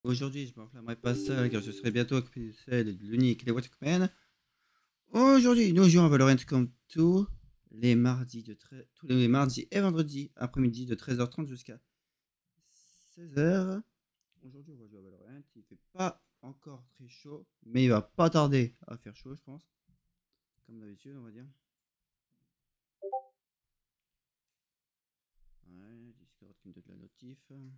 Aujourd'hui, je m'enflammerai pas seul car je serai bientôt occupé de celle de l'unique les Walkmen. Aujourd'hui, nous jouons à Valorant comme tous les mardis et vendredis après-midi de 13h30 jusqu'à 16h. Aujourd'hui, on va jouer à Valorant. Il fait pas encore très chaud, mais il va pas tarder à faire chaud, je pense. Comme d'habitude, on va dire. Ouais, Discord qui me donne la notif.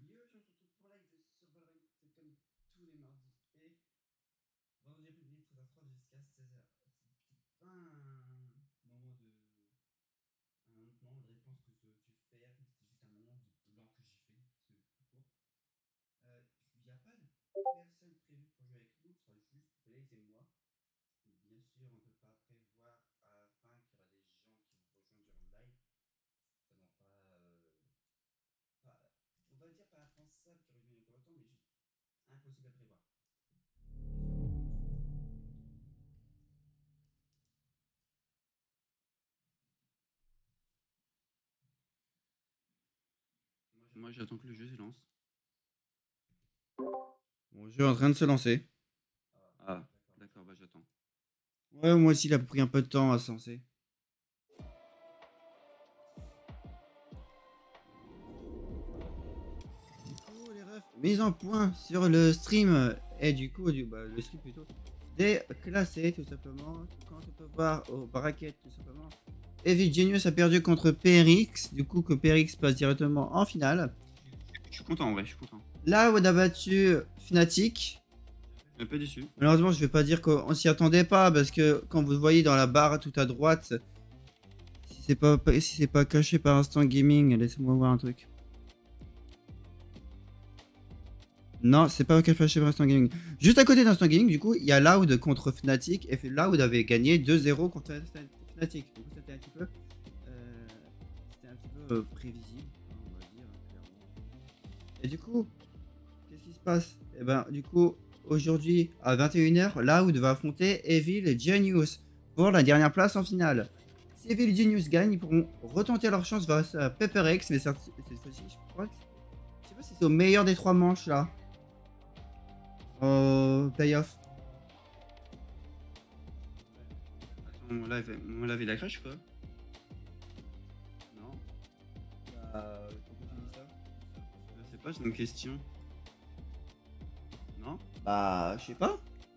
Moi, j'attends que le jeu se lance. Bon, le jeu est en train de se lancer. Ah, d'accord, bah j'attends. Ouais, moi aussi, il a pris un peu de temps à se lancer. Mise en point sur le stream et du coup, le stream plutôt déclassé tout simplement. Quand on peut voir au bracket tout simplement. Evil Genius a perdu contre PRX, du coup que PRX passe directement en finale. Je suis content en vrai, je suis content. Là où on a battu Fnatic. Un peu déçu. Malheureusement, je vais pas dire qu'on s'y attendait pas parce que quand vous voyez dans la barre tout à droite, si c'est pas caché par Instant Gaming, laissez-moi voir un truc. Non, c'est pas caché par Instant Gaming. Juste à côté d'Instant Gaming, du coup, il y a Loud contre Fnatic et Loud avait gagné 2-0 contre Fnatic. Du coup, c'était un petit peu, prévisible, on va dire, clairement. Et du coup, qu'est-ce qui se passe? Et ben, du coup, aujourd'hui à 21h, Loud va affronter Evil Genius pour la dernière place en finale. Si Evil Genius gagne, ils pourront retenter leur chance face à PepperX, mais cette fois-ci, je crois que je sais pas si c'est au meilleur des 3 manches là. Playoff. Attends, mon live il a crash quoi? Non. Pourquoi tu dis ça? Je sais pas, j'ai une question. Non? Bah, je sais pas.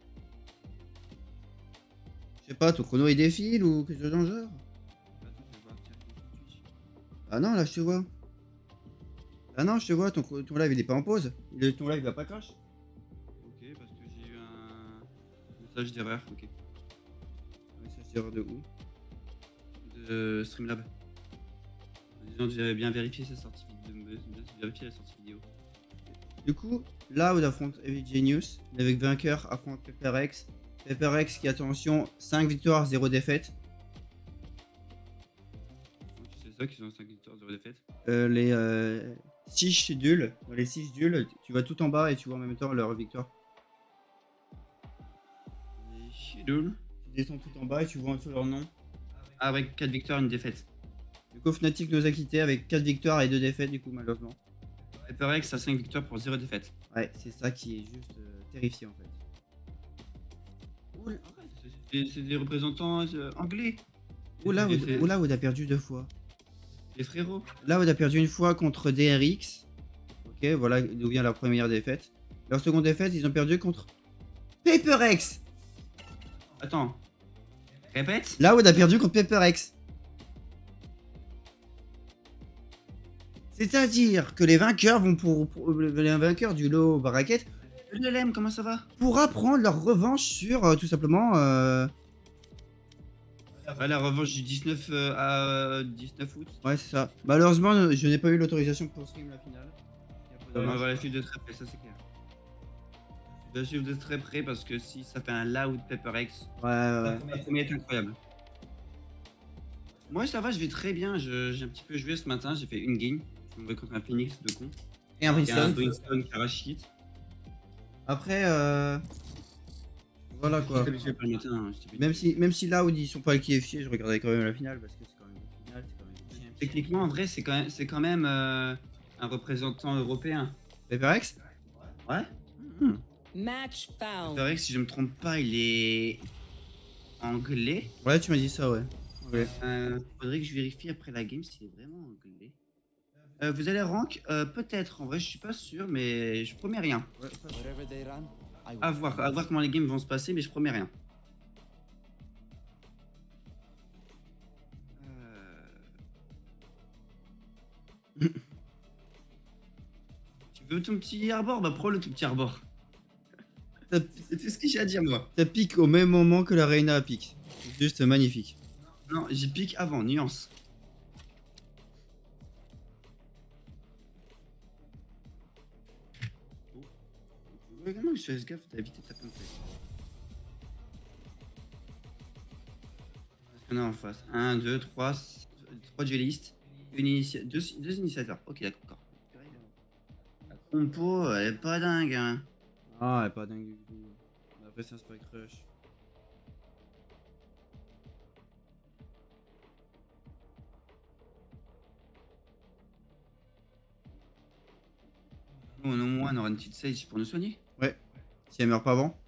Je sais pas, ton chrono il défile ou quelque chose dans le genre? Attends, je vais voir directement sur Twitch. Ah non, là je te vois. Ah non, je te vois, ton live il est pas en pause. Ton live il va pas crash. Ok, parce que j'ai eu un message d'erreur, ok. Un message d'erreur de où? De Streamlab. En disant que j'avais bien vérifié sa sortie vidéo. Vérifier la sortie vidéo. Du coup, là où on affronte Evil Genius, avec vainqueur affronte PepperX. PepperX qui, attention, 5 victoires, 0 défaites. Tu sais ça qu'ils ont 5 victoires, 0 défaites? Les 6 schedules, dans les 6 schedules, tu vas tout en bas et tu vois en même temps leur victoire. Les schedules. Tu descends tout en bas et tu vois en dessous leur nom. Ah ouais, 4 victoires, 1 défaite. Du coup, Fnatic nous a quittés avec 4 victoires et 2 défaites, du coup, malheureusement. HyperX a 5 victoires pour 0 défaite. Ouais, c'est ça qui est juste terrifiant en fait. C'est des représentants anglais. Oula, Wood a perdu 2 fois. Les frérots. Là, Wood a perdu une fois contre DRX. Ok, voilà d'où vient la première défaite. Leur seconde défaite, ils ont perdu contre PaperX. Attends. Répète. Là, Wood a perdu contre PaperX. C'est-à-dire que les vainqueurs vont les vainqueurs du lot bracket. LLM, comment ça va? Pourra prendre leur revanche sur tout simplement. Ah, la revanche du 19 à 19 août. Ouais, c'est ça. Malheureusement, je n'ai pas eu l'autorisation pour stream la finale. On va la suivre de très près, ça c'est clair. Je vais la suivre de très près parce que si ça fait un Loud PepperX, ouais. Ça va être incroyable. Moi ça va, je vais très bien. J'ai un petit peu joué ce matin, j'ai fait une game. Je me contre un Phoenix de con. Et un Brimstone. Qui arrache hit. Après, voilà quoi. Matin, même si là où ils sont pas qualifiés, je regardais quand même la finale parce que c'est quand même une finale, c'est quand même. Techniquement, en vrai, c'est quand même un représentant européen. PaperX? Ouais. Hmm. Match C'est found. vrai que si je me trompe pas, il est anglais. Ouais, tu m'as dit ça, ouais. Ouais. Faudrait que je vérifie après la game s'il est vraiment anglais. Vous allez rank peut-être. En vrai, je suis pas sûr, mais je promets rien. Wherever they run, I will. À voir comment les games vont se passer, mais je promets rien. Tu veux ton petit arbor? Bah prends le tout petit arbor. Ça, C'est tout ce que j'ai à dire moi. ça pique au même moment que la Reina pique. C'est juste magnifique. Non, j'ai pique avant, nuance. Ouais, comment je fais gaffe d'éviter de taper un peu. Qu'est-ce qu'on a en face? 1, 2, 3, 3 duellistes, deux initiateurs. Ok, d'accord. La compo, elle est pas dingue. Hein. Ah, elle est pas dingue du tout. Après, c'est un Spike Rush. Nous, au moins, on aura une petite sage pour nous soigner. Ouais. Si elle meurt pas avant.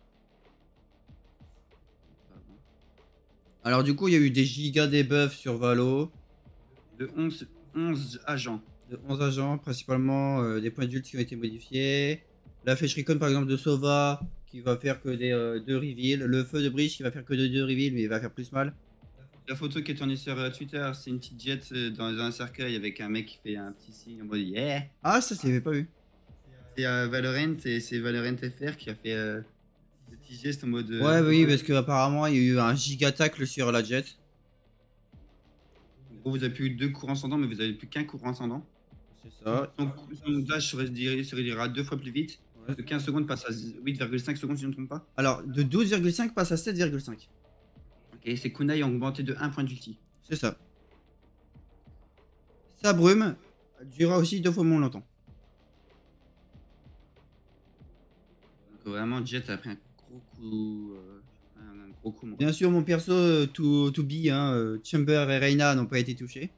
Alors, du coup, il y a eu des gigas debuffs sur Valo. De 11 agents. De 11 agents, principalement des points d'ult qui ont été modifiés. La flèche recon par exemple de Sova qui va faire que des 2 reveals. Le feu de Breach qui va faire que de 2 reveals mais il va faire plus mal. La photo qui est tournée sur Twitter, c'est une petite jet dans un cercueil avec un mec qui fait un petit signe en mode yeah. Ah, ça, j'avais pas vu. C'est Valorant et c'est Valorant FR qui a fait le petit geste en mode. Ouais, oui, parce qu'apparemment il y a eu un giga tacle sur la jet. En gros, vous avez plus 2 courants ascendants, mais vous avez plus qu'un courant ascendant. C'est ça. Donc, son dash se réduira 2 fois plus vite. Ouais. De 15 secondes passe à 8,5 secondes si je ne me trompe pas. Alors, de 12,5 passe à 7,5. Ok, c'est kunai ont augmenté de 1 point d'ulti. C'est ça. Sa brume durera aussi 2 fois moins longtemps. Donc vraiment, Jet a pris un gros coup. Un gros coup. Bien sûr, mon perso to be, hein, Chamber et Reina n'ont pas été touchés.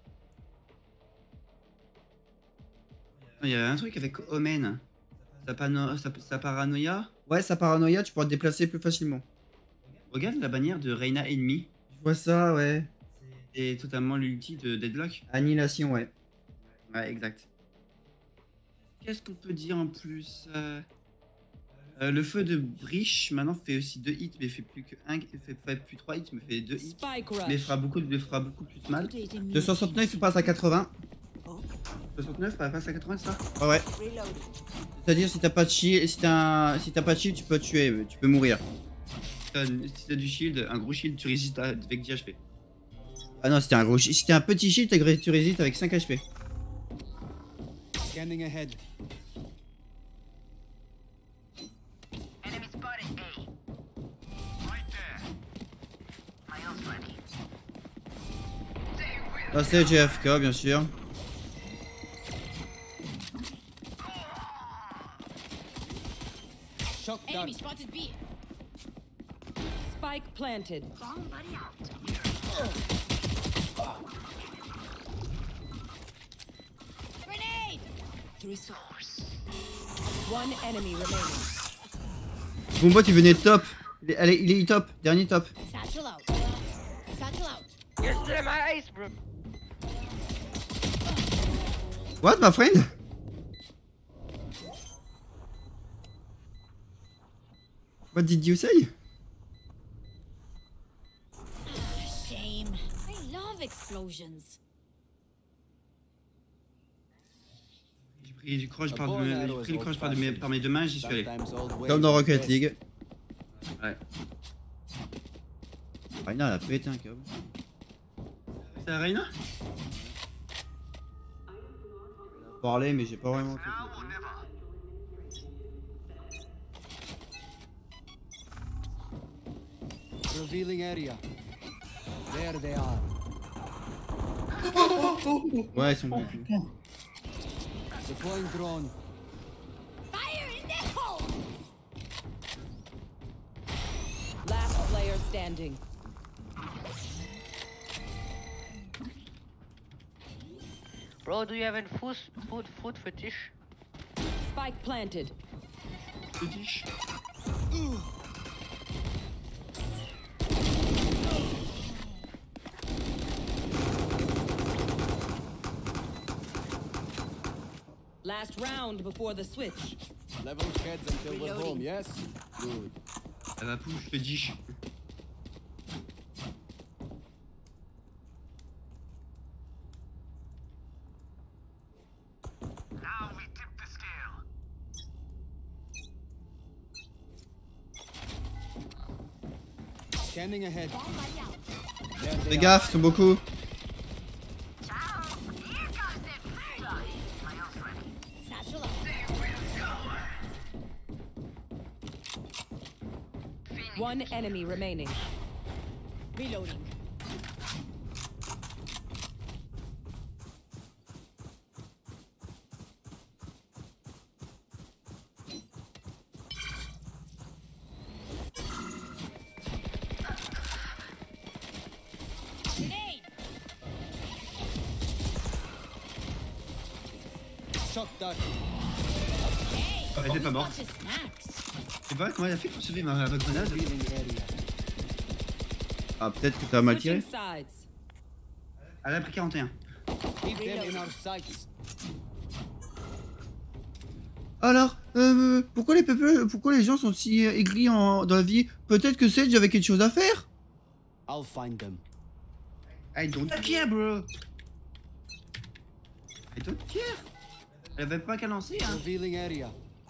Il y a un truc avec Omen. Sa paranoïa. Ouais, sa paranoïa, tu pourras te déplacer plus facilement. Regarde la bannière de Reina ennemi. Je vois ça, ouais. C'est totalement l'ulti de Deadlock. Annihilation, ouais. Ouais, exact. Qu'est-ce qu'on peut dire en plus le feu de Breach maintenant fait aussi 2 hits, mais fait plus que 1, fait plus 3 hits, mais fait 2 hits. Spike Mais rush. fera beaucoup plus mal. De 69, il passe à 80. 69, passe à 80, ça. Ouais, ouais. C'est-à-dire, si t'as pas de shield, si t'as pas de shield, tu peux tuer, tu peux mourir. Si t'as du shield, un gros shield, tu résistes avec 10 HP. Ah non, si t'as un gros shield, si t'as un petit shield, tu résistes avec 5 HP. Scanning ahead. Là, c'est GFK, bien sûr. Shock dart. Enemy spotted B. Spike planted. Bomb buddy out. Grenade! Through source. One enemy remaining. Boombot, il venait top. Allez, il est top, dernier top. Satchel out. Satchel out. You're still in my ice, bro. What, my friend? What did you say? Shame. I love explosions. J'ai pris du crush par mes deux mains, j'y suis allé. Sometimes old ways Comme dans are Rocket best. League. Ouais. Reina, elle a pété un câble. C'est la Reina? Parler, mais j'ai pas vraiment tout. Revealing area. There they are. Ouais, ils sont bons. Deploying drone. Fire in the hole! Last player standing. Bro, do you have any food fetish? Spike planted. Le dish. Last round before the switch. Level heads until we're home, yes? Good. Elle va push le dish. Scanning ahead. There Fais they are. gaffe, ils sont beaucoup. Satchel out. One enemy remaining. Reloading. Grenade. Shot that. Hey. Elle était pas morte. Bunch of snacks. C'est pas comment elle a fait pour sauver ma grenade? Revealing area. Ah, peut-être que t'as mal tiré. Switching sides. Elle a pris 41. Keep them in our sights. Alors, pourquoi les gens sont si aigris dans la vie? Peut-être que Sage avait quelque chose à faire? I'll find them. I don't care, bro. I don't care. Elle avait pas qu'à lancer, hein. Revealing area.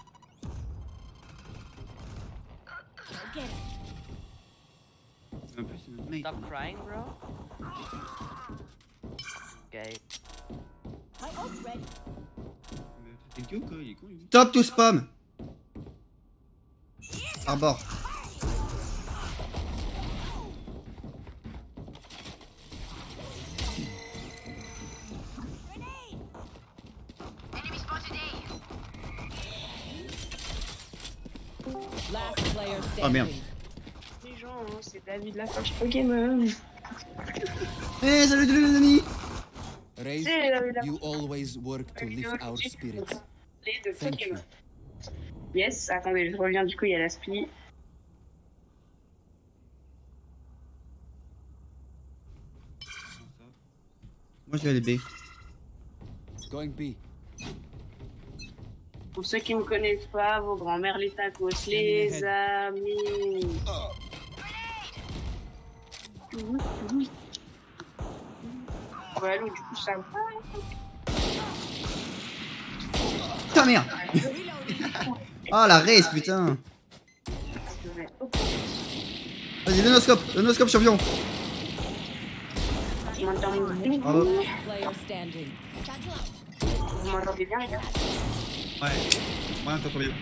Go get it. En plus, c'est notre mate. Stop crying, bro. Okay. My ult ready. T'es que quoi? Il est con, lui. Stop to spam! Arbor. Last player Ah merde. standing. Les gens, hein, c'est David la Flash Pro Gamer. Eh, salut les amis! Raise, C'est David la you always work to lift our spirits. de Pro Thank you. Gamer. Yes, attendez, je reviens du coup, il y a la spie. Moi je vais aller B. Going B. Pour ceux qui ne me connaissent pas, vos grands-mères les tacos, les amis. Voilà, du coup, ça va. Putain merde! Ah la race putain! Vas-y, le noscope champion! Je m'entends bien. Bravo! Player standing. Satchel out. Vous m'entendez bien, les gars? Ouais. Ouais, t'entends bien.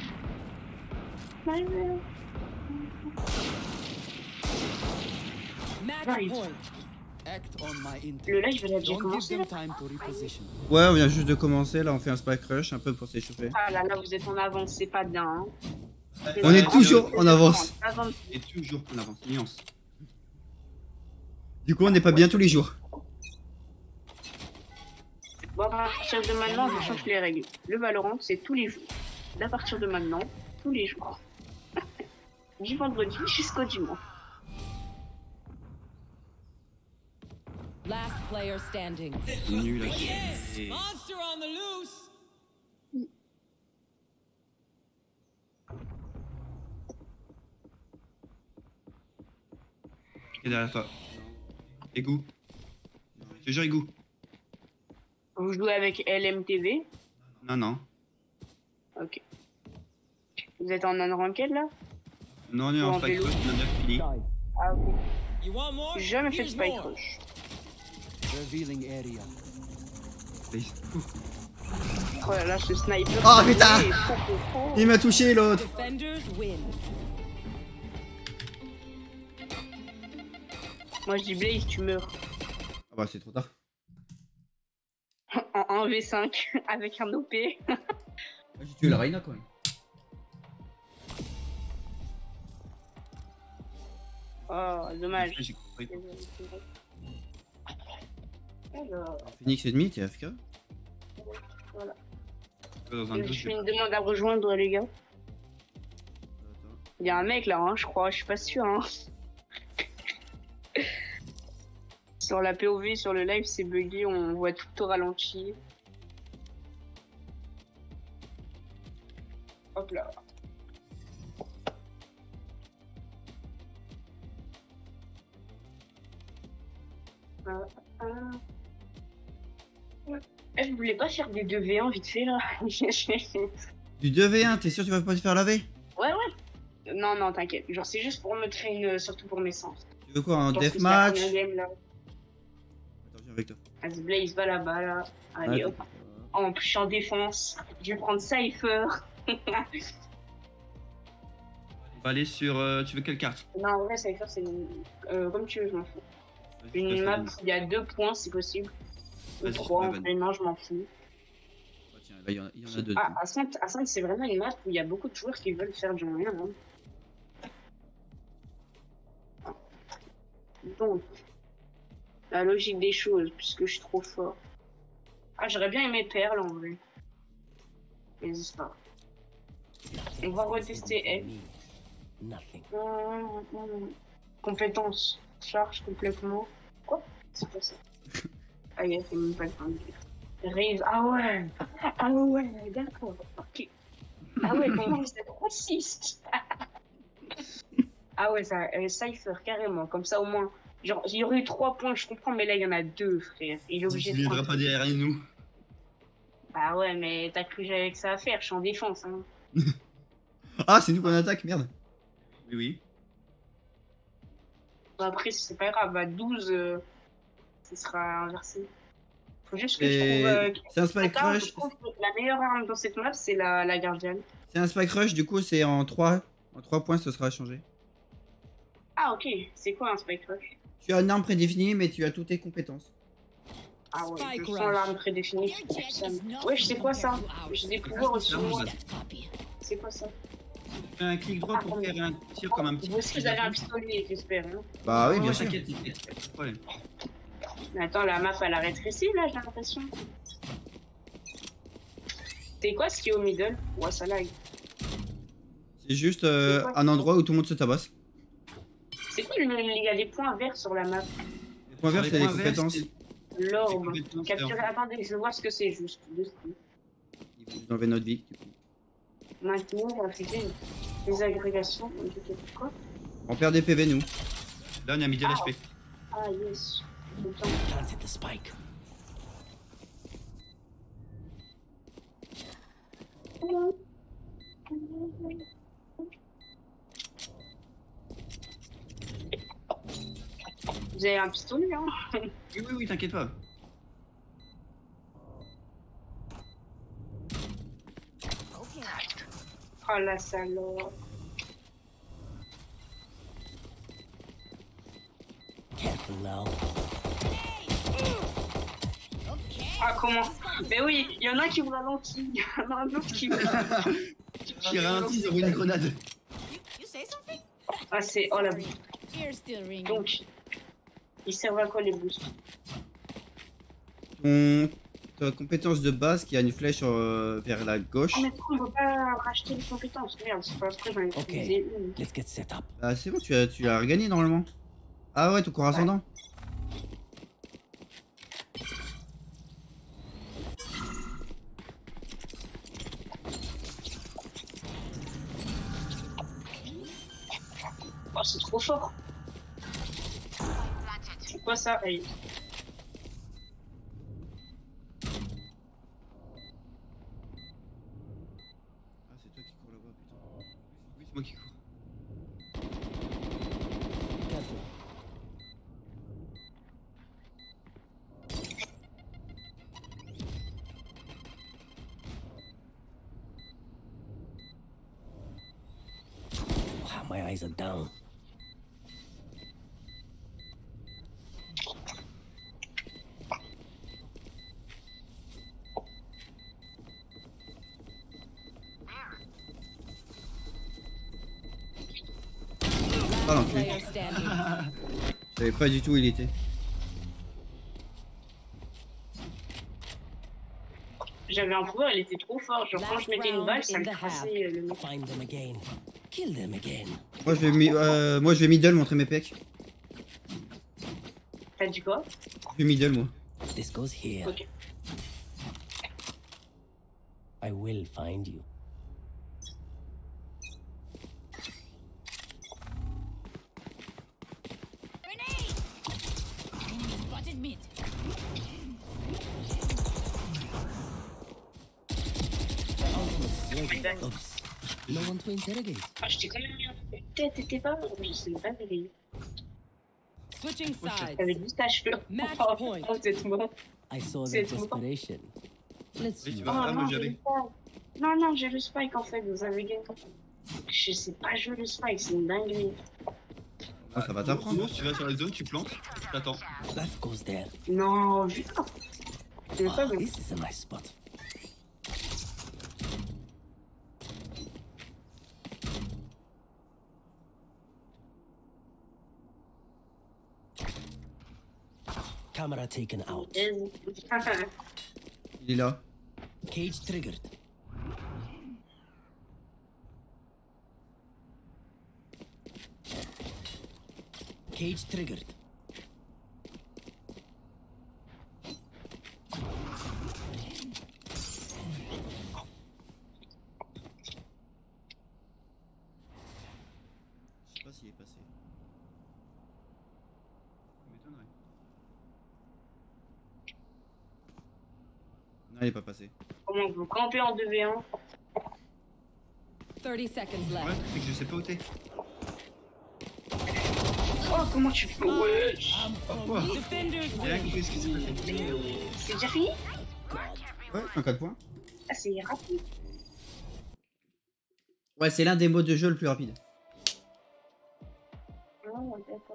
Match Right. point. Act on my intel. Le live, il a déjà Don't give commencé. them time to reposition. Ouais, on vient juste de commencer, là on fait un spike rush un peu pour s'échauffer. Ah là là, vous êtes en avance, c'est pas bien. Hein. On est toujours en avance. Avance. Et toujours qu'on avance. Nuance. Du coup on n'est pas bien tous les jours. Bon, à partir de maintenant, je change les règles. Le Valorant, c'est tous les jours. À partir de maintenant, tous les jours. Du vendredi jusqu'au dimanche. Last player standing. Nul à chier. Et- Monster on the loose. Et derrière toi. Égout. Je te jure, égout. Vous jouez avec LMTV. Non, non. Ok. Vous êtes en unranked là? Non, on est Ou en en spike vélo. rush, on a déjà fini. Ah ok. You want more? J'ai jamais fait de Here's spike more. rush. Revealing area. Oh là là, ce sniper. Oh, putain! il est trop, trop, trop. Il m'a touché l'autre! Defenders win. Moi je dis Blaze, tu meurs. Ah bah c'est trop tard. En 1v5 avec un OP. J'ai tué la Reina quand même. Oh, dommage. J'ai compris. Alors, Phoenix ennemi, t'es AFK? Dans un je douche, fais une demande à rejoindre les gars. Il y a un mec là, hein, je crois, je suis pas sûr. Hein. Sur la POV, sur le live, c'est bugué, on voit tout au ralenti. Hop là. Je voulais pas faire des 2v1 vite fait là. Du 2v1, t'es sûr que tu vas pas te faire laver? Ouais, ouais. Non, non, t'inquiète. Genre, c'est juste pour me traîner, surtout pour mes sens. Tu veux quoi, un Genre, deathmatch? c'est la première game, là. Attends, viens avec toi. Vas-y, Blaze, va là-bas, là. Allez, hop. Oh, en plus, je suis en défense. Je vais prendre Cypher. On va aller sur. Tu veux quelle carte? Non, en vrai, Cypher, c'est comme tu veux, je m'en fous. Une map où il y a 2 points, si possible. Ou Vas-y, 3, vas-y. vraiment, je m'en fous. Oh, tiens, là, il y en a deux. Ah, Ascent, c'est vraiment une map où il y a beaucoup de joueurs qui veulent faire du moyen. Hein. Donc, la logique des choses, puisque je suis trop fort. Ah, j'aurais bien aimé Perle en vrai. N'hésite pas. On va retester F. Nothing. Compétence. Charge complètement. Quoi? C'est pas ça. Ah, il y a fait même pas le temps de dire. Raise. Ah ouais. Ah ouais, d'accord. Ok. Ah ouais, comment c'est raciste. Ah ouais, ça, Cypher, carrément. Comme ça, au moins. Genre, il y aurait eu 3 points, je comprends, mais là, il y en a 2, frère. Il est obligé Tu de viendras prendre. pas derrière nous. Ah ouais, mais t'as cru que j'avais que ça à faire, je suis en défense. Hein. Ah, c'est nous qu'on attaque, merde. Oui, oui. Après, c'est pas grave, à 12, ce sera inversé. Faut juste que je Et trouve. c'est un spike Attends, je rush. trouve que la meilleure arme dans cette map, c'est la gardienne. C'est un spike rush, du coup, c'est en 3. En 3 points, ce sera changé. Ah, ok, c'est quoi un spike rush? Tu as une arme prédéfinie, mais tu as toutes tes compétences. Ah ouais, Spike je rush. sens l'arme prédéfinie. Ouais, je sais quoi ça? J'ai des pouvoirs aussi. Moi. Copy. C'est quoi ça? Fais un clic droit pour faire un tir comme un petit. Vous aussi, vous avez un pistolet, j'espère. Hein. Bah oui, Ouais, bien sûr. t'inquiète, t'inquiète, pas de problème. Mais attends, la map, elle a rétréci là, j'ai l'impression. C'est quoi ce qui est au middle? Ouais, ça lag. C'est juste un endroit où tout le monde se tabasse. C'est quoi il y a des points verts sur la map? Les points verts, Les c'est les points verts, compétences. c'est- L'orbe. les compétences, Capturer. Attendez, je veux voir ce que c'est juste. Deux secondes. Ils vont nous enlever notre vie. Du coup. Maintenir, afficher les agrégations. Quoi? On perd des PV, nous. Là, on a mis de l'HP. Ah, yes. Autant. Planted the spike. Vous avez un pistolet, hein? Oui, oui, oui, t'inquiète pas. Oh la salope. Careful now. Ah, comment? Mais oui, il y en a qui vous ralentit. Il y en a un autre qui vous J'ai ralenti sur une grenade. You say something? Ah, c'est. Oh la. Ear still ringing. Donc, ils servent à quoi les boosts? Ta compétence de base qui a une flèche vers la gauche. Ah, mais pourquoi on peut pas racheter les compétences? Merde, c'est pas après, j'en ai Ok. utilisé une. Let's get set up. Ah, c'est bon, tu as regagné normalement. Ah ouais, ton corps ascendant. Oh, c'est trop fort. C'est quoi ça? Hey. Ah, c'est toi qui cours là-bas, putain. Oui, c'est moi qui cours. Careful. Wow, my eyes are down. Ah, l'enculé. Player standing. Je savais pas du tout où il était. J'avais un pouvoir, il était trop fort. Genre, quand je mettais une balle, ça me Last round in the traçait le mec. Find them again. Kill them again. Moi je vais middle montrer mes pecs. T'as dit quoi? Je vais middle moi. This goes here. Ok. I will find you. Grenade! Enemy spotted mid. Oops. No one to interrogate. Ah, je t'ai quand même mis un coup de tête, t'étais pas mort, je sais pas réveillé. Switching sides. T'avais juste ta cheveux. Match Oh, point. oh, c'est moi. I saw C'est that tout. desperation. Let's Oui, see. tu Oh, vois, ah, moi non, j'avais. j'ai pas. Non, non, j'ai le spike en fait, vous avez gagné. Je sais pas jouer le spike, c'est une dinguerie. Ah, ça va t'apprendre. Tu vas sur la zone, tu plantes, t'attends. That goes there. Non, putain. C'est pas Ah, bon. this is a nice spot. Camera taken out. Il est là. Cage triggered. Cage triggered. Je sais pas s'il est passé. Ça m'étonnerait. Non, il est pas passé. Comment vous campez en 2v1? 30 seconds Ouais, left. c'est que je sais pas où t'es. Oh, comment tu fais? Wesh. Pourquoi? Defenders J'ai rien win. compris ce qui s'est passé. C'est déjà fini? Ouais, 104 points. Ah, c'est rapide. Ouais, c'est l'un des modes de jeu le plus rapide. Ah, ouais, d'accord.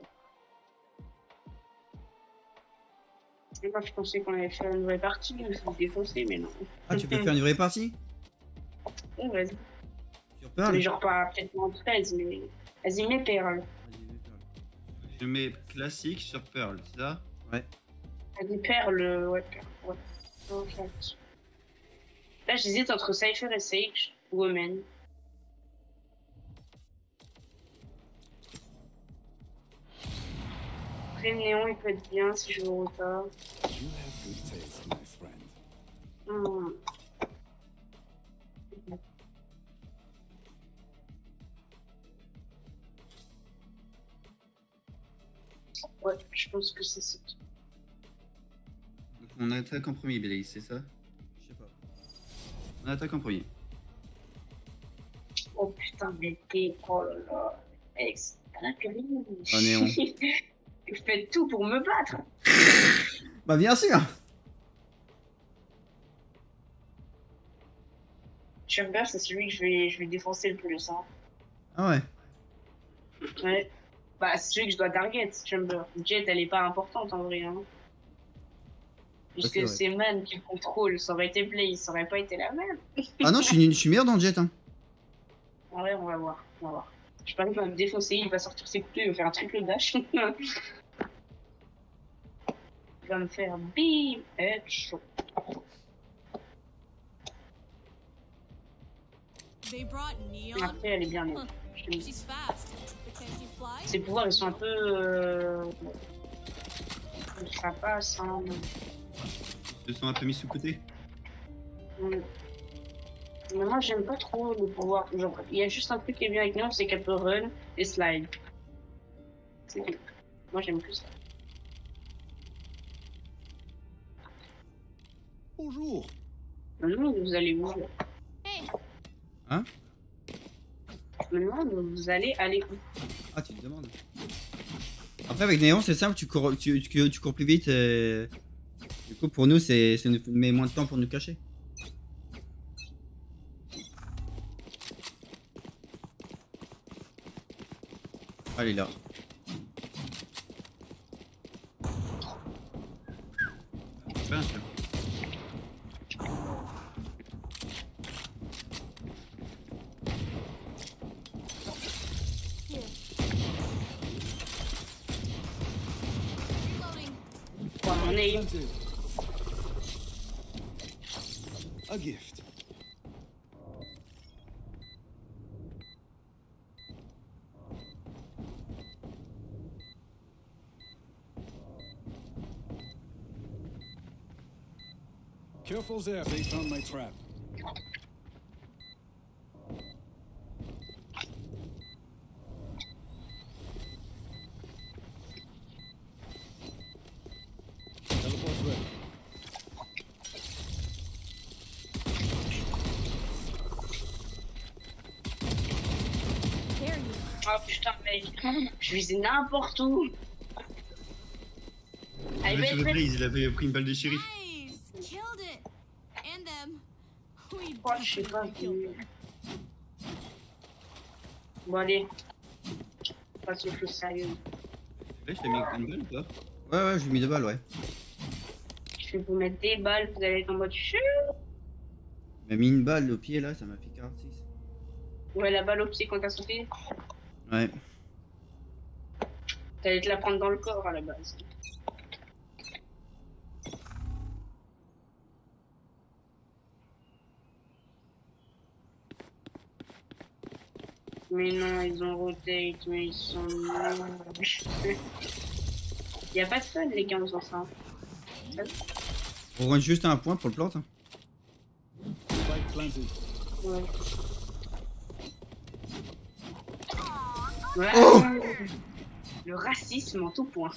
Et moi, je pensais qu'on allait faire une vraie partie, je me suis défoncé, mais non. Ah, tu peux faire une vraie partie Ouais, vas-y. sur Pearl? Mais genre pas peut-être en 13, mais. Vas-y, mets perles. Vas-y, mets Pearl. Je mets classique sur Pearl, c'est ça? Vas-y, perles, ouais, perles. Ouais. Ok. Là, j'hésite entre Cypher et Sage ou Omen. Après, le néon, il peut être bien si je veux Rota. You have good taste, my friend. Hmm. Ouais, je pense que c'est ça. Donc on attaque en premier, Bélaïs, c'est ça? Je sais pas. On attaque en premier. Oh putain, mais t'es. Oh là là. Mec, c'est pas la périm. Ah, néon. Tu fais tout pour me battre. Bah, bien sûr. Chamber, c'est celui que je vais défoncer le plus. Hein. Ah ouais. Ouais. Bah, c'est celui que je dois target, Chamber. Jet, elle est pas importante en vrai. Hein. Puisque vrai. c'est Man qui le contrôle. Ça aurait été Blaze, ça aurait pas été la même. Ah non, je suis meilleur dans le jet. Hein. En vrai, on va voir. On va voir. Je parie qu'il va me défoncer, il va sortir ses couteaux, il va faire un triple dash. Il va me faire bim, headshot. They brought Neon. Après, elle est bien longue. She's fast. But can she fly? Ses pouvoirs, ils sont un peu. Ça passe, hein. Ils se sont un peu mis sous côté. Mm. Mais moi, j'aime pas trop le pouvoir. Genre, il y a juste un truc qui est bien avec Néon, c'est qu'elle peut run et slide. C'est tout. Moi, j'aime plus ça. Bonjour. Maintenant, vous allez où là Hey, Maintenant, vous allez aller où? Ah, tu te demandes. Après, avec Néon, c'est simple, tu cours plus vite. Du coup, pour nous, ça nous met moins de temps pour nous cacher. Allez, là. Pas un seul. here. Reloading. Bon, on est Planted. A gift. Careful there, they found my trap. Teleport's ready. There you Oh putain, mec. Je visais n'importe où. Allez, Le feu de vite, vite. Blaze, il avait pris une balle de shérif. Nice! Killed it! And them. We Oh, je sais pas. definitely killed them. Bon, allez. On passe aux choses sérieuses. Là, je t'ai mis une balle ou pas? Ouais, ouais, j'ai mis 2 balles, ouais. Je vais vous mettre des balles, vous allez être en mode chut. Il m'a mis une balle au pied là, ça m'a fait 46. Ouais, la balle au pied quand t'as sauté. Ouais. T'allais te la prendre dans le corps à la base. Mais non, ils ont rotate, mais ils sont moches. Y a pas de fun, les gars, on s'en sort. On rend juste un point pour le plante. Hein. Spike planted. Ouais. Ouais. Oh Le racisme en tout point.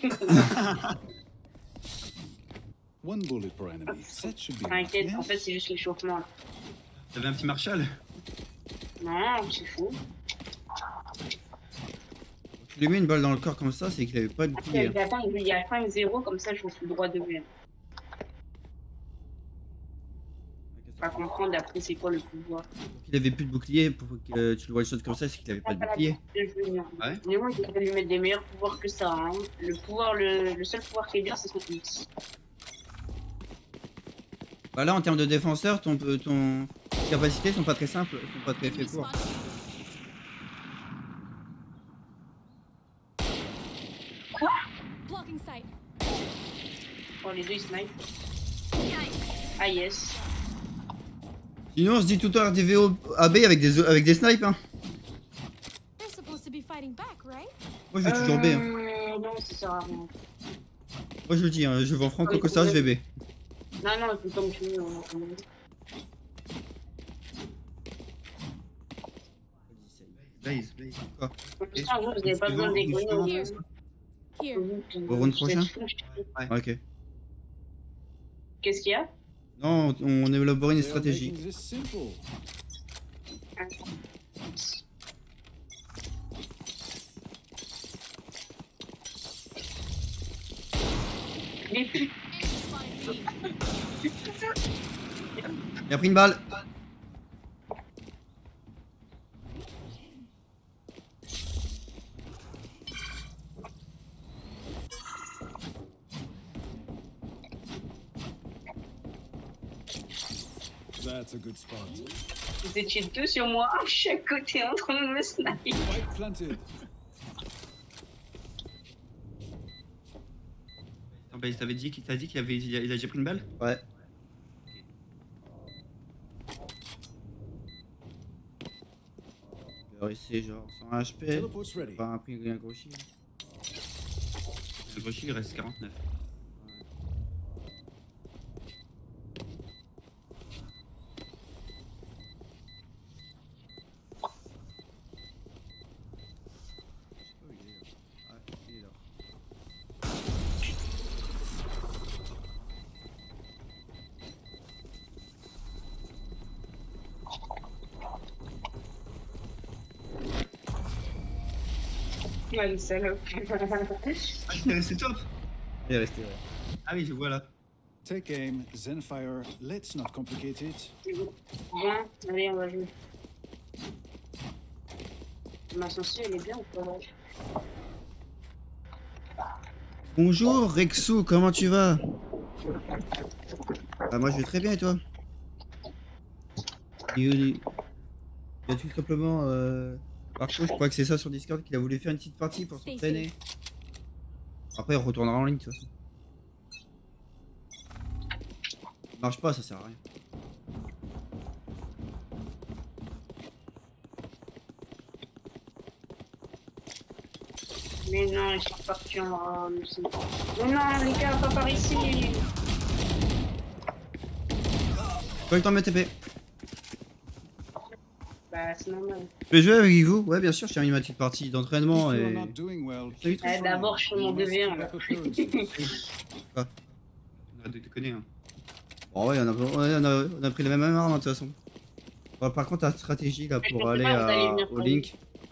One bullet per enemy. That should be enough. T'inquiète, en Yes? fait, c'est juste l'échauffement là. T'avais un petit Marshall? Non, c'est fou. Je lui ai mis une balle dans le corps comme ça, c'est qu'il avait pas de Après, pied. il y a 5-0, comme ça, je vous fous le droit de même. Pas comprendre après c'est quoi le pouvoir. Il avait plus de bouclier pour que tu le vois le shot comme ça, c'est qu'il avait pas de bouclier. Ouais. Mais moi, je vais lui mettre des meilleurs pouvoirs que ça. Hein. Le seul pouvoir qui est bien, c'est son X. Bah là, en termes de défenseur, ton capacités sont pas très simples, sont pas très faits pour. Blocking sight. Oh, les deux ils snipe. Ah yes. Sinon, on se dit tout à l'heure des VO AB avec des snipes. Hein. They're supposed to be fighting back, right? Moi, je vais toujours B. Hein. Non, ça sert à rien. Moi, je le dis, hein, je vends Franco Costa, je vais B. Non, non, c'est comme tu veux. Blaze, Blaze. Quoi? Pour l'instant, vous n'avez pas besoin de déconner. Here. Au round prochain? Ouais. Ok. Qu'est-ce qu'il y a? Non, on élabore une They are stratégie. making this simple. Mais putain, Enemy spotted me. Il a pris une balle. That's a good spot. vous étiez deux sur moi, à chaque côté en train de me sniper. Spike planted. Attends, Blaze, t'as dit qu'il avait, il a déjà pris une balle? Ouais. Je vais rester genre sans HP. Teleport's ready. Pas un prix un gros chiffre. Le gaucher, il reste 49. Oh, il est là. Ouais, il est là. Ouais, le salope. Ah, il est resté top! Il est resté, ouais. Ah oui, je vois là. Take aim, Zenfire. Let's not complicate it. Bien, allez, on va jouer. Ma sorcière, elle est bien ou pas? Bonjour Rexou, comment tu vas? Ah, moi je vais très bien et toi? Il y a tout simplement Marco, je crois que c'est ça sur Discord qu'il a voulu faire une petite partie pour s'entraîner. Après il retournera en ligne de toute façon. Ça marche pas, ça sert à rien. Mais non, ils sont partis en rame. Mais non, les gars, pas par ici. Pas le temps de me TP. Bah, c'est normal. Je vais jouer avec vous? Ouais, bien sûr, j'ai mis ma petite partie d'entraînement If you et. are not doing well, Salut, keep D'abord, trying. je fais mon You must DV1, keep là. up appearances. On a déconné, hein. Bon, ouais, on a pris la même arme de toute façon. Bon, par contre, ta stratégie là Mais je pour pensais aller pas que vous alliez venir au pour Link.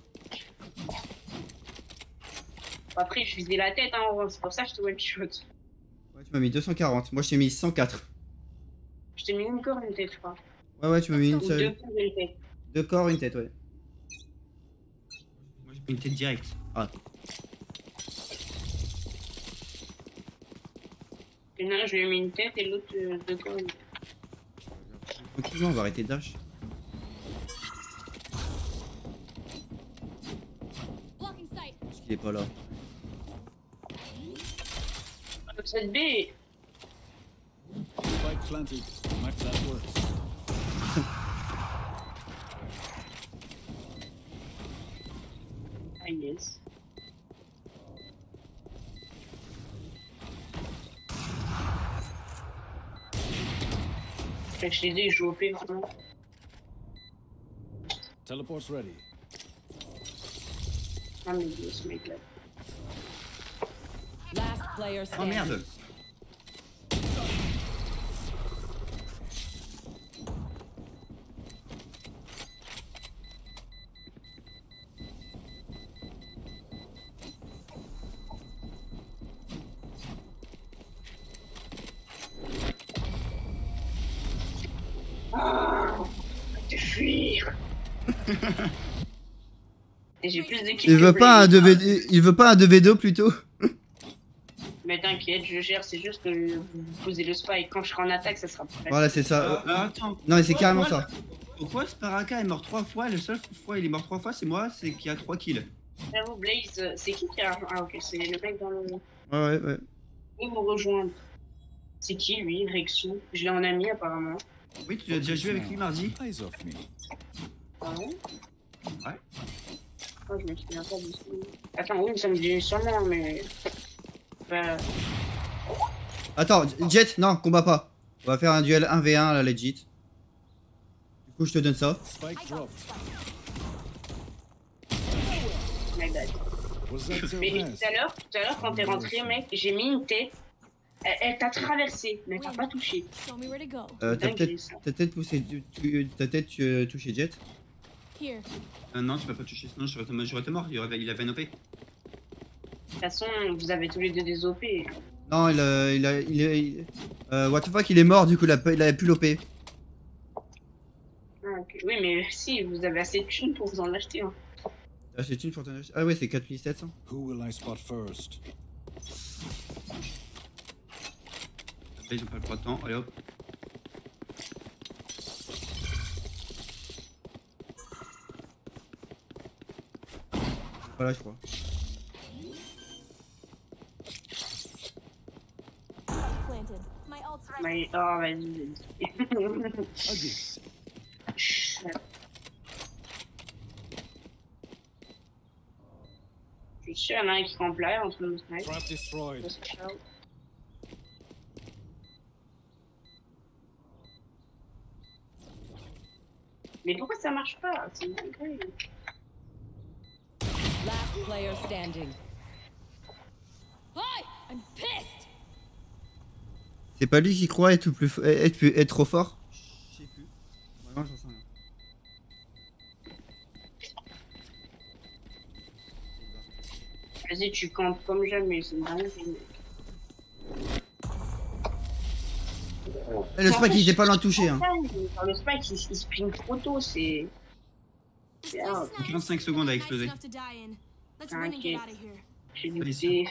Après, je visais la tête, hein, c'est pour ça que je te one shot. Ouais, tu m'as mis 240. Moi, je t'ai mis 104. Je t'ai mis une corps, une tête, je crois. Ouais, tu m'as mis une Ou deux seule. corps, une tête. 2 corps, une tête, ouais. Moi j'ai mis une tête directe. Et là, je lui ai mis une tête et l'autre, deux corps, une tête. Tranquillement, on va arrêter dash. Blocking sight. Parce qu'il est pas là. Cette B, Spike planted. Max that works. ah yes. Je les ai, je joue au P, vraiment. Teleport's ready. Ah, mais ce mec-là. Last player Oh standing. merde. Te fuir. Et j'ai plus d'équipe. Il que veut pas un Blaze. 2v2, il veut pas un 2v2 plutôt? Mais t'inquiète, je gère, c'est juste que vous posez le spike. Quand je serai en attaque, ça sera plus Voilà, c'est ça. Attends. Non, mais c'est Pourquoi- carrément ça. Pourquoi Sparaka est mort 3 fois? Le seul fois il est mort 3 fois, c'est moi, c'est qu'il y a 3 kills. J'avoue, Blaze, c'est qui a. Ah, ok, c'est le mec dans le. Ouais, ouais. Il vous rejoindre. C'est qui lui, Rexou? Je l'ai en ami apparemment. Oui, tu as déjà joué avec lui mardi? Eyes off me. Ah ouais? Ouais. Oh, je me souviens pas du tout. Attends, oui, ça me dit sûrement, mais. Bah. Attends, Jet, non, combat pas. On va faire un duel 1v1 là, legit. Du coup, je te donne ça. Spike dropped. My bad. Was that their Mais best? tout à l'heure, quand t'es rentré, mec, j'ai mis une tête. Elle t'a traversé, mais elle t'a pas touché. Show me where to go. T'as Dingue, peut-être ça. poussé, t'as peut-être touché Jet. Here. Non, tu vas pas toucher, sinon j'aurais été mort, il avait un OP. De toute façon, vous avez tous les deux des OP. Non, what the fuck, il est mort du coup, il avait plus l'OP. Ah, ok. Oui, mais si, vous avez assez de thunes pour vous en acheter un. T'as acheté une pour t'en acheter. Ah ouais, c'est 4700. Who will I spot first? Là, ils ont pas le droit de temps, allez hop. Voilà, je crois. Planted. My ult's ready. Mais, oh, vas-y. A gift. Je suis sûr, il y en a un qui campe là, entre nous snipe. Trap destroyed. Mais pourquoi ça marche pas? C'est une dinguerie. Last player standing. Hi! I'm pissed! C'est pas lui qui croit être, être trop fort? Je sais plus. Vraiment, j'en sais rien. Vas-y, tu campes comme jamais, c'est une dinguerie. Eh, le spike, il était pas loin de toucher. Hein. Le spike, il spring trop tôt, c'est. This Yeah, place is nice. 45 secondes à Nice exploser. enough to die in. Let's run and get Ok. out of here. J'ai lutté.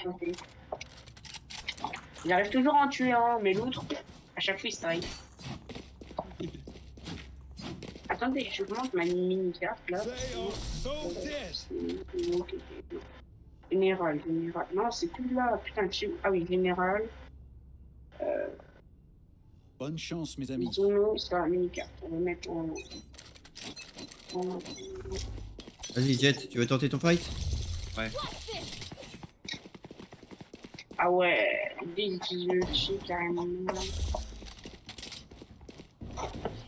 J'arrive toujours à en tuer un, mais l'autre, à chaque fois, il strike. Attendez, je vous montre ma mini-carte là. Général. Non, c'est plus là. Putain, ah oui, général. Bonne chance, mes amis. Disons, c'est la mini-carte. On va mettre en. Vas-y, Jet, tu veux tenter ton fight? Ouais. Ah ouais, lui il utilise le chi carrément.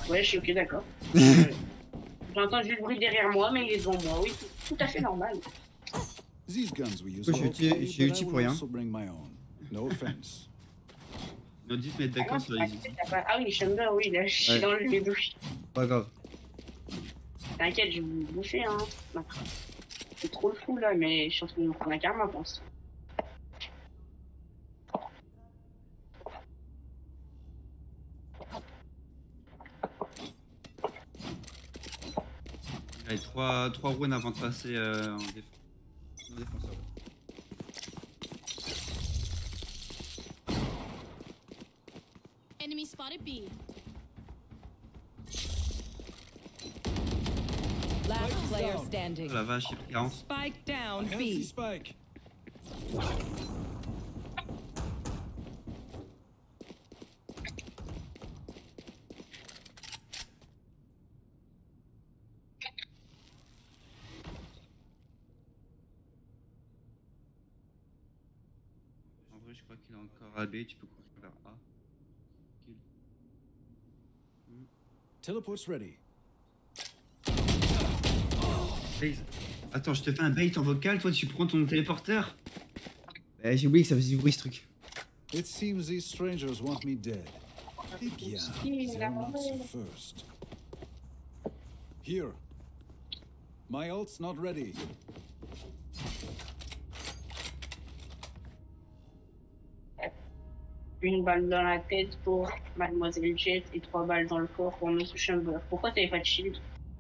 Ouais, je suis ok, d'accord. J'entends juste le bruit derrière moi, mais il est devant moi. Oui, tout à fait normal. These guns we use Oui, j'ai locally, j'ai but I utile pour will rien. also bring my own. No offense. Nos 10 mètres d'accord sur les easy. Ah oui, Chamber, oui, là, je suis Ouais. dans le douche. Pas grave. T'inquiète, je vais vous bouffer, hein. C'est trop le fou, là, mais je suis en train de me prendre un karma, je pense. Allez, 3 rounds avant de passer en défenseur. Enemy spotted B. Last player standing. Oh la vache, j'ai pris 40. Spike down Healthy B. spike. En vrai, je crois qu'il est encore à B, tu peux courir vers A. Kill. Teleport's ready. Blaze. Attends, je te fais un bait en vocal, toi tu prends ton téléporteur. Eh, j'ai oublié que ça faisait du bruit ce truc. It seems these strangers want me dead. Eh bien, they're not the first. Here. My ult's not ready. Une balle dans la tête pour Mademoiselle Jet et 3 balles dans le corps pour Monsieur Chamber. Pourquoi t'avais pas de shield?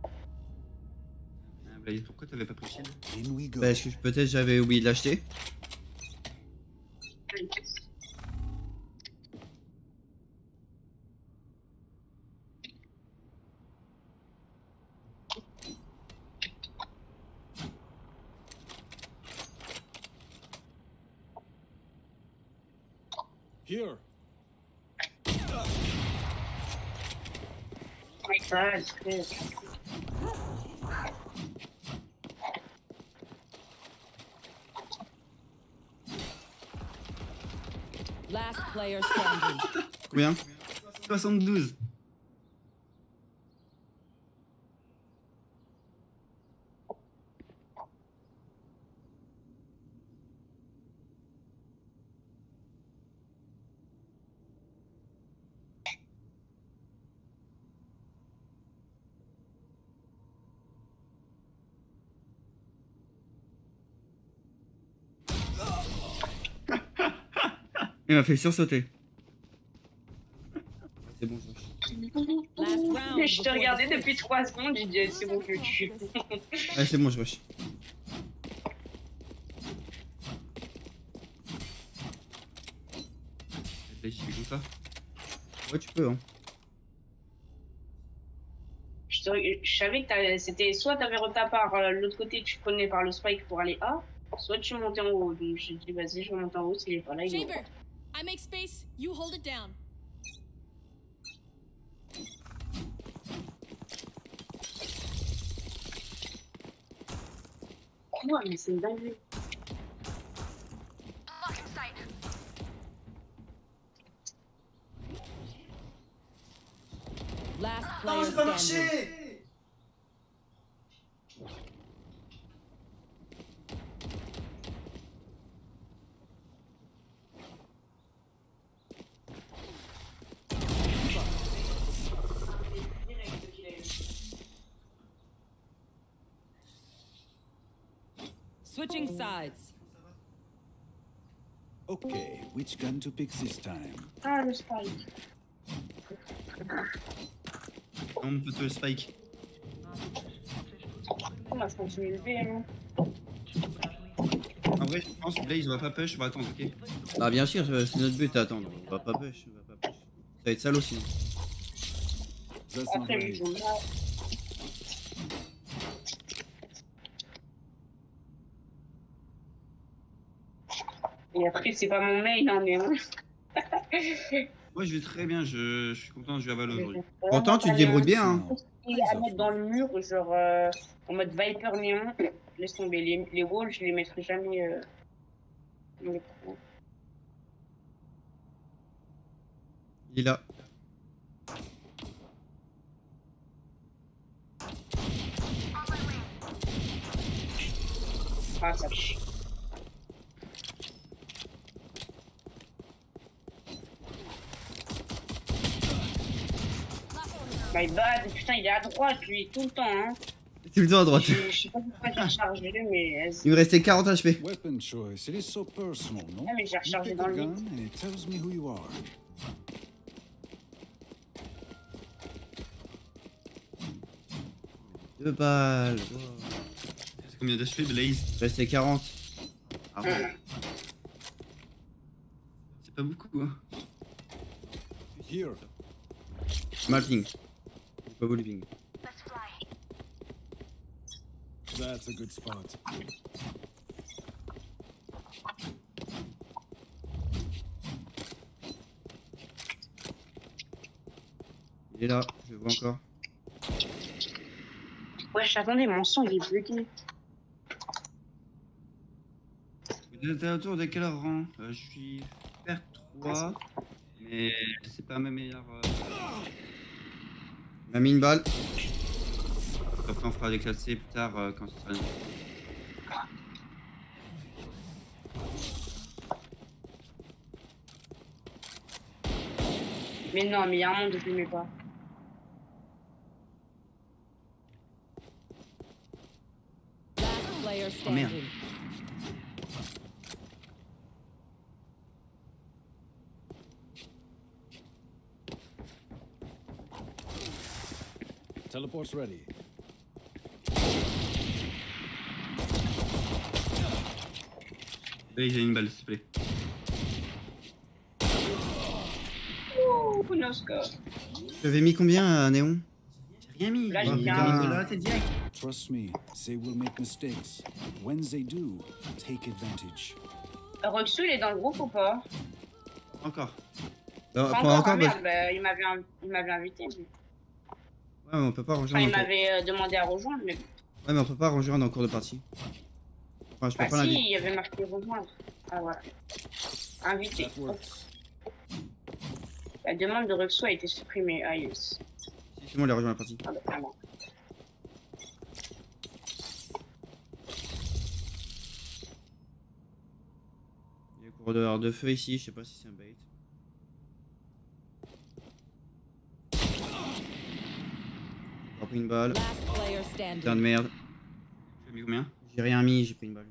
Ah, Blaze, pourquoi t'avais pas pris shield? In we go. Parce que peut-être j'avais oublié de l'acheter. Here. Ah, c'est- Last player standing. Combien? 72. Il m'a fait sursauter. C'est bon, je rush. Last round. Je te before the regardais switch. depuis 3 secondes, j'ai dit c'est bon, je le tue. Ouais, c'est bon, je rush. Blaze, tu fais comme ça. Ouais, tu peux, hein. Je savais que c'était soit t'avais retard par l'autre côté, tu prenais par le spike pour aller A, soit tu montais en haut. Donc j'ai dit vas-y, je vais monter en haut s'il est pas là. Il est Chamber, I make space, you hold it down. Ouais, mais c'est une dinguerie. Last player standing. Switching sides. Okay, which gun to pick this time? Ah, le spike. Non, mon poteau, le spike. On va se continuer le B, hein. En vrai, je pense que Blaze, on va pas push, on va attendre, ok? Ah, bien sûr, c'est notre but à attendre. On va pas push, on va pas push. Ça va être sale aussi. That's not Après, ready. ils ont là. Et après, c'est pas mon main, hein, mais bon. Moi, je vais très bien, je suis content de jouer à Valo aujourd'hui. Pourtant, tu te débrouilles bien, hein. Il est à mettre dans le mur, genre en mode Viper néon. Laisse tomber les walls, je les mettrai jamais dans les trous. Il est là. Ah, ça chie. My bad, putain, il est à droite, lui, tout le temps, hein. Tout le temps à droite. Je sais pas pourquoi j'ai rechargé, mais... Il me restait 40 HP. Weapon choice, it is so personal, no? Ah, mais j'ai You rechargé pick dans a le gun vide. and it tells me who you are. Deux balles. C'est combien d'HP, Blaze? Il me restait 40. Ah ouais. C'est pas beaucoup, hein. Here. Mal ping. J'ai pas voulu ping. That's a good spot. Il est là, je le vois encore. Wesh, attendez, mon son, il est bugué. Vous êtes autour de quel rang? Je suis faire 3, mais c'est pas ma meilleure. Il m'a mis une balle. Après, on fera des classés plus tard quand ce sera. Mais non, mais il y a un monde où je l'aimais pas. Last player Oh merde. standing. Teleport's ready. Blaze, j'ai une balle, s'il te plaît. Ouh, no score. J'avais mis combien, Néon? J'ai rien mis. Là, Oh, j'ai putain. un... Là, c'est direct. Trust me, they will make mistakes. When they do, take advantage. Roxu, il est dans le groupe ou pas? Encore. Non, Pas pas encore, ah, parce... merde, bah, il m'avait invité. Mais... Ouais, mais on peut pas Enfin, rejoindre. il m'avait demandé à rejoindre, mais... Ouais, mais on peut pas rejoindre en cours de partie. Enfin, je peux Ah pas si, l'inviter. il y avait marqué rejoindre. Ah voilà. Invité. That works. La demande de Roxu a été supprimée. Ah yes. Si, c'est bon, il a rejoint la partie. Ah bah clairement. Il y a un coureur de feu ici, je sais pas si c'est un bait. J'ai pris une balle. Last player Putain de standing. merde. J'ai mis combien? J'ai rien mis, j'ai pris une balle.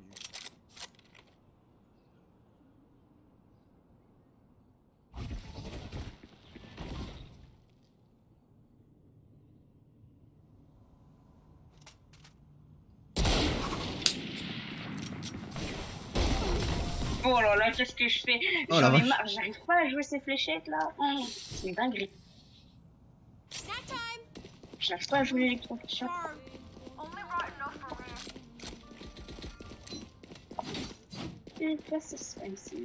Oh là là, qu'est-ce que je fais? Oh la J'en ai vache. marre, j'arrive pas à jouer ces fléchettes là. Oh, c'est une dinguerie. Snack time. J'arrive pas à jouer l'électrocution. Charm. Only right enough for me. This is fancy.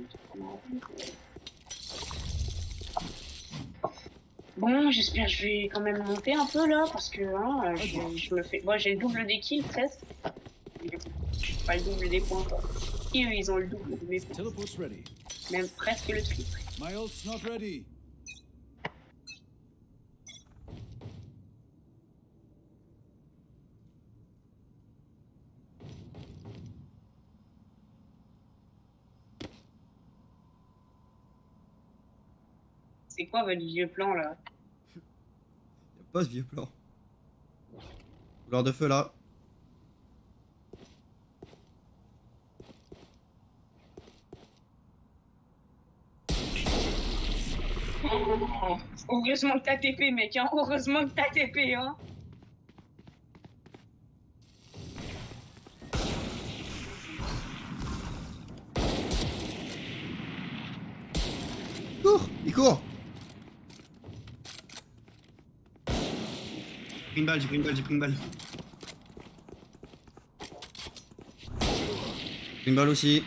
Bon, j'espère que je vais quand même monter un peu là, parce que hein, je me fais. Bon, j'ai le double des kills presque. Pas le double des points quoi. Et eux, ils ont le double de mes points. Teleport's ready. Même presque le triple. My ult's not ready. C'est quoi votre vieux plan là? Y'a pas ce vieux plan. Couleur de feu là. Heureusement que t'as TP mec, hein. Heureusement que t'as TP hein. Cours, il court. J'ai pris une balle, j'ai pris une balle, j'ai pris une balle. Une balle aussi.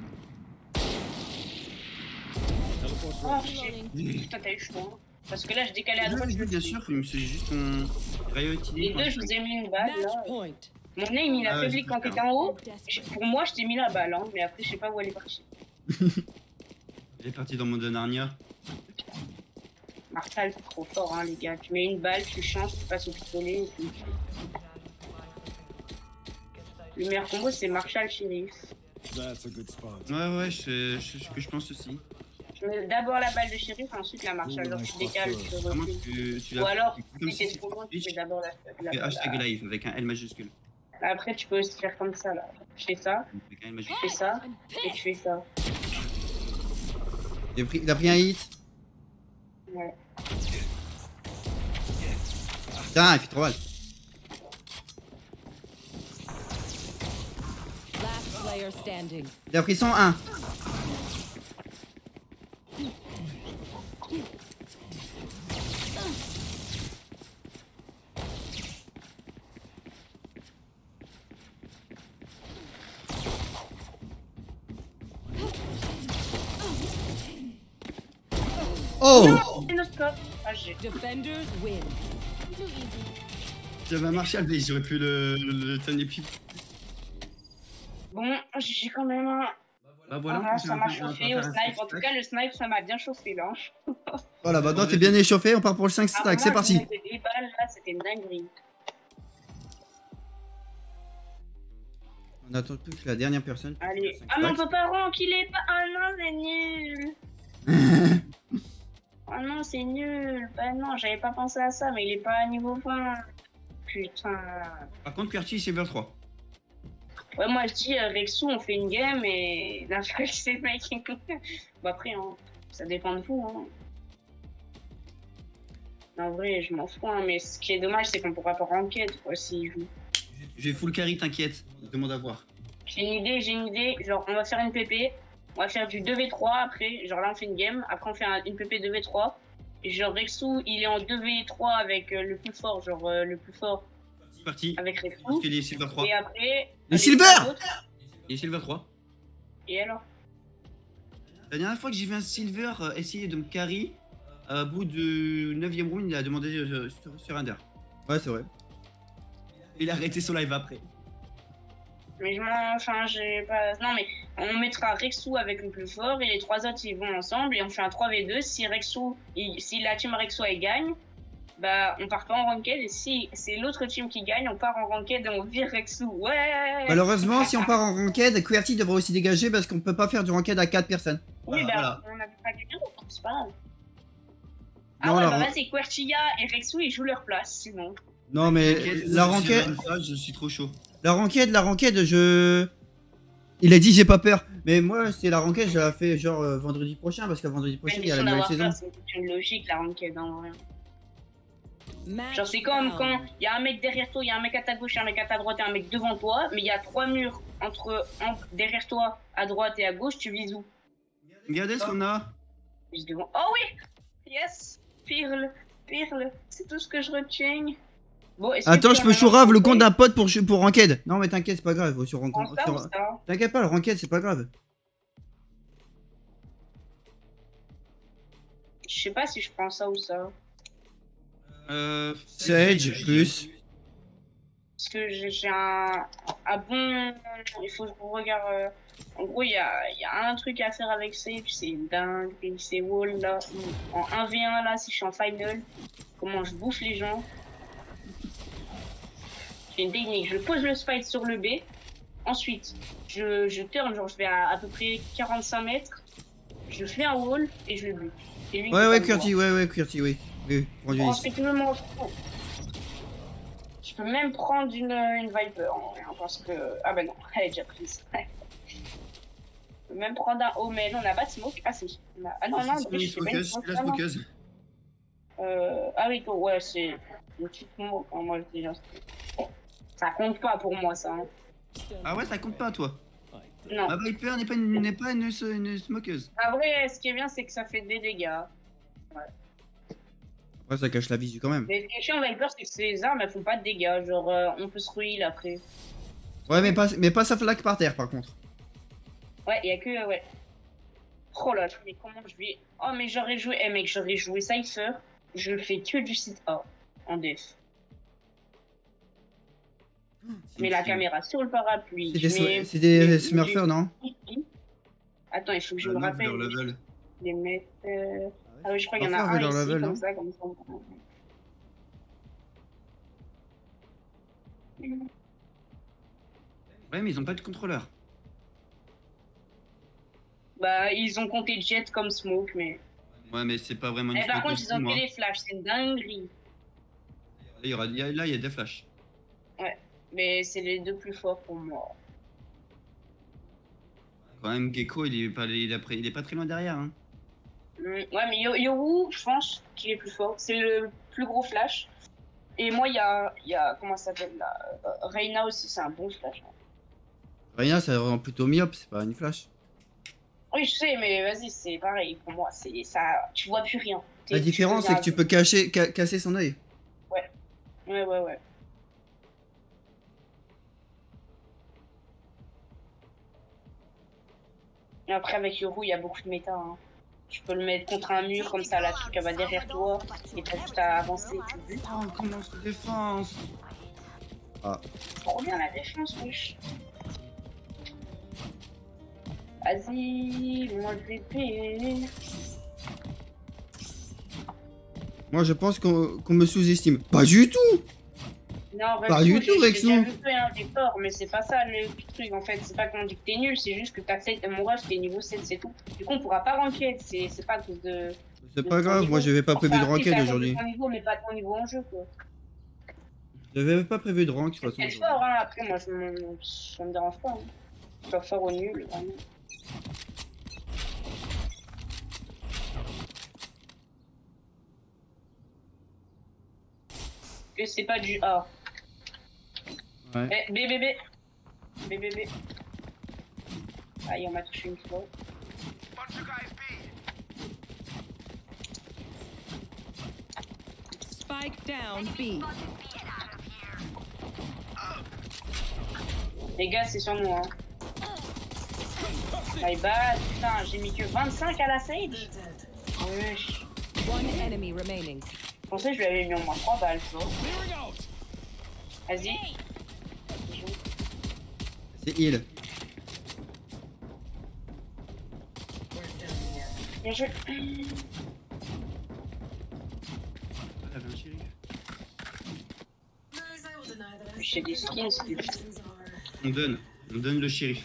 Teleport's Oh ready. shit. Putain t'as eu chaud hein. Parce que là je décalais à droite. Oui, bien sûr, mais c'est juste mon Les deux je vous ai mis une balle Match là. point. Mon aim il a Ah ouais, faibli c'est quand super. t'étais en haut. Desperate. Pour moi je t'ai mis la balle hein. Mais après je sais pas où elle est partie. Elle est partie dans mon Narnia. Martal c'est trop fort hein les gars. Tu mets une balle, tu changes, tu passes au pistolet et puis... Le meilleur combo, c'est Marshall Sheriff. That's a good spot. Ouais, ce que je pense aussi. Je mets d'abord la balle de Sheriff, ensuite la Marshall. Genre, tu décales, tu Vraiment, recules. tu Ou alors, comme si t'es si trop loin, tu Twitch, fais d'abord la fais hashtag live avec un L majuscule. Après, tu peux aussi faire comme ça, là. Je fais ça, Avec un L tu majuscule. fais ça, et tu fais ça. Il a pris un hit. Ouais. Putain, il fait trop mal. Last player standing. Il a pris 101. Oh! Et notre scope. Ah, j'ai. Defenders win. Too easy. J'avais un Marshall, mais j'aurais pu le tenir plus. Bon, j'ai quand même un. Bah voilà, Ah, on peut ça m'a faire un- chauffé au snipe. En tout cas, le snipe, ça m'a bien chauffé là. Voilà, bah toi t'es bien échauffé, on part pour le 5 Ah, stack, moi, c'est je parti. mettais des balles là, c'était une dinguerie. On attend plus que la dernière personne. Allez. Cinq Ah, mon stacks. papa rank, il est pas. Ah non, c'est nul. Ah non, c'est nul. Bah non, j'avais pas pensé à ça, mais il est pas à niveau 20. Putain. Par contre, Curtis, c'est vers 3. Ouais, moi je dis Rexou, on fait une game et là, je c'est le mec. Bon, après, hein, ça dépend de vous. Hein. En vrai, je m'en fous, hein, mais ce qui est dommage, c'est qu'on pourra pas ranked quoi s'il joue. J'ai full carry, t'inquiète. Demande à voir. J'ai une idée. Genre, on va faire une PP, on va faire du 2v3 après. Genre là, on fait une game, après, on fait une PP 2v3. Et genre, Rexou, il est en 2v3 avec le plus fort, genre le plus fort C'est parti. avec Parce Rexou. qu'il est Silver 3. Et après. Les Silver! Il est Silver 3. Et alors? La dernière fois que j'ai vu un Silver essayer de me carry, au bout du 9ème round, il a demandé sur Ender. Ouais, c'est vrai. Il a arrêté son live après. Mais je m'en. Enfin, j'ai pas. Non, mais on mettra Rexou avec le plus fort et les trois autres ils vont ensemble et on fait un 3v2. Si si la team Rexou elle gagne, bah on part pas en ranked et si c'est l'autre team qui gagne, on part en ranked et on vire Rexou. Ouais! Malheureusement, si on part en ranked, QWERTY devrait aussi dégager parce qu'on peut pas faire du ranked à 4 personnes. Oui, Voilà, bah on a pas quelqu'un d'autre, c'est pas grave. Ah Non, ouais, la bah ran- vas-y, QWERTYa et Rexou ils jouent leur place sinon. Non, mais T'inquiète, la je suis ranked, ça, je suis trop chaud. la ranked, je. Il a dit j'ai pas peur. Mais moi, c'est la ranked, je la fais genre vendredi prochain parce que vendredi prochain, il y a la nouvelle saison. C'est une logique la ranked en vrai. Match Genre c'est comme found. quand il y a un mec derrière toi, il y a un mec à ta gauche, un mec à ta droite et un mec devant toi, mais il y a 3 murs derrière toi, à droite et à gauche, tu vises où? Regardez ce qu'on a. Je vise devant. Oh oui! Yes! Pirle, c'est tout ce que je retiens. Bon, est-ce que Attends, tu je as peux un chourave le ranked compte d'un pote pour ranked. Non, mais t'inquiète, c'est pas grave. Sur Prends ça ou ça? T'inquiète pas, le ranked, c'est pas grave. Je sais pas si je prends ça ou ça. Sage, plus. Parce que j'ai un. Ah bon, il faut que je regarde. En gros, il y a un truc à faire avec Sage, c'est dingue. C'est wall là. En 1v1 là, si je suis en final, comment je bouffe les gens. J'ai une technique, je pose le spike sur le B. Ensuite, je turn, genre je vais à peu près 45 mètres. Je fais un wall et je le bute. C'est lui qui Ouais, va ouais, me voir. QWERTY, ouais, QWERTY, oui. Oui, prends du risque. Ensuite, je me mange trop. Je peux même prendre une Viper en vrai, hein, parce que. Ah bah non, elle est déjà prise. Je peux même prendre un Omen, on n'a pas de smoke. Ah si. Ah non, non, C'est je fais pas une smokeuse, smoke. c'est la Ah, non. smokeuse. Ah oui, ouais, c'est une petite smoke. Hein, moi, je dis. Bon, ça compte pas pour moi, ça. Hein. Ah ouais, ça compte pas toi. Non. Ma Viper n'est pas une smokeuse. En vrai, ce qui est bien, c'est que ça fait des dégâts. Ouais, ça cache la visu quand même. Mais ce qui est chiant en Viper, c'est que ces armes, elles font pas de dégâts. Genre, on peut se ruiner après. Ouais, mais pas sa flaque par terre par contre. Ouais, y a que. Ouais. Oh là, mais comment je vais. Oh, mais j'aurais joué. Eh, mec, j'aurais joué Cypher. Je fais que du site A en def. Mais la caméra sur le parapluie. C'est des smurfers, non? Attends, il faut que je Ah me non, rappelle. leur level. Les mettre. Ah oui, je crois qu'il y en a Enfin, un leur ici, level, comme non ça, comme ça. Ouais, mais ils ont pas de contrôleur. Bah, ils ont compté Jet comme smoke, mais. Ouais, mais c'est pas vraiment une Eh, par smoke contre, aussi, ils ont moi. fait les flashs, c'est une dinguerie. Là, il y a des flashs. Mais c'est les deux plus forts pour moi. Quand même, Gecko, il est pas très loin derrière. Hein. Ouais, mais Yoru, je pense qu'il est plus fort. C'est le plus gros flash. Et moi, il y a comment ça s'appelle là Reina aussi, c'est un bon flash. Rien, ça rend plutôt myope, c'est pas une flash. Oui, je sais, mais vas-y, c'est pareil pour moi. C'est ça, tu vois plus rien. La différence, c'est que tu peux casser son œil. Ouais. Et après, avec Yoru, il y a beaucoup de méta. Hein. Tu peux le mettre contre un mur, comme ça, la truc, elle va derrière toi. Et t'as juste à avancer. Tu buts. Oh, comment se défense? Ah. Trop bien la défense, wesh. Vas-y, moi le VP. Moi, je pense qu'on me sous-estime. Pas du tout. Non, Pas du tout, Rexo. J'ai fait un effort, mais c'est pas ça le truc en fait. C'est pas qu'on dit que t'es nul, c'est juste que t'as 7, mon rush, t'es niveau 7, c'est tout. Du coup, on pourra pas ranked, c'est pas à cause de. C'est pas grave, moi, j'avais pas prévu de ranked aujourd'hui. Ton niveau, mais pas ton niveau en jeu, quoi. J'avais pas prévu de rank, de toute façon. C'est fort, hein. Après, moi, ça me dérange pas. Hein. Je suis fort ou nul, vraiment. Et c'est pas du A. Ouais. Eh, BBB. BBB. Aïe, on m'a touché une fois. Spike down B. Les gars, c'est sur moi. Hein. My bad. Putain, j'ai mis que 25 à la sage. Wesh. One enemy remaining. Je pensais que je lui avais mis au moins 3 balles, tu vois. Vas-y. C'est heal. Bien joué. Ah, t'avais un shérif. J'ai des skins, c'est du On donne le shérif.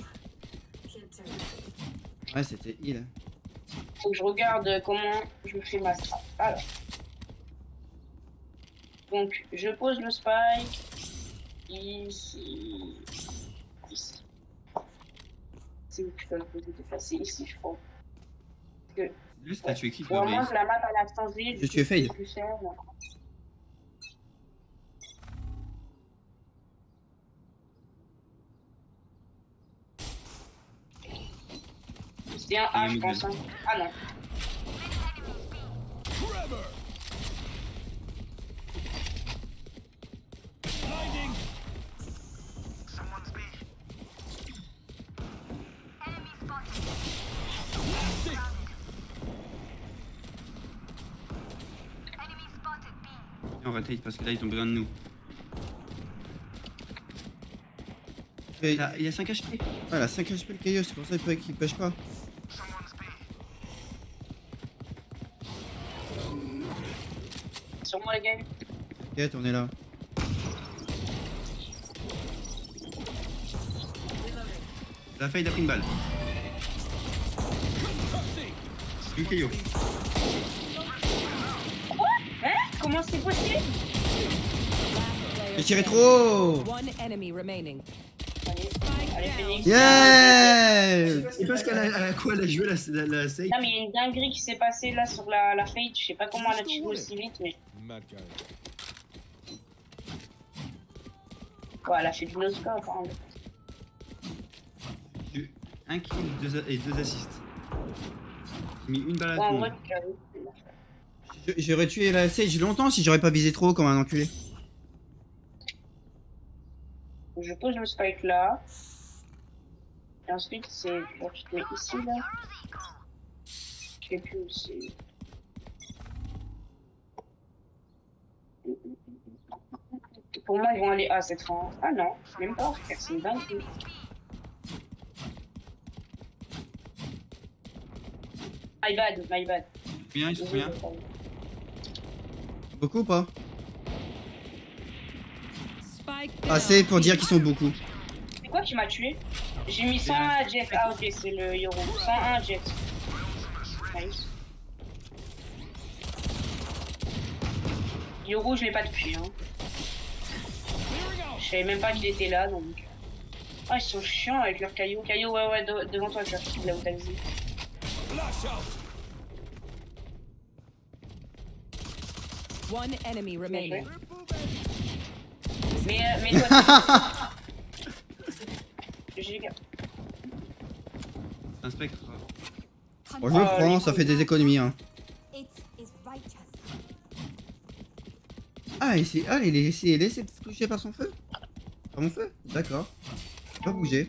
Ouais, c'était heal. Faut que je regarde comment je fais ma strat. Alors. Donc, je pose le spike. Ici. Ici. C'est où que je peux le poser de passer ici, je crois. Parce que, Lui, t'as tué qui, pour toi, moi, Blaze? la map elle a changé. Je tué Fade. C'était un A, je pense. Hein. Ah non. Et on rotate parce que là, ils ont besoin de nous. Et... Il y a 5 HP. Voilà, 5 HP le KO, c'est pour ça qu'il pêche pas. Sur moi, les gars. T'inquiète, on est là. La Fade a pris une balle. Du KO. Hein? Comment c'est possible? J'ai tiré trop haut. One enemy remaining. Allez, Phoenix. Yeah. C'est parce qu'elle a quoi? Elle a joué la save. Non, mais il y a une dinguerie qui s'est passée là sur la fade. Je sais pas comment elle a tiré aussi vite, mais. Mad guy. Ouais, elle a fait du no-scope. Hein. J'ai eu 1 kill et 2 assists. J'ai mis une balle à Ouais, tout en le vrai, monde. tu l'as vu. J'aurais tué la Sage longtemps si j'aurais pas visé trop haut comme un enculé. Je pose le spike là. Et ensuite, c'est. Bon, je te mets ici là. Je sais plus où c'est. Pour moi, ils vont aller A cette fois. Ah non, même pas, frère, c'est une dinguerie. My bad, my bad. Combien? Ils sont combien? Beaucoup ou pas? Spike down. Assez pour dire qu'ils sont beaucoup. quoi qui m'a tué? J'ai mis 101 Jet. Ah ok, c'est le Yoro. 101 Jet. Nice. Yoro, je l'ai pas tué. Hein. Je savais même pas qu'il était là donc. Ah, ils sont chiants avec leurs cailloux. Cailloux, ouais, devant toi, tu vois, là où t'as vu. One enemy remaining. Mais toi, j'ai Un spectre. Bon, je le prends, ça fait des économies. Hein. It is righteous. Ah, il est laissé toucher par son feu? Par mon feu? D'accord. Pas bouger.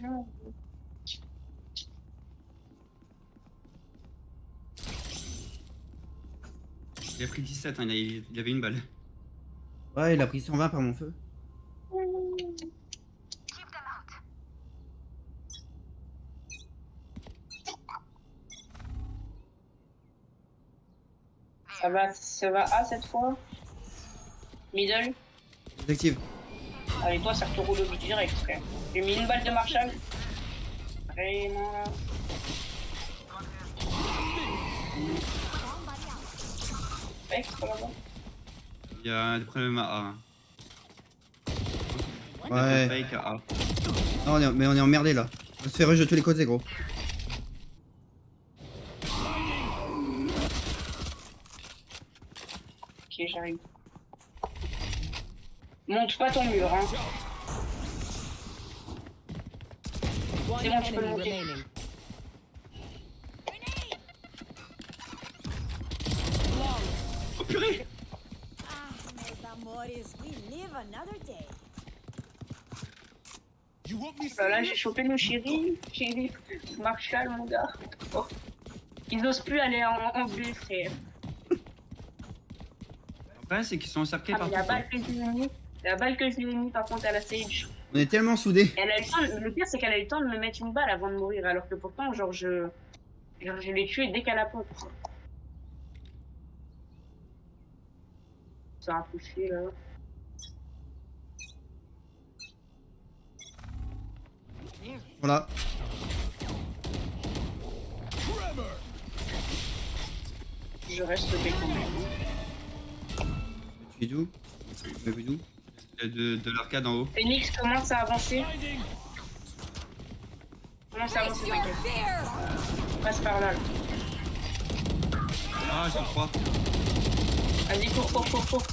Il a pris 17, hein, il avait une balle. Ouais, il a pris 120 par mon feu. Ça va A cette fois. Middle. Détective. Allez, toi, ça te roule au but direct, frère. J'ai mis une balle de Marshall. Vraiment là. Spectre là-bas. Il y a des problèmes à A. Hein. Ouais. Fake à A. Non, mais on est emmerdé là. On se fait rush de tous les côtés, gros. Ok, j'arrive. Monte pas ton mur, hein. One C'est bon, tu peux le enemy monter. remaining. Oh purée! Ah, meus amores, we live another day. You want me Là, j'ai chopé nos chéris. Chéris. Marshall, mon gars. Oh. Ils osent plus aller en bleu, frère. Après, c'est qu'ils sont encerclés Ah, mais partout. la balle que je lui ai mis. La balle que je lui ai mis, par contre, à la Sage. On est tellement soudés. Elle a eu le temps, le pire, c'est qu'elle a eu le temps de me mettre une balle avant de mourir, alors que pourtant, genre, je l'ai tué dès qu'elle a pop. Ça a poussé, là. Voilà. Je reste quand même. Tu es d'où? Tu m'as vu d'où? De l'arcade en haut. Phoenix commence à avancer. Commence à avancer, t'inquiète. Passe par là. Ah, je crois. Vas-y, cours.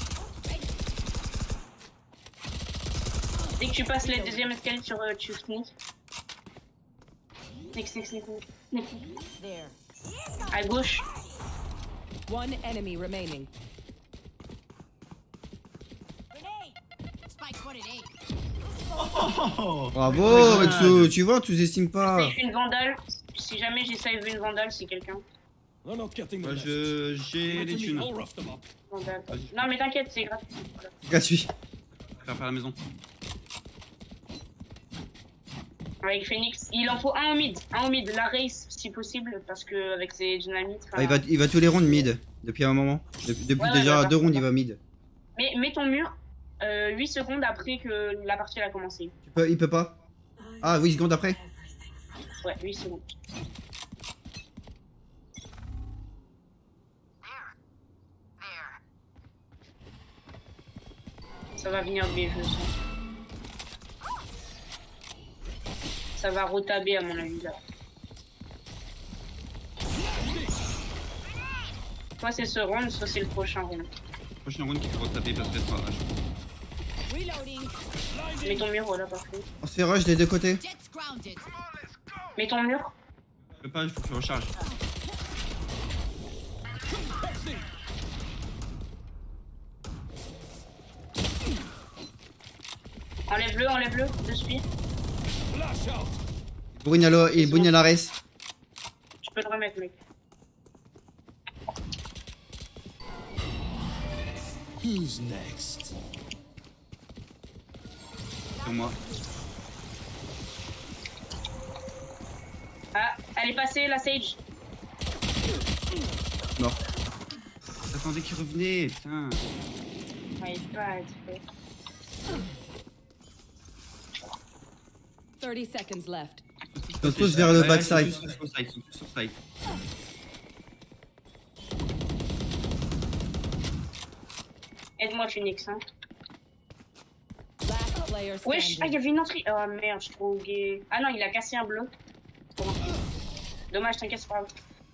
Dès que tu passes les deuxième escalier sur tu sneak. Sneak. There. À gauche. One enemy remaining. Spike's what it ain't. Bravo, Rexo. Tu vois, tu sous-estimes pas. Save une vandale. Si jamais j'ai save une vandale, si quelqu'un. I'm not getting the Moi, message. j'ai les thunes. I'll rough them up. Vandale. Vas-y. Non, mais t'inquiète, c'est gratuit. Voilà. Gratuit. Faire la maison. Avec Phoenix, il en faut un au mid, la race si possible, parce que avec ses dynamites. Ah, il va tous les rounds mid. Depuis un moment. Depuis Ouais, déjà ouais, 2 rounds, il va mid. Mais mets ton mur 8 secondes après que la partie a commencé. Il peut pas. Ah, 8 secondes après. Ouais, 8 secondes. Ça va venir de mes jeux, ça. Ça va retaber à mon avis là. Soit c'est ce round, soit c'est le prochain round. Prochain round qu'il faut taper parce qu'elle sera H. Reloading. Mets ton mur, voilà, parfait. On se fait rush des deux côtés. Jet's grounded. Mets ton mur. Je peux pas, il faut que je recharge. Enlève-le, je suis. Il bougne à la race. Tu peux le remettre, mec. Who's next? Sur moi. Ah, elle est passée, la Sage. Mort. J'attendais qu'il revenait, putain. Ouais, il peut pas être fait. 30 seconds left. Ils sont tous vers le backside. Ils sont tous sur site. Aide-moi, Phoenix. Hein. Last player Wesh, ah, il y standing. avait une entrée. Oh merde, je suis trop gay. Ah non, il a cassé un bloc. Bon. Dommage, t'inquiète, c'est pas grave.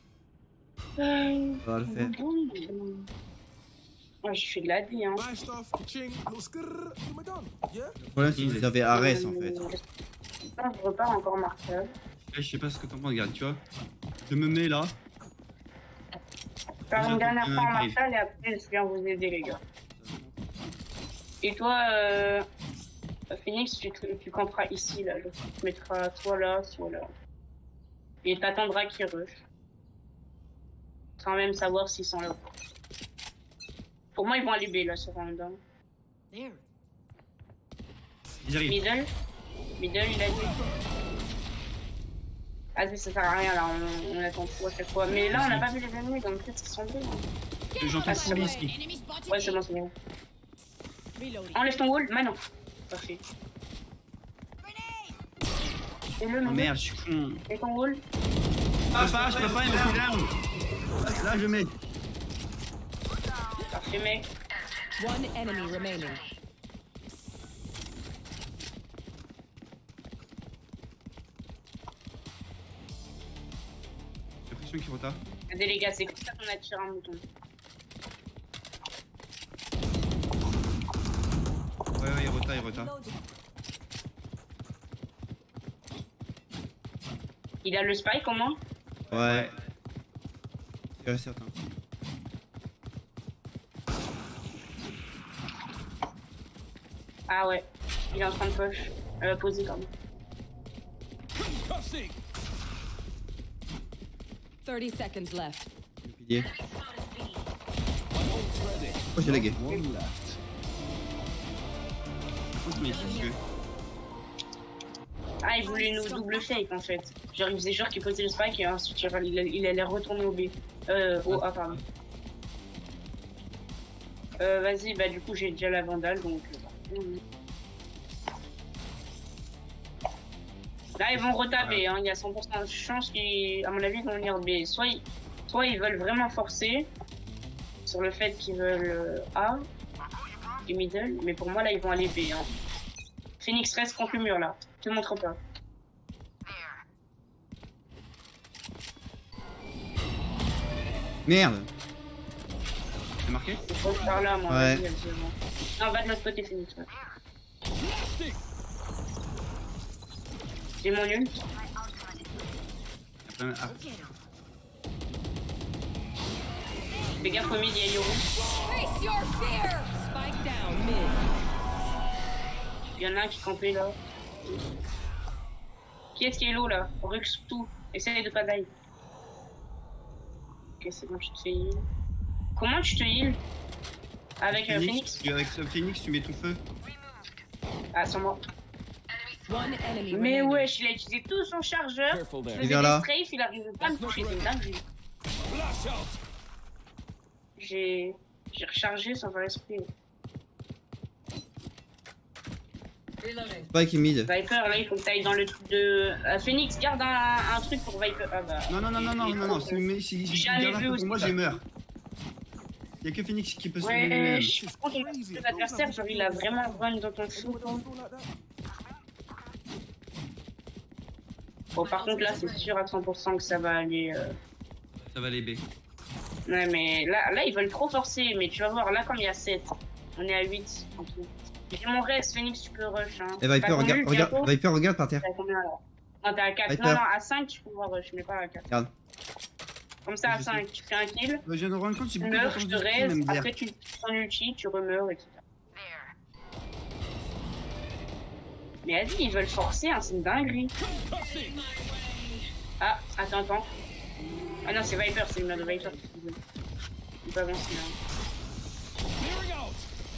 On va le faire. Ouais, j'ai fait de la vie, hein. Buy stuff, ching, no skrrr, you're done. Yeah? Le problème, c'est qu'ils avaient Ares en fait. Non, je repars encore Marcel. Je sais pas ce que t'en penses, regarde, tu vois. Je me mets là. Faire une dernière fois en Grave. Marcel et après je viens vous aider, les gars. Et toi, Phoenix, tu camperas ici, là. Tu mettras soit là, soit là. Et t'attendras qu'ils rush. Sans même savoir s'ils sont là. Pour moi, ils vont aller B, là, sur round. There. Ils arrivent. Middle, il a dit. Ah, ça sert à rien, là, on attend trop à chaque fois. Mais là, on n'a pas vu les ennemis, donc peut-être qu'ils sont B. J'entends Ah, c'est couler bon. ici. Ouais, c'est bon, c'est bon. Reloading. Enlève ton wall, maintenant. Parfait. Et le Oh merde, je suis con. Et ton wall. Je peux pas, il me fout down. Là, je mets. Parfait, mec. One enemy remaining. J'ai l'impression qu'il rota. Regardez, les gars, c'est comme ça qu'on attire un mouton. Ouais, il rota. Il a le spike au moins. Ouais. C'est certain. Ah ouais. Il est en train de push. Poser quand même. Concussing! 30 seconds left. Le pilier. My ult's ready. Oh, j'ai lagué. One left. Faut que je mette ici, si tu veux. Ah, il voulait nous double fake en fait. Genre, il faisait genre qu'il posait le spike et ensuite genre, il allait retourner au B. Au A, pardon. Vas-y, bah du coup, j'ai déjà la vandale donc. Là, ils vont retaper, hein. Il y a 100% de chance qu'à mon avis, ils vont venir B. Soit ils veulent vraiment forcer sur le fait qu'ils veulent A et middle, mais pour moi, là, ils vont aller B. Hein. Phoenix reste contre le mur, là. Te montre pas. Merde. C'est marqué? Je passe par là, moi. Ouais. Vas-y, absolument. Non, va de l'autre côté, Phoenix. Ouais. J'ai mon ult. Ah, Fais gaffe au mid, il y a Yoru. Face your fear. Spike down mid. Il y en a un qui campait là. Qui est-ce qui est low là? Rux tout. Essaye de pas die. Ok, c'est bon, je te fais heal. Comment tu te heal? Avec Phoenix? Avec Phoenix, tu mets tout feu. Ah, sans moi. One enemy Mais remaining. wesh, il a utilisé tout son chargeur. Careful Je there. faisais viens là. des strafes, il arrivait pas à me toucher, c'est une dinguerie. Flash out! J'ai rechargé sans faire esprit. Spike mid. Viper, là, il faut que t'ailles dans le truc de. Phoenix, garde un truc pour Viper. Ah bah. Non. Si Jamais garde un vu peu aussi pour moi, ça. j'ai meurs. Y'a que Phoenix qui peut se sauver Ouais, lui-même. je pense que l'adversaire, genre, il a vraiment run dans ton shoot. Bon, par contre, là, c'est sûr à 100% que ça va aller. Ça va les B. Ouais, mais là, ils veulent trop forcer. Mais tu vas voir, là, comme il y a 7, on est à 8 en tout. J'ai mon reste, Phoenix, tu peux rush. Hein. Et Viper, T'as combien, bientôt Viper, regarde par terre. T'as combien là? Non, t'es à 4. Viper. Non, à 5, tu peux voir rush, mais pas à 4. Regarde. Comme ça, à Je 5, tu fais un kill. Je viens de me rendre compte, j'ai Tu beaucoup meurs, d'attente je te de skill, raise. même derrière. Après, tu prends l'ulti, tu remeurs, etc. Mais vas-y, ils veulent forcer, hein, c'est une dinguerie. Ah, attends. Ah non, c'est Viper, c'est le mur de Viper. Il peut avancer là. Clearing out!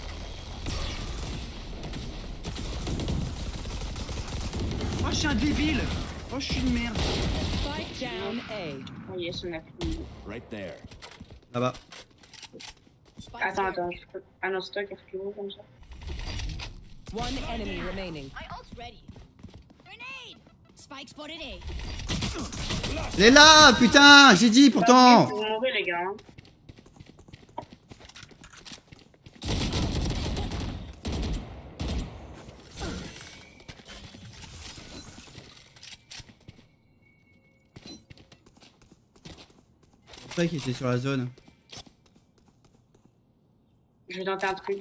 Oh, je suis un débile. Oh, je suis une merde. Spike down A. Oh yes, on a fini. Right there. Là-bas. Attends, je peux... Ah non, c'est toi qui as fait le comme ça. One enemy remaining. My ult's ready. Grenade! Spike spotted A. Elle est là, putain, j'ai dit pourtant. Vous mourrez, les gars. Hein. C'est vrai qu'il était sur la zone. Je vais tenter un truc.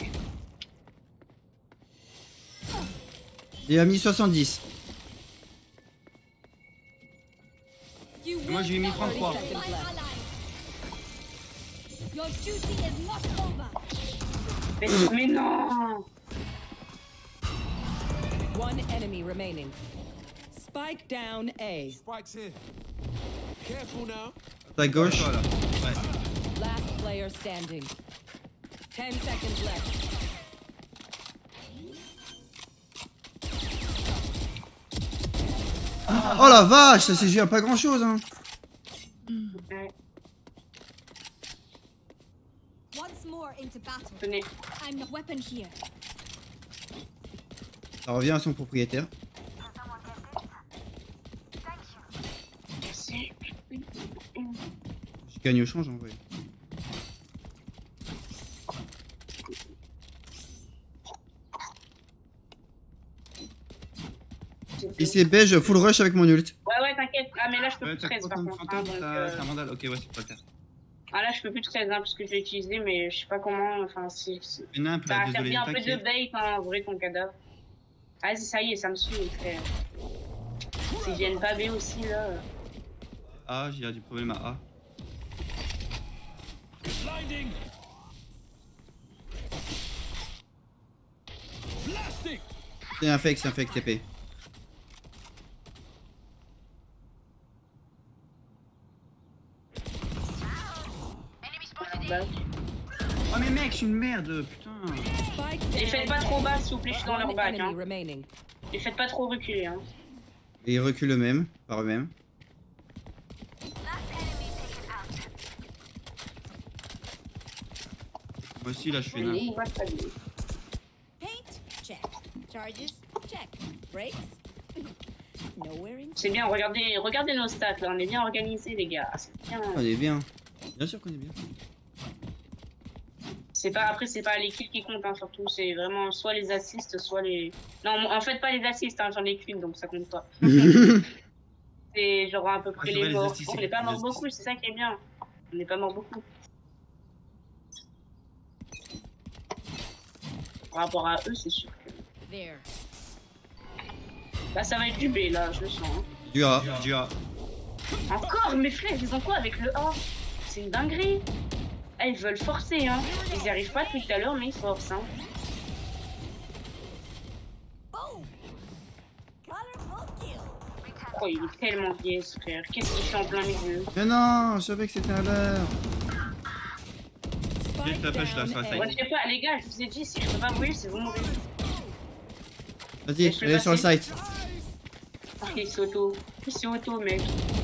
Il a mis 70. Moi j'ai mis 33. Your duty is not over. Mais non. One enemy remaining. Spike down A. Spike's here. Careful now. À gauche. Voilà. Ouais. Last player standing. 10 seconds left. Oh la vache, ça s'est joué à pas grand chose hein. Ouais, Once more into battle. tenez. I'm the weapon here. Ça revient à son propriétaire. Merci. Je gagne au change en vrai. Et c'est beige, full rush avec mon ult. Ouais, t'inquiète. Ah, mais là, je peux plus T'as 13 quoi par comme contre. Hein, fantôme? donc, T'as un vandal. Ok, ouais, c'est pas le faire. Ah, là, je peux plus 13 hein, parce que je l'ai utilisé, mais je sais pas comment. Enfin, Une imp ça là, a désolé, servi un peu de t'inquiète. bait en vrai, ton cadavre. Ah, ça y est, ça me suit, frère. S'ils viennent pas B aussi, là. A, il y a du problème à A. Blinding. Blasting. C'est un fake TP. Bah, Oh mais mec, je suis une merde, putain. Spike les faites pas trop bas, s'il vous plaît, je suis dans leur One bac. enemy Hein. remaining. Les faites pas trop reculer. Hein. Et ils reculent eux-mêmes, par eux-mêmes. Moi aussi là, je fais Oui, une on va pas bien. Paint, check. Charges, check. Brakes, nowhere in. C'est bien, regardez nos stats là, on est bien organisés les gars. C'est bien. On est bien. Bien sûr qu'on est bien. C'est pas après c'est pas les kills qui comptent hein, surtout, c'est vraiment soit les assists, soit les. Non, en fait pas les assists, hein, j'en ai qu'une donc ça compte pas. C'est genre à peu près Ah, c'est les vrai, les morts. assists, On n'est pas les mort assists. beaucoup, c'est ça qui est bien. On n'est pas mort beaucoup. Par rapport à eux, c'est sûr que. There. Là ça va être du B là, je le sens. Hein. Du A. Du A. Encore mes frères, ils ont quoi avec le A? C'est une dinguerie. Ah, ils veulent forcer, hein. Ils n'y arrivent pas depuis tout à l'heure, mais ils forcent, hein. Boom. Colorful kill. Oh, il est tellement vieux, ce frère. Qu'est-ce qu'il fait en plein milieu? Mais non, je savais que c'était un leurre. Spike la pêche, là, down sur la A. side. Ouais, je sais pas, les gars, je vous ai dit, si je peux pas mourir, c'est vous mourir. Vas-y, Je vais allez sur le passer. site. Ah, il s'est auto, mec.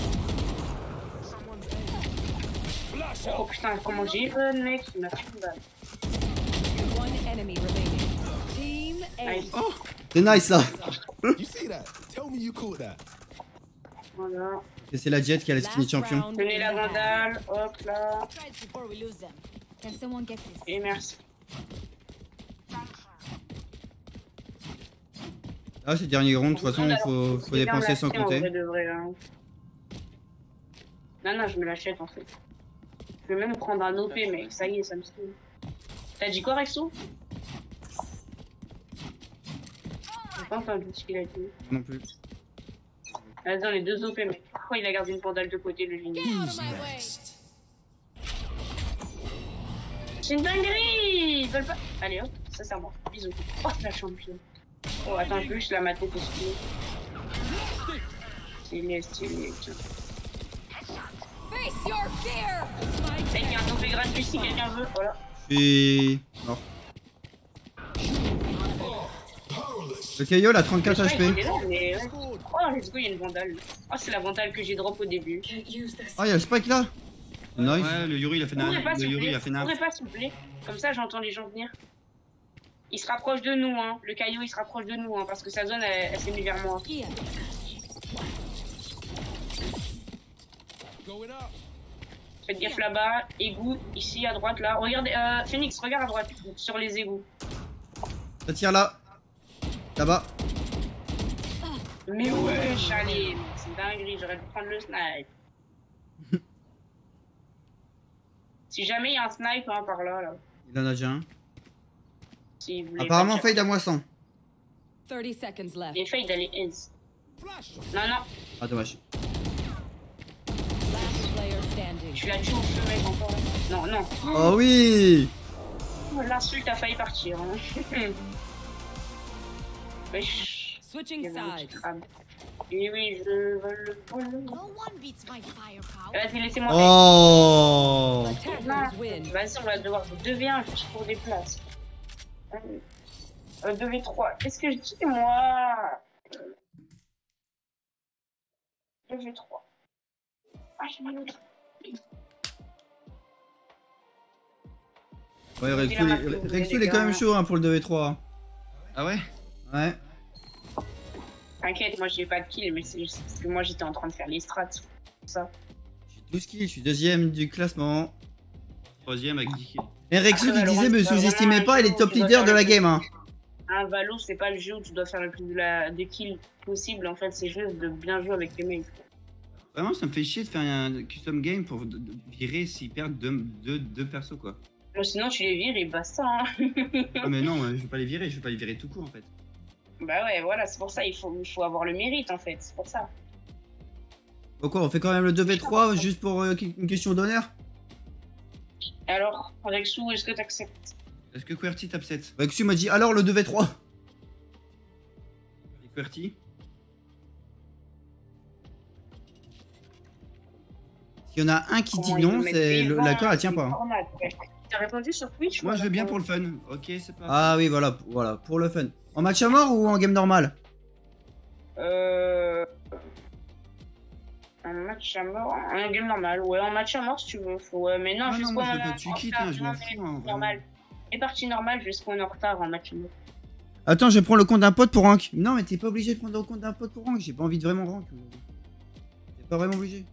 Oh putain, comment j'ai run, mec? Il m'a fait une balle. One enemy remaining. Team A. Nice. Oh, C'est nice ça. You see that? Tell me you caught that. Voilà. Et c'est la Jet qui a le skinny Last champion. round Tenez la in the bag. vandale, hop là. Tries before we lose them. Can someone get this? Et merci. Là, c'est le dernier round. De toute façon, faut dépenser sans En vrai compter. de vrai, hein. Non, je me l'achète en fait. Je vais même prendre un OP, mec. Ça y est, ça me saoule. T'as dit quoi, Rexo? J'ai pas entendu ce qu'il a dit. Non plus. Vas-y, on est deux OP, mec. Pourquoi il a gardé une pandale de côté, le génie? Get out of my way. C'est une dinguerie! Ils veulent pas. Allez hop, ça c'est à moi. Bisous. Oh, la championne. Oh, attends, je vais juste la mater parce que. Stylé, tiens. Face your fear. Mec, il y a un OP gratuit si quelqu'un veut. Voilà. Je suis mort. Le KO, il a 34 Ouais, il HP. est là, mais ouais. Oh, let's go, il y a une vandale. Oh, c'est la vandale que j'ai drop au début. Oh, il y a le spike là. Nice. ouais, le Yuri il a fait Courez pas, le s'il vous Yuri il plaît. a fait nain. Courez pas, s'il vous plaît. Comme ça, j'entends les gens venir. Il se rapproche de nous, hein. Le caillou, il se rapproche de nous, hein, parce que sa zone, elle s'est mise vers moi. Here. Going up. Faites gaffe là-bas. Égout, ici, à droite, là. Regardez, Phoenix, regarde à droite, sur les égouts. Ça tire là. Là-bas. Mais ouais, allez, c'est dinguerie, j'aurais dû prendre le snipe. Si jamais il y a un snipe hein, par là, là. Il en a déjà un. Si vous voulez Apparemment, pas fade à moisson. 30 seconds left. les fades, elle est aise. Flash. Non, non, Ah, dommage. Last player standing. tu l'as tué au feu, mec, encore. Non, non. Oh oui. L'insulte a failli partir. Hein. Wesh. Switching Il y avait un petit sides. crabe. Oui, oui, je veux le voler. No one beats my firepower. Vas-y, laissez-moi. Oh. Attackers win. Vas-y, on va devoir 2v1 juste pour des places. 2v3. Qu'est-ce que je dis, moi 2v3. Ah, je mets l'autre. Ouais, Rexul est quand même chaud hein, pour le 2v3. Ah ouais? Ouais. T'inquiète, moi j'ai pas de kill, mais c'est juste parce que moi j'étais en train de faire les strats. Ça. J'ai 12 kills, je suis deuxième du classement. Troisième avec 10 kills. Et Rexul Après, il disait Valorant, me c'est pas sous-estimez vraiment pas, un il jeu est où top tu dois leader faire de la le game hein. Un Valo, c'est pas le jeu où tu dois faire le plus de kills possible. En fait, c'est juste de bien jouer avec les mecs. Vraiment, ça me fait chier de faire un custom game pour virer s'ils perdent deux persos quoi. Bon, sinon, tu les vires et basta. Hein. Ah mais non, je vais pas les virer, je vais pas les virer tout court en fait. Bah ouais, voilà, c'est pour ça, il faut avoir le mérite en fait. C'est pour ça. Bon quoi, on fait quand même le 2v3 juste pour une question d'honneur. Alors, Rexou, est-ce que t'acceptes? Est-ce que QWERTY t'upset? Rexul m'a dit alors le 2v3. Et QWERTY? S'il y en a un qui dit Comment ils non, me mettent c'est devant, l'accord elle c'est tient pas. Hein. normal. T'as répondu sur Twitch? Moi ou je veux bien pas pour le fun. Ok, c'est pas. Ah oui voilà, voilà, pour le fun. En match à mort ou en game normal? Un match à mort, un game normal, ouais, en match à mort si tu veux, ouais, mais non, Ah non, jusqu'au moi je veux pas que tu quittes, hein, je m'en non, fous. mais Hein, vraiment. normal. Les parties normales jusqu'au en retard en match à mort. Attends, je prends le compte d'un pote pour rank. Non mais t'es pas obligé de prendre le compte d'un pote pour rank, j'ai pas envie de vraiment rank. T'es pas vraiment obligé.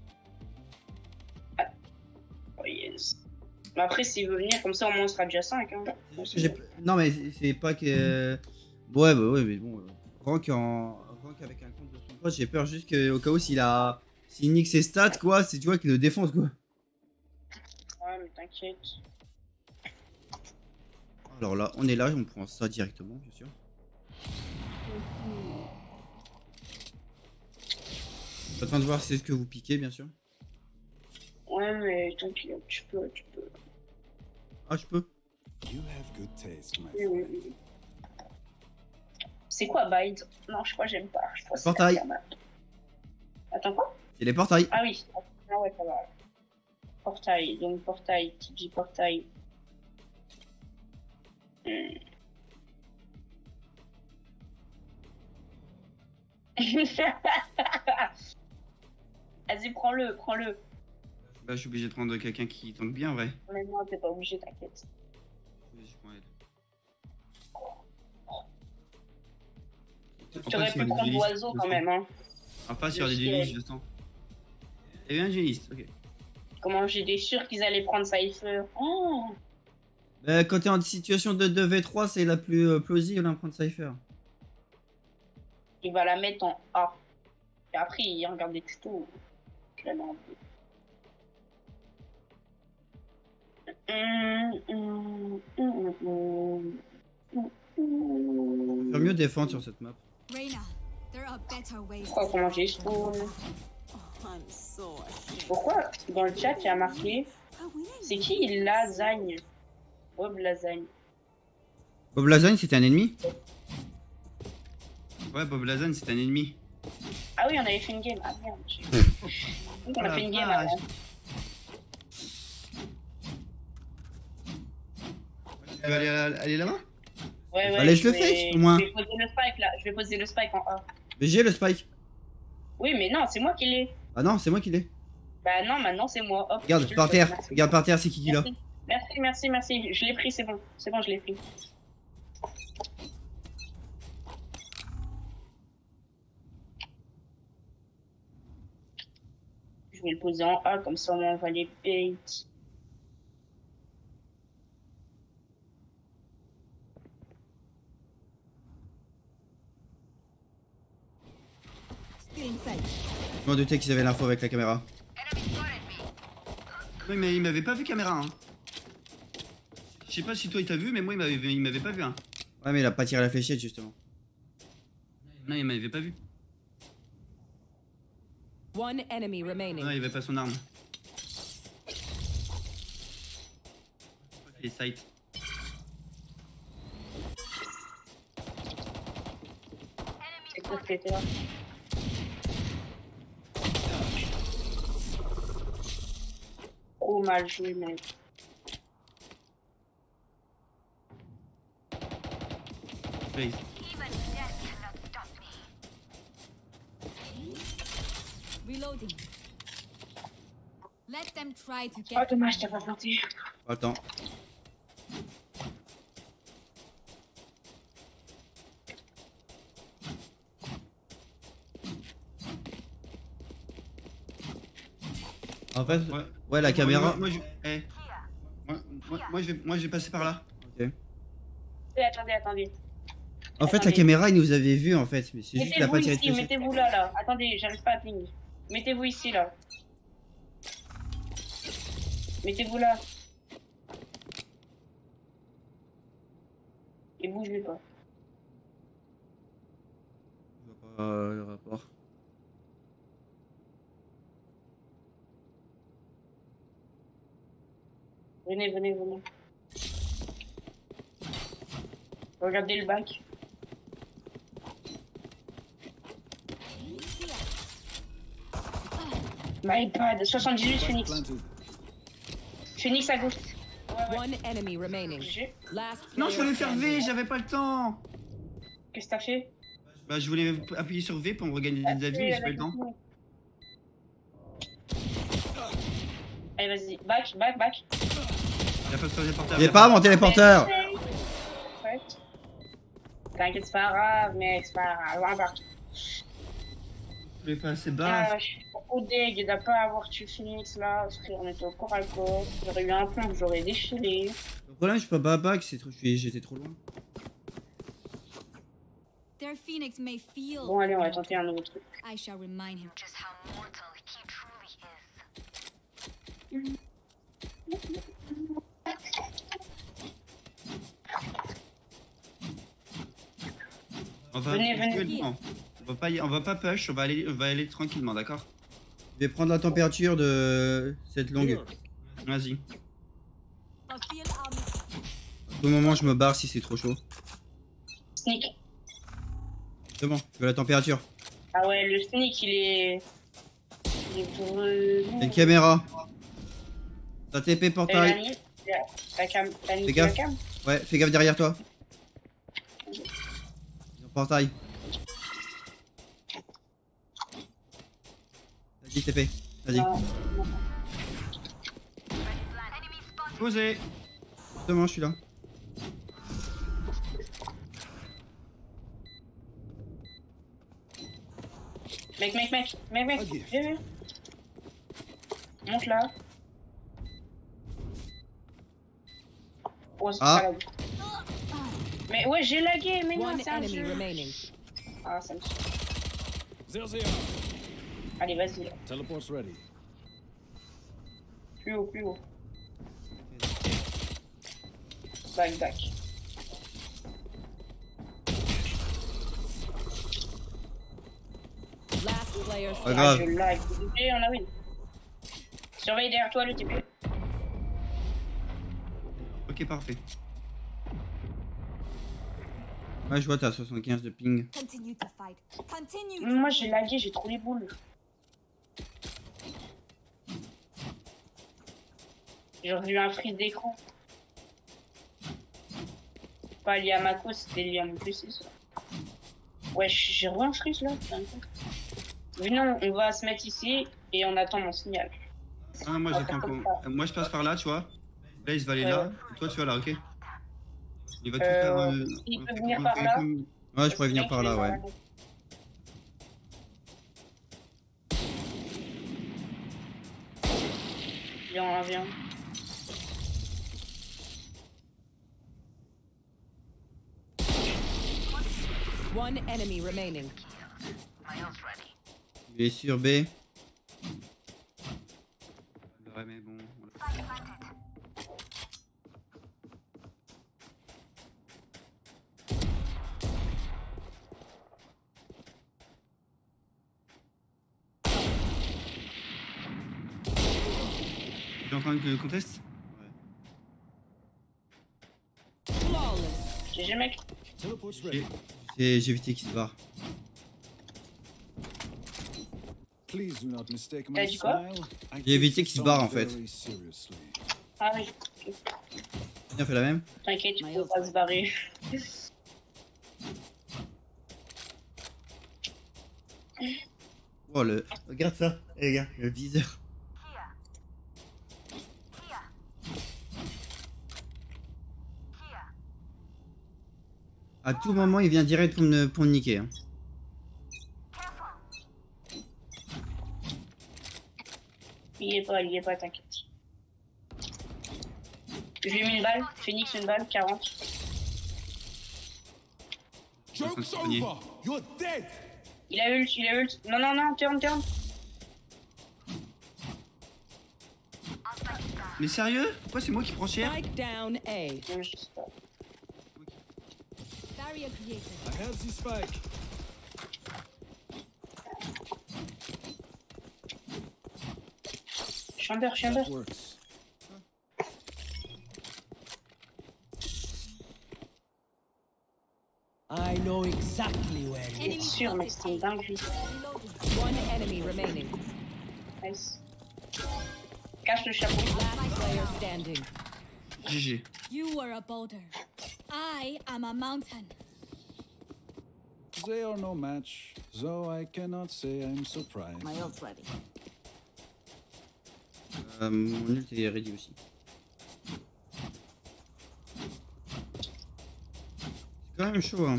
Oh, yes. Mais après, s'il veut venir, comme ça au moins on sera déjà 5. Hein. Non mais c'est pas que... Ouais bah ouais mais bon, rank avec un compte de son pote, j'ai peur juste qu'au cas où s'il nique ses stats quoi, c'est tu vois qu'il le défonce quoi. Ouais mais t'inquiète. Alors là, on est là, on prend ça directement bien sûr. Je suis en train de voir c'est ce que vous piquez bien sûr. Ouais mais t'inquiète, tu peux. Ah je peux. You have good taste, my Oui, oui, friend. oui. C'est quoi Bide? Non, je crois que j'aime pas. Je crois que c'est Portail. pas mal. Attends quoi? C'est les portails. Ah oui. Ah ouais, ça va. Portail, donc portail, qui dit portail. Vas-y, prends-le. Bah, je suis obligé de prendre quelqu'un qui tank bien, en vrai. Mais non, t'es pas obligé, t'inquiète. Je prends elle. Tu aurais pu prendre l'oiseau quand même, hein. Enfin, sur des duelistes, je sens. Il y avait un dueliste, ok. Comment j'étais sûr qu'ils allaient prendre Cypher. Oh. Quand t'es en situation de 2v3, c'est la plus plausible à prendre Cypher. Il va la mettre en A. Et après, il regarde des tutos. Je la mets en B. On peut faire mieux défendre sur cette map. Reina, there are better ways. Pourquoi comment j'ai spawn? Oh, I'm so ashamed. Pourquoi dans le chat il y a marqué Ah oui, c'est qui Lasagne? Bob Lasagne. Bob Lasagne, c'était un ennemi? Ouais, Bob Lasagne, c'est un ennemi. Ah oui, on avait fait une game. Ah merde. Donc on a fait une game avant. Tu vas aller là-bas? Ouais, Bah, laisse le fake, au moins. Je vais poser le spike là. Je vais poser le spike en A. Mais j'ai le spike. Oui, mais non, c'est moi qui l'ai. Ah non, c'est moi qui l'ai. Bah non, maintenant c'est moi. Hop, Regarde, je par le terre. fais, merci. Regarde par terre, c'est qui l'a. Merci. Je l'ai pris, c'est bon. C'est bon, je l'ai pris. Je vais le poser en A, comme ça on va les bait. Still inside. Je m'en doutais qu'ils avaient l'info avec la caméra. Oui, mais il m'avait pas vu caméra. Hein. Je sais pas si toi il t'a vu, mais moi il m'avait pas vu. Hein. Ouais, mais il a pas tiré la fléchette justement. Non, il m'avait pas vu. One enemy remaining. Non, il avait pas son arme. Les sites. C'est quoi que t'es là? Trop mal joué, mec. Blaze. Reloading. Let them try to Oh, get. dommage, t'as pas planté. Pas le temps. En fait, ouais, la caméra. Moi, je vais passer par là. Ok. Attendez. En fait, la Attendez. caméra, il nous avait vu en fait, mais c'est juste qu'il a Mettez-vous pas tiré de ici, fléchette. mettez-vous là. Attendez, j'arrive pas à ping. Mettez-vous ici, là. Mettez-vous là. Et bougez pas. Je vois pas le rapport. Venez. Regardez le bac. My god, 78 Phoenix. Planted. Phoenix à gauche. Ouais. One enemy remaining. GG. Last Non, je player voulais faire V, standing. j'avais pas le temps. Qu'est-ce que t'as fait? Bah, je voulais appuyer sur V pour me regagner de la vie, mais j'ai pas eu le temps. Allez, vas-y. Back. Il a pas de téléporteur. Il est pas mon téléporteur. Ouais. T'inquiète, c'est pas grave, mec, c'est pas grave. On va partir. Je voulais pas assez bas. Ah, je suis trop deg de pas avoir tué Phoenix là, parce qu'on était au corps à corps. J'aurais eu un point que j'aurais déchiré. Le problème, je peux pas back, c'est trop... j'étais trop loin. Their phoenix may feel. Bon, allez, on va tenter un nouveau truc. I shall remind him. Just how mortal he truly is. Venez. On va pas push, on va aller tranquillement, d'accord? Je vais prendre la température de cette longue. Here. Vas-y. I feel Au moment, je me barre si c'est trop chaud. Sneak. C'est bon, je veux la température. Ah ouais, le sneak, il est. Il est vraiment. Et une caméra. Ta TP Elle a portail. mis. T'as mis Fais la gaffe. cam. Ouais, fais gaffe derrière toi. Portail. Vas-y, TP. Vas-y. Non. Posé. Justement, je suis là. Mec. Ok. Viens. Monte là. Oh, c'est Ah. pas la vie. Mais ouais, j'ai lagué, mais non, One c'est un enemy jeu. remaining. Ah, ça me suffit. There they are. Allez, vas-y. Là. Teleport's ready. Plus haut. Back. Last player Pas standing. grave. Je lag. Et on a win. Surveille derrière toi le TP. Ok, parfait. Ouais, je vois, t'as 75 de ping. Continue to fight. Continue. Moi j'ai lagué, j'ai trop les boules. J'ai eu un freeze d'écran. Pas lié à ma cause, c'était lié à mon PC ça. Ouais, j'ai re un freeze là. putain. Venez, on va se mettre ici et on attend mon signal. Ah, moi, j'attends moi je passe par là, tu vois. Là, il va aller là. Et toi, tu vas là, ok? Il va tout faire. il peut venir par là. Ouais, je pourrais venir par là, ouais. Viens, viens. One enemy remaining. Il est sur B. Ouais, mais bon. Tu es en train de contester? Flawless. J'ai mec. Teleport's ready. C'est GVT qui se barre. Please do not mistake T'as my dit quoi? smile. I J'ai évité take qu'il se this barre, song en fait. very seriously. Ah oui. Bien fait la même. T'inquiète, il faut pas se barrer. Oh le. Regarde ça, les gars, le viseur. À tout moment, il vient direct pour me niquer. Hein. Il y est pas, t'inquiète. Je lui ai mis une balle. Phoenix, une balle, 40. Joke's over. You're dead. Il a ult, il a ult. Non, non, non, turn. Mais sérieux? Pourquoi c'est moi qui prends cher? Spike down A. Je sais pas. Barrier created. I have the spike. Chamber. That works. I know exactly where you Enemy Sûr, mec, c'est une dinguerie. Reloading. One enemy remaining. Nice. Cache le chapeau. Last player standing. GG. You were a boulder. I am a mountain. They are no match, so I cannot say I'm surprised. My ult ready. Mon ult est ready aussi. C'est quand même chaud, hein.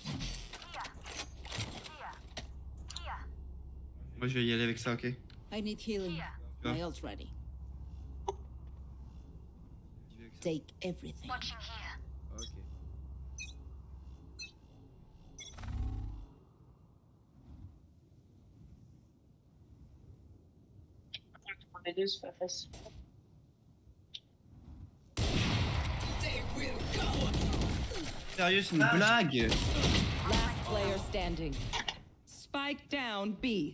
Moi je vais y aller avec ça, ok? I need healing. Yeah. My ult ready. Take everything. Ok. Les deux, c'est pas facile. Sérieux, c'est une blague? Last player standing. Spike down B.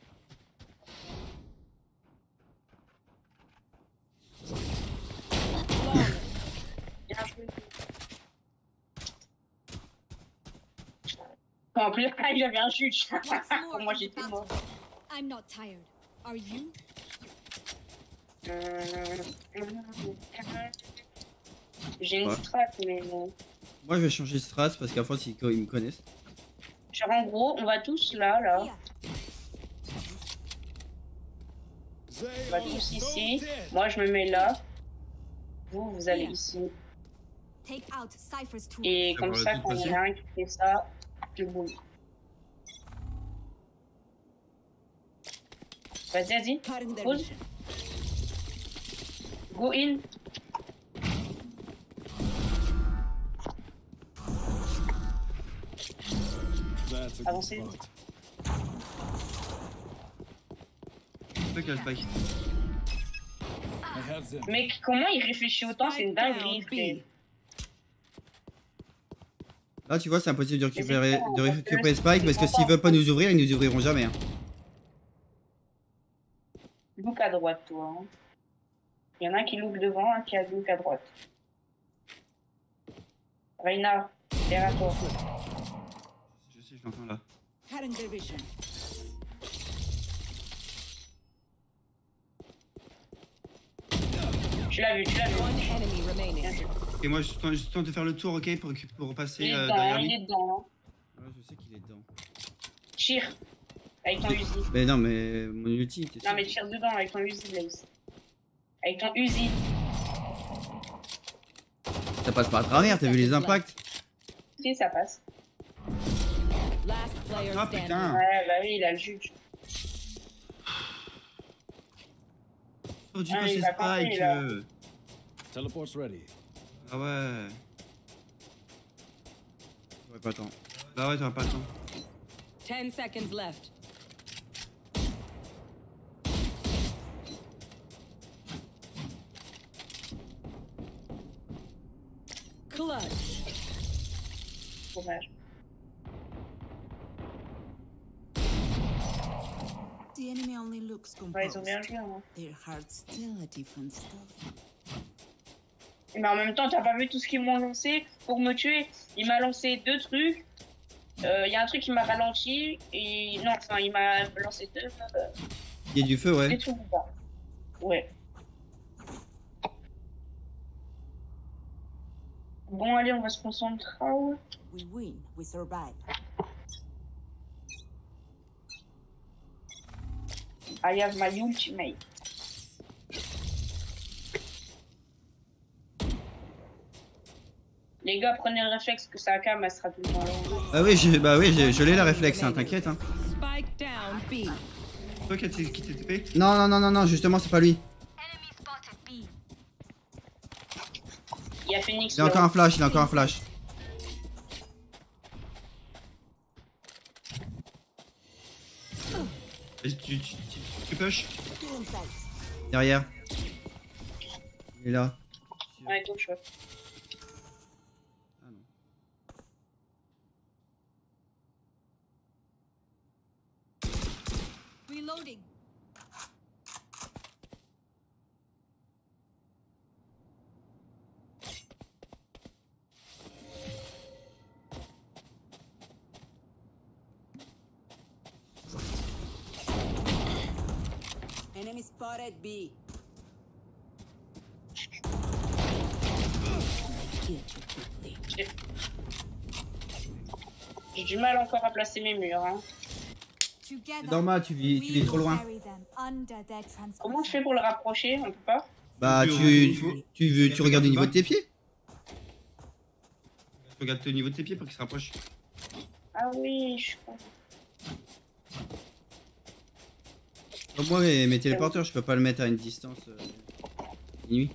Flawless. Bien joué. En plus, il avait un juge. Once more Moi, in the j'étais battle. mort. I'm not tired. Are you? J'ai une Ouais. strat, mais Moi, je vais changer de strat parce qu'à force, ils me connaissent. genre en gros, on va tous là. Here. They On va are tous so ici. dead. Moi, je me mets là. Vous allez ici. Take out Cypher's tool. Et Ça comme va ça, tout quand il y passer. en a un qui fait ça, je boum. Vas-y. Cutting their Pull. vision. Go in. That's a good Avancez. spot. C'est toi qui as le spike. I have them. Mec, comment il réfléchit autant? C'est une Spike dinguerie, down frère. B. Là, tu vois, c'est impossible de récupérer, Mais c'est de récupérer Spike parce que s'ils veulent pas nous ouvrir, ils nous ouvriront jamais. Hein. Look à droite, toi. Hein. Il y en a un qui look devant, un qui a look à droite. Reina, derrière toi. Je sais, je l'entends là. Cutting their vision. Tu l'as vu. One enemy remaining. Et moi je tente de faire le tour, ok, pour Il passer est dedans, derrière hein, il lui. est dedans. Hein. Ouais, je sais qu'il est dedans. Tire avec ton Uzi. Mais non, mais mon ulti, t'es sûr. Non mais tire dedans avec ton Uzi, Blaze. Avec ton Uzi. Ça passe par travers, t'as vu les impacts? Si, ça passe. Last player Ah standing. putain! Ouais, bah oui, il a le juge. Oh, du Ah, coup, il c'est va camper, Spike. là. Teleport's ready. Ah ouais. J'aurais pas le temps. Bah ouais, t'auras pas le temps. 10 seconds left. Clutch. Dommage. The enemy only looks Ouais, ils ont composed. bien joué. Hein. Their heart's still a different story. Mais en même temps, t'as pas vu tout ce qu'ils m'ont lancé pour me tuer. Il m'a lancé 2 trucs. Il y a un truc qui m'a ralenti. Et non, enfin, il m'a lancé 2. Il y a du feu, ouais. Des trucs bizarres. Ouais. Bon, allez, on va se concentrer. We win, we survive. I have my ultimate. Les gars, prenez le réflexe que sa cam, elle sera tout le temps là. Ah oui, je l'ai la réflexe, hein, t'inquiète. Hein. Spike down B. Toi qui t'es TP? Non, justement, c'est pas lui. Il y a Phoenix Il a là. encore un flash, il a encore un flash. Vas-y, tu push? Derrière. Il est là. Ouais, gauche, ouais. Ah non. Reloading. Enemy spotted B. J'ai du mal encore à placer mes murs. Hein. C'est normal, tu vis trop loin. Comment je fais pour le rapprocher? On peut pas? Bah, tu regardes au niveau de tes pieds. Regarde au niveau de tes pieds pour qu'il se rapproche. Ah oui, je suis con. Comme moi, mes téléporteurs, je peux pas le mettre à une distance nuit.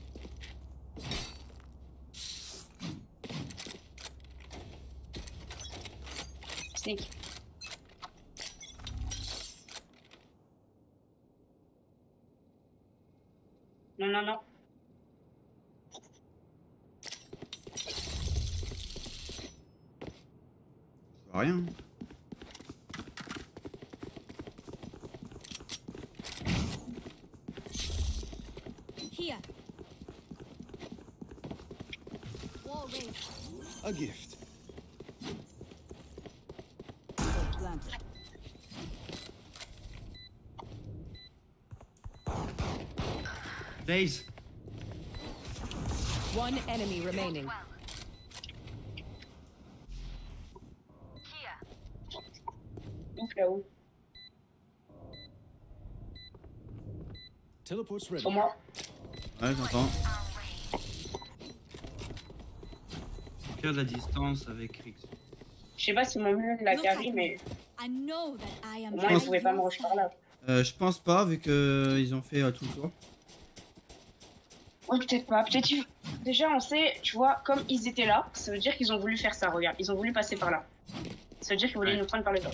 Sneak. Non. Je vois rien. Here. Wall raised. A gift. Planted. Days. One enemy remaining. Ouf là-haut. Teleport's ready. Pour moi. Ouais, j'entends. Faire de la distance avec Rix. Je sais pas si mon mur l'a carré, mais I know that I am au moins il pouvait pas me rush par là. Je pense pas, vu que ils ont fait tout le tour. Ouais, peut-être pas. Peut-être déjà on sait, tu vois, comme ils étaient là, ça veut dire qu'ils ont voulu faire ça. Regarde, ils ont voulu passer par là. Ça veut dire qu'ils voulaient nous prendre par le dos.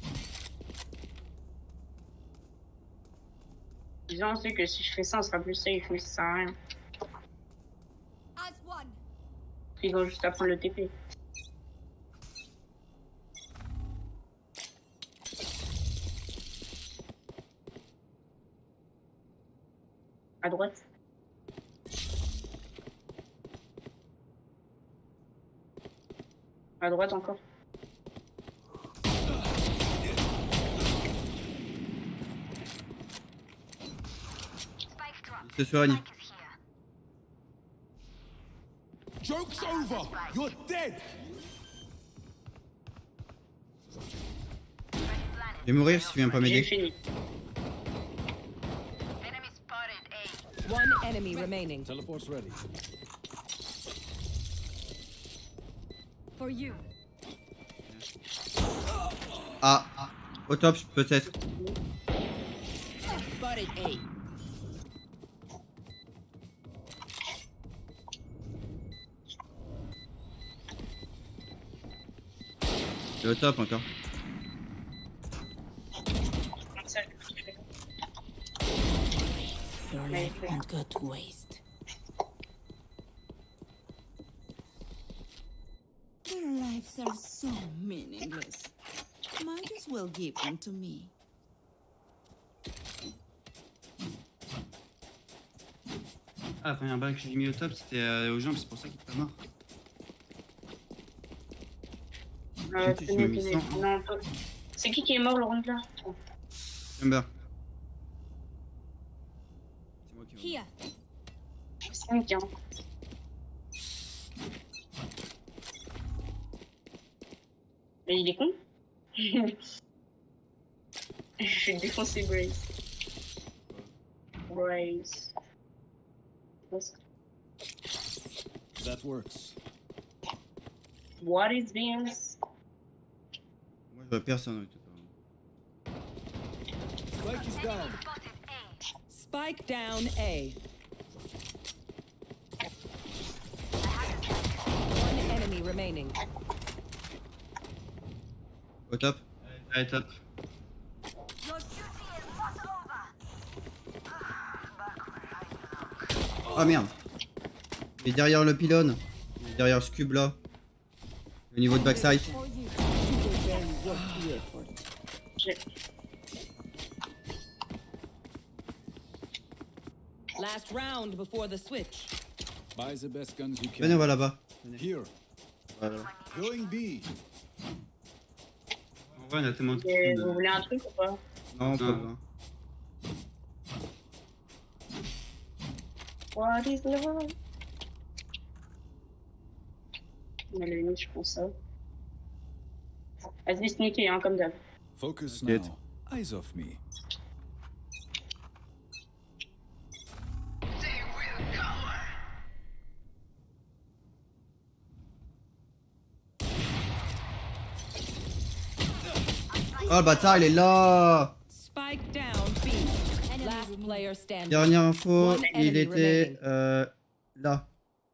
Déjà on sait que si je fais ça, on sera plus safe, mais ça sert à rien. As one. Ils vont juste apprendre le TP. À droite. À droite encore. C'est sur Annie. Joke's over. You're dead. Je vais mourir si tu viens pas J'ai m'aider. fini. One enemy remaining. Teleport's ready. For you. Ah, au top peut-être. Spotted A. C'est au top encore. Your life won't go to waste. Their lives are so meaningless. Might as well give them to me. Ah, la première balle que j'ai mis au top, c'était aux jambes, c'est pour ça qu'il est pas mort. Tu mets 800. Non, c'est qui est mort le round là? Chamber. C'est moi qui Here. 5 hein. Mais il est con. Je vais défoncer Brace. Brace. That works. What is beans? Moi je vois personne. En tout cas. Spike is down. Spike down A. One enemy remaining. Au top. Allez, top. Ah merde. Il est derrière le pylône. Il est derrière ce cube là. Au niveau de backside. For you, you were very worth the effort. Last round before the switch. Buy the best guns you Venez, on can. va là-bas. Here. Voilà. Going B. En vrai, on a tellement de Et kills. vous voulez un truc ou pas? Non, pas besoin. What is love? On a le limite, je pense ça. Vas-y, sneaker, hein, comme d'hab. Focus T'inquiète. now. Eyes off me. Oh le bâtard, il est là. Spike down B. Last player standing. Dernière info, One il enemy était là.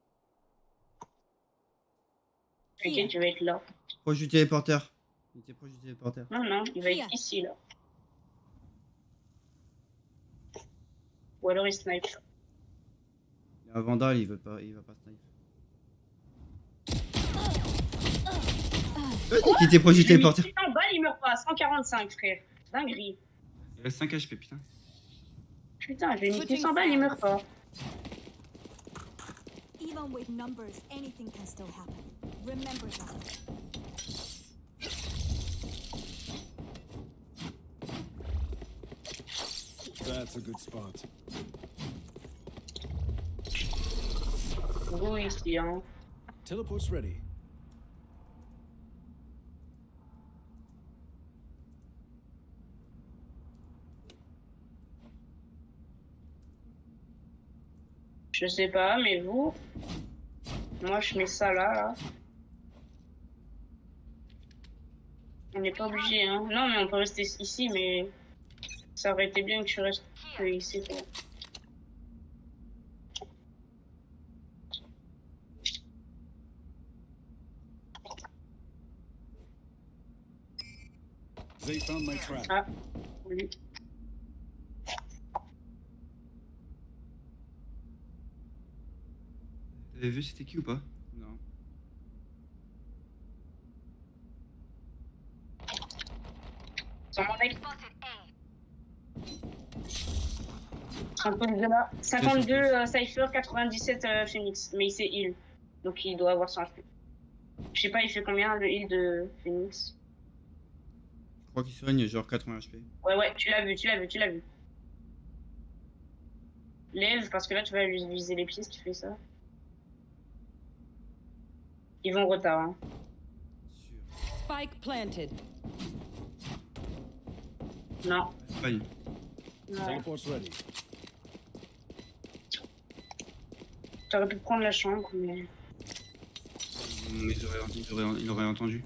Ok, tu vas être là. Proche du téléporteur. Il était proche du téléporteur. Non, non, il va être ici, là. Ou alors il snipe. Il y a un vandal, il va pas snipe. Vas-y, qui était proche du téléporteur. Putain, balle, il meurt pas. 145, frère. Dinguerie. Il reste 5 HP, putain. Putain, je vais niquer 100 balles, il meurt pas. Even with numbers, anything can still happen. Remember that. That's a good spot. Gros ici, hein. Teleport's ready. Je sais pas, mais vous. Moi, je mets ça là, là. On n'est pas obligé, hein. Non, mais on peut rester ici, mais ça aurait été bien que tu restes ici, quoi. They found my trap. Ah, oui. T'avais vu c'était qui ou pas? Non. Sur mon deck. Un peu de là. 52 Cypher, 97 Phoenix. Mais il s'est heal. Donc il doit avoir 100 HP. Je sais pas, il fait combien le heal de Phoenix? Je crois qu'il soigne genre 80 HP. Ouais, ouais, tu l'as vu, tu l'as vu, tu l'as vu. Lève, parce que là tu vas lui viser les pieds si tu fais ça. Ils vont en retard, hein. Sûr. Spike planted. Non. Espagne. Non. Teleport's ready. T'aurais pu prendre la chambre, mais. Il aurait entendu.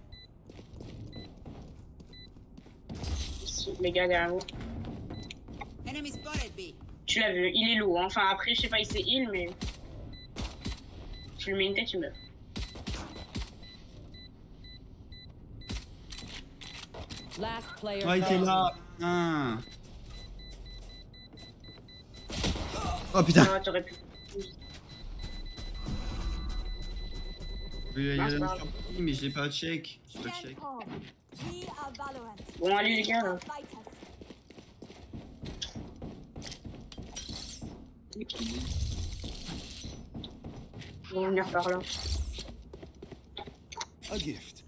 Les gars derrière vous. Enemy spotted B. Tu l'as vu, il est lourd. Hein. Enfin, après, je sais pas, il s'est heal, mais. Tu lui mets une tête, tu meurs. Last player Ouais, il était standing. là. Ah. Oh putain. Ah, t'aurais pu. Il y a Non, la c'est pas grave. surprise, mais je l'ai pas check. J'ai pas check. We are Valorant. Bon, allez, les gars, là. Fighters. Ils vont venir par là. A gift.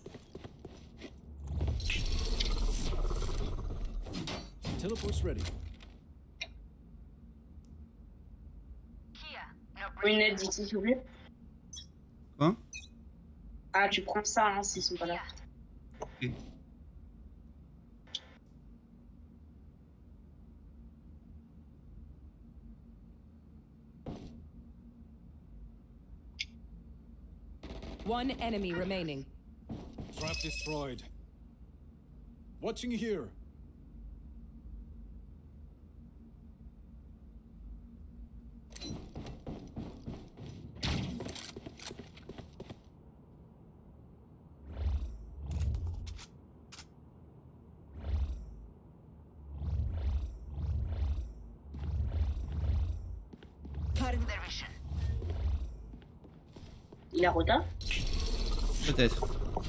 Teleport's ready. Une aide ici, s'il vous plaît. Quoi? Ah, tu prends ça, hein, s'ils sont pas là. Ok. One enemy remaining. Trap destroyed. Watching here. Il a Rota? Peut-être.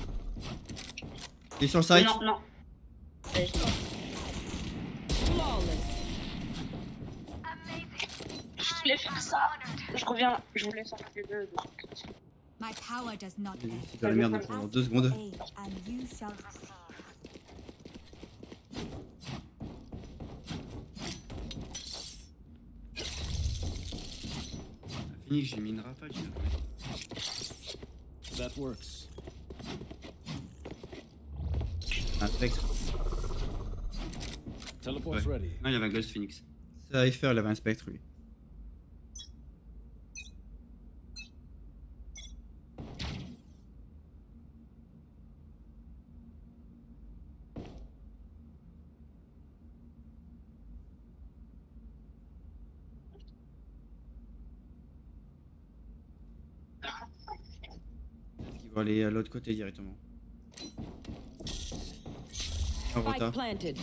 Il est sur le site. Non, non. Ouais, Flawless. je voulais faire ça. Je reviens, je voulais sortir les deux. My power does not end. C'est dans la merde pendant 2 secondes. Aim, and you shall receive. Fini, j'ai mis une rafale. That works. Un spectre. Teleport's Ouais. ready. Non, il y avait un Ghost Phoenix. Ça arrive faire, il avait un spectre lui. Est-ce qu'il va aller à l'autre côté directement? En Spike retard. planted.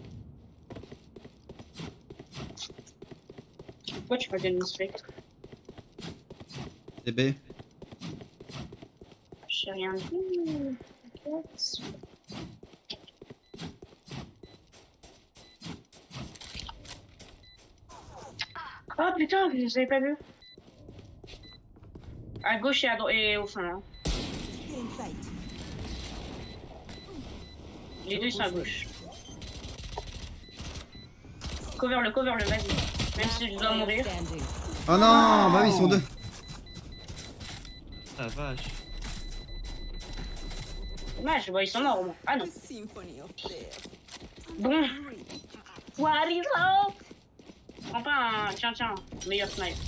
Pourquoi tu m'as donné une spectre? C'est B. Je sais rien dit. T'inquiète. Oh putain, je les avais pas vus. À gauche et, et au fond. Hein. In sight. Les deux sont à gauche. Cover le, vas-y. Même si je dois Player mourir. standing. Oh non, bah oui, ils sont deux. Ah vache. Dommage, bon, ils sont morts au moins. Ah non. A symphony of death. Bon. What is up? Prends pas un. Tiens, meilleur snipe.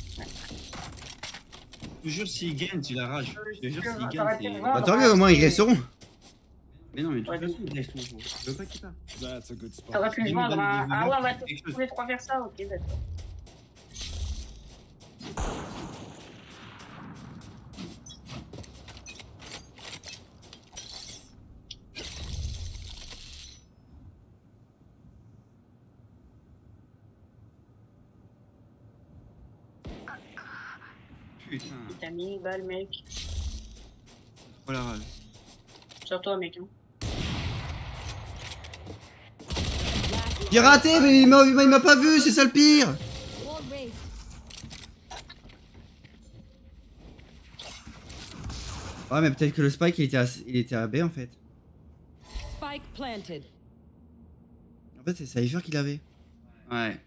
Je te jure, s'ils gagnent, tu la rage. Je te jure, s'ils Ça gagnent, aurait c'est. été Bah tant mieux, au moins ils resteront. Mais non, mais de toute Ouais. façon, ils restent toujours. Je veux pas qu'ils partent. That's a good spot. T'aurais pu le Dis-moi, vendre. Hein. donne-moi Ah ouais, on va quelque chose. tous les trois faire ça, ok, d'accord. Putain, T'as mis une balle, mec. trop la rage. Sur toi, mec. Hein. J'ai raté, mais il m'a pas vu, c'est ça le pire. Wall raised. Ouais, mais peut-être que le spike il était à B en fait. Spike planted. En fait, c'est Cypher qu'il avait. Ouais.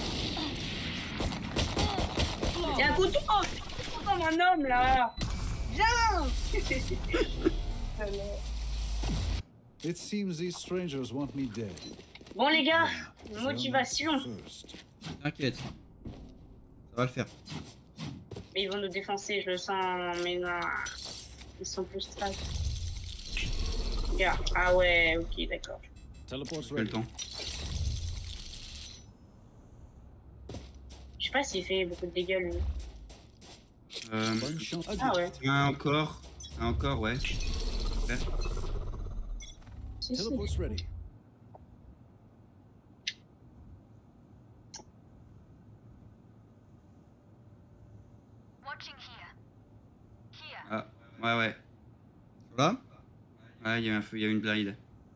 Y'a un couteau! Comme un homme là! viens. It seems these strangers want me dead. Bon les gars, They'll motivation. answer first. T'inquiète. Ça va le faire. Mais ils vont nous défoncer, je le sens. Mais non, ils sont plus stress. Yeah. Ah ouais, ok, d'accord. Teleport's J'ai le ready. temps. Je sais pas s'il fait beaucoup de dégâts lui. One shot. Ah ouais. Un encore. Un encore, ouais. Super. Si, si. Teleport's ready. Ah, ouais, ouais. Voilà. Ouais, il y a un feu, il y a une blinde.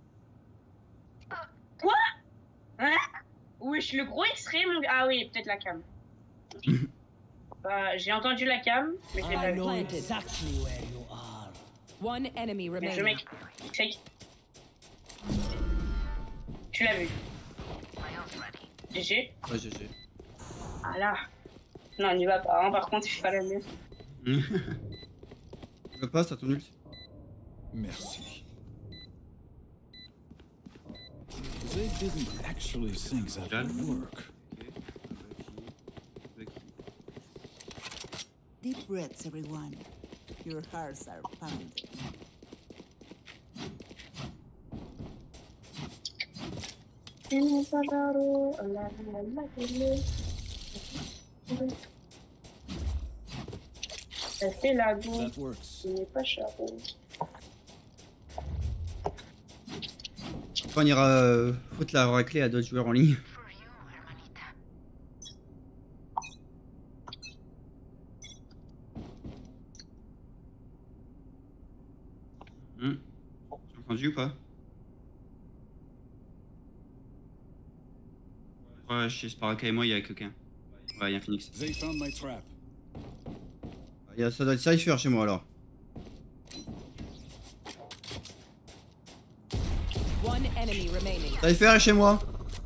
Hein? Wesh, le gros extrait, mon gars. Ah oui, peut-être la cam. Bah, j'ai entendu la cam, mais je l'ai pas vu. Planted. One enemy Mais je remaining. mec, fake. Tu l'as vu. GG. Ouais, GG. Ah là. Non, n'y va pas, hein. Par contre, il fait pas la même. Tu veux pas, ça ton ult. Merci. They didn't actually think that would work. Deep breaths, everyone. Your hearts are pounding. Ça fait la boue, That works. il n'est pas charron. On ira foutre la raclée à d'autres joueurs en ligne. J'ai entendu ou pas? Ouais, chez Sparaka et moi, il y a quelqu'un. Ouais, il y a un Phoenix. They found my trap. Ça doit être Cypher chez moi alors. One enemy remaining. Cypher est chez moi.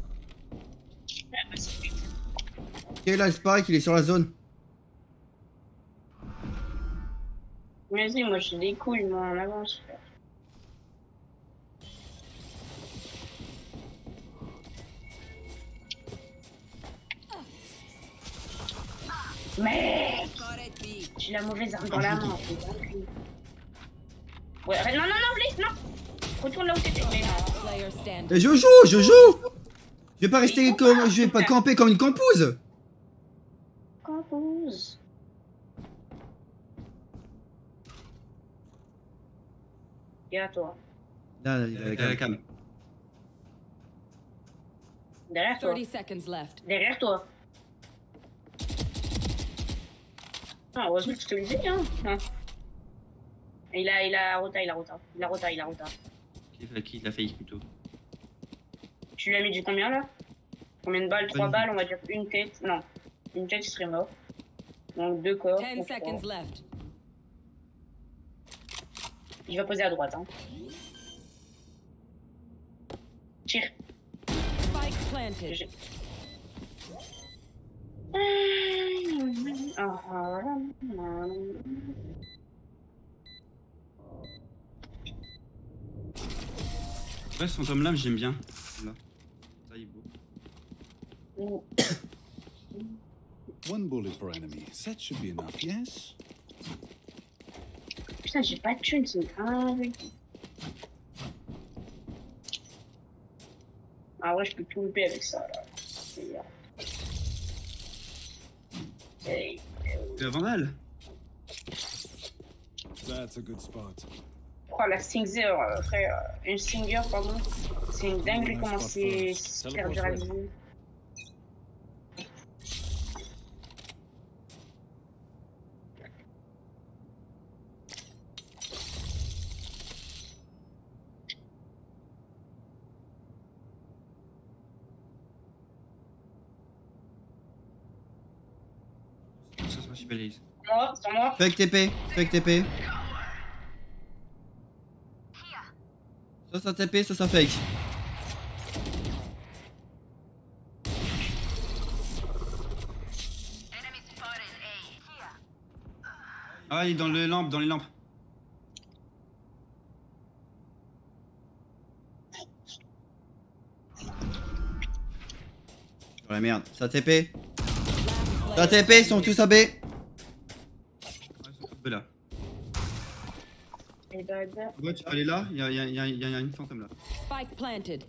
Ok, là, c'est pareil qu'il est sur la zone. Vas-y, moi j'ai des couilles, moi en avance. Frère. Mec, j'ai la mauvaise arme dans la main. Ouais, arrête, non, non, non, Blaze, non. Retourne là où t'étais. Mais non. Player stand. Et je joue. Je vais pas rester comme, je vais pas camper comme une campouse. Compose. Et à toi. Là, il est avec La la cam. Derrière toi. 30 seconds left. Derrière toi. Ah, heureusement que je te le dis, hein. Hein. Il a rota. Qui l'a fait plutôt? Tu lui as mis du combien là? Combien de balles? 3 balles, on va dire une tête. Non, une tête il serait mort. Donc 2 corps. 10 donc seconds 3. left. Il va poser à droite. Hein. Tire. Spike planted. GG. Ouais, ce fantôme là, j'aime bien. Là. Ça, il est beau. One bullet per enemy. That should be enough, yes? Putain, j'ai pas de thune, c'est une dinguerie. Ah ouais, je peux tout louper avec ça là. Hey. C'est la Vandale. That's a good spot. Oh, la Stinger, frère. Une Stinger, pardon. C'est une dinguerie comment c'est super dur à vivre. Ça sera chez Belize. Moi, c'est moi. Fake TP. Soit ça TP, soit ça fake. Ah, il est dans les lampes, Oh la merde, ça TP. Ça Last player TP, ils sont tous AB. Ouais, ils sont tous là. Et bah, Ouais, tu peux aller là, il y a une fantôme là. Spike planted.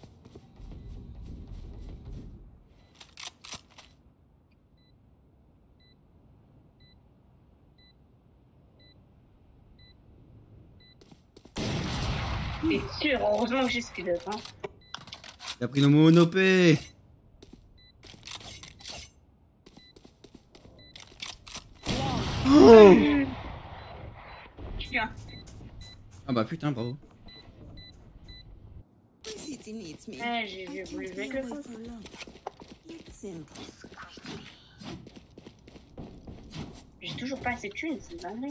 c'est sûr, heureusement que j'ai speed up. Hein. Il a pris nos monopées. Oh. Putain. Ah bah putain, bravo. The city needs me. Ouais, j'ai I voulu can't avec be le away coup. for long. It's simple. J'ai toujours pas assez de thunes, c'est dingue.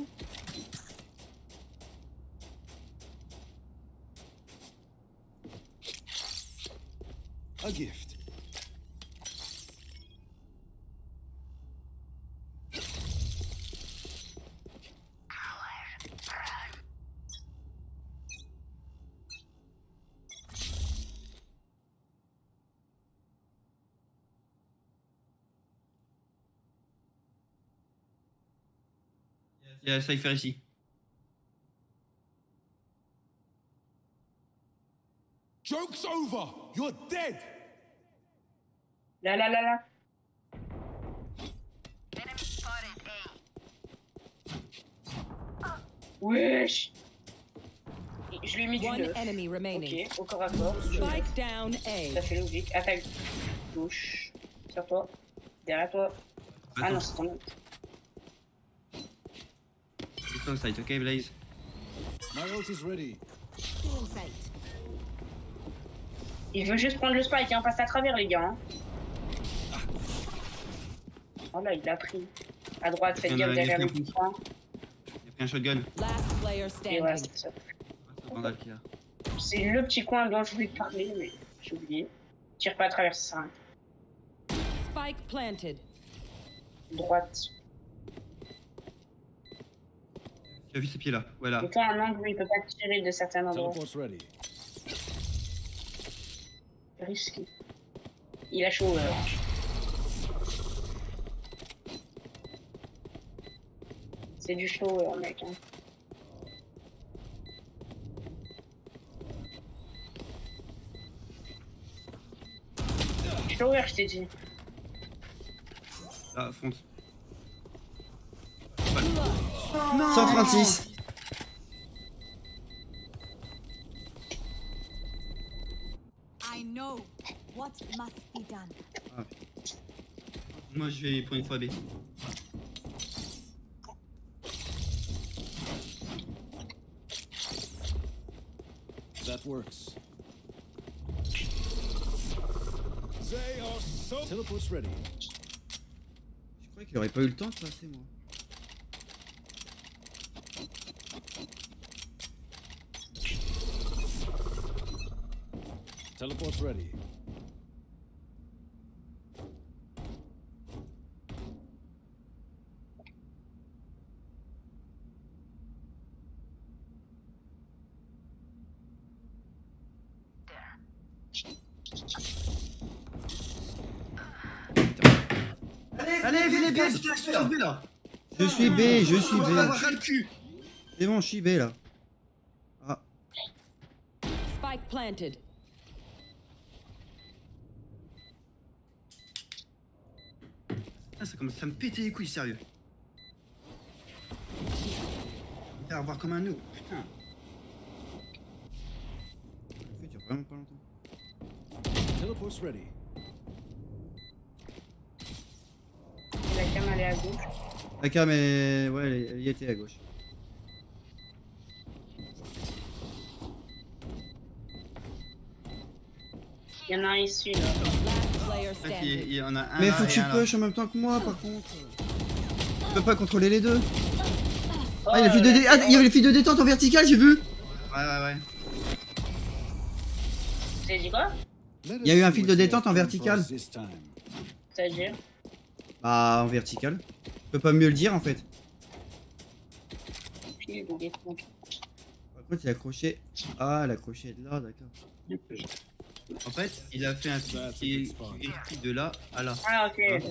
A gift. Il y a Cypher ici. Joke's over. You're dead. Là, là, là, là. Wesh. Je lui ai mis du One 9. enemy remaining. Ok, au corps à corps. Spike down Ça A. fait logique. Attaque. Gauche. Sur toi. Derrière toi. Ah non, c'est ton autre. C'est ça au site, ok Blaze? My ult is ready. Still in sight. Il veut juste prendre le spike, hein. Passe à travers, les gars. Hein. Oh là, il l'a pris. À droite, faites Il y en a- gaffe derrière il y a le plein petit coin. Il a pris un shotgun. Last player Et voilà, standing. c'est ça. C'est Vandal qui a. C'est le petit coin dont je voulais te parler, mais j'ai oublié. Tire pas à travers ça. Hein. Spike planted. Droite. Tu as vu ses pieds là? Ouais là. Et toi, un angle où il peut pas tirer de certains endroits. Teleport's ready. Risqué. Il a chaud. C'est du chaud, mec. Hein. Shower, je t'ai dit. Là, fonce. 136. I know what must be done. Moi je vais pour une fois B. That works. They are so. Teleport's ready. Je croyais qu'il aurait pas eu le temps de passer, moi. Teleport's ready. Allez, venez bien, je suis B là. Je suis B, je suis B. Ras le cul. C'est bon, je suis B là. Ah, Spike planted. Ah, ça commence à me péter les couilles, sérieux. On va avoir comme un noob, putain. ça dure vraiment pas longtemps. Teleport's ready. La cam, elle est à gauche. La cam est... Ouais, elle y était à gauche. Il y en a un ici, là. Last player Ok, standing. il y en a un Mais là faut que et tu un là. push en même temps que moi, par contre. Tu peux pas contrôler les deux. Oh, Ah, il y a le fil de dé- ah, il y avait le fil de détente en vertical, j'ai vu. Ouais. Vous avez dit quoi? Let Il y a eu us un see fil de what détente they en have vertical. for us this time. C'est-à-dire? Bah, en vertical. Je peux pas mieux le dire en fait. Shield ou des trucs. Par contre, il a accroché. Ah, l'accroché de là, d'accord. En fait, il a fait un fil qui est de là à là. Ah, ok. Hein.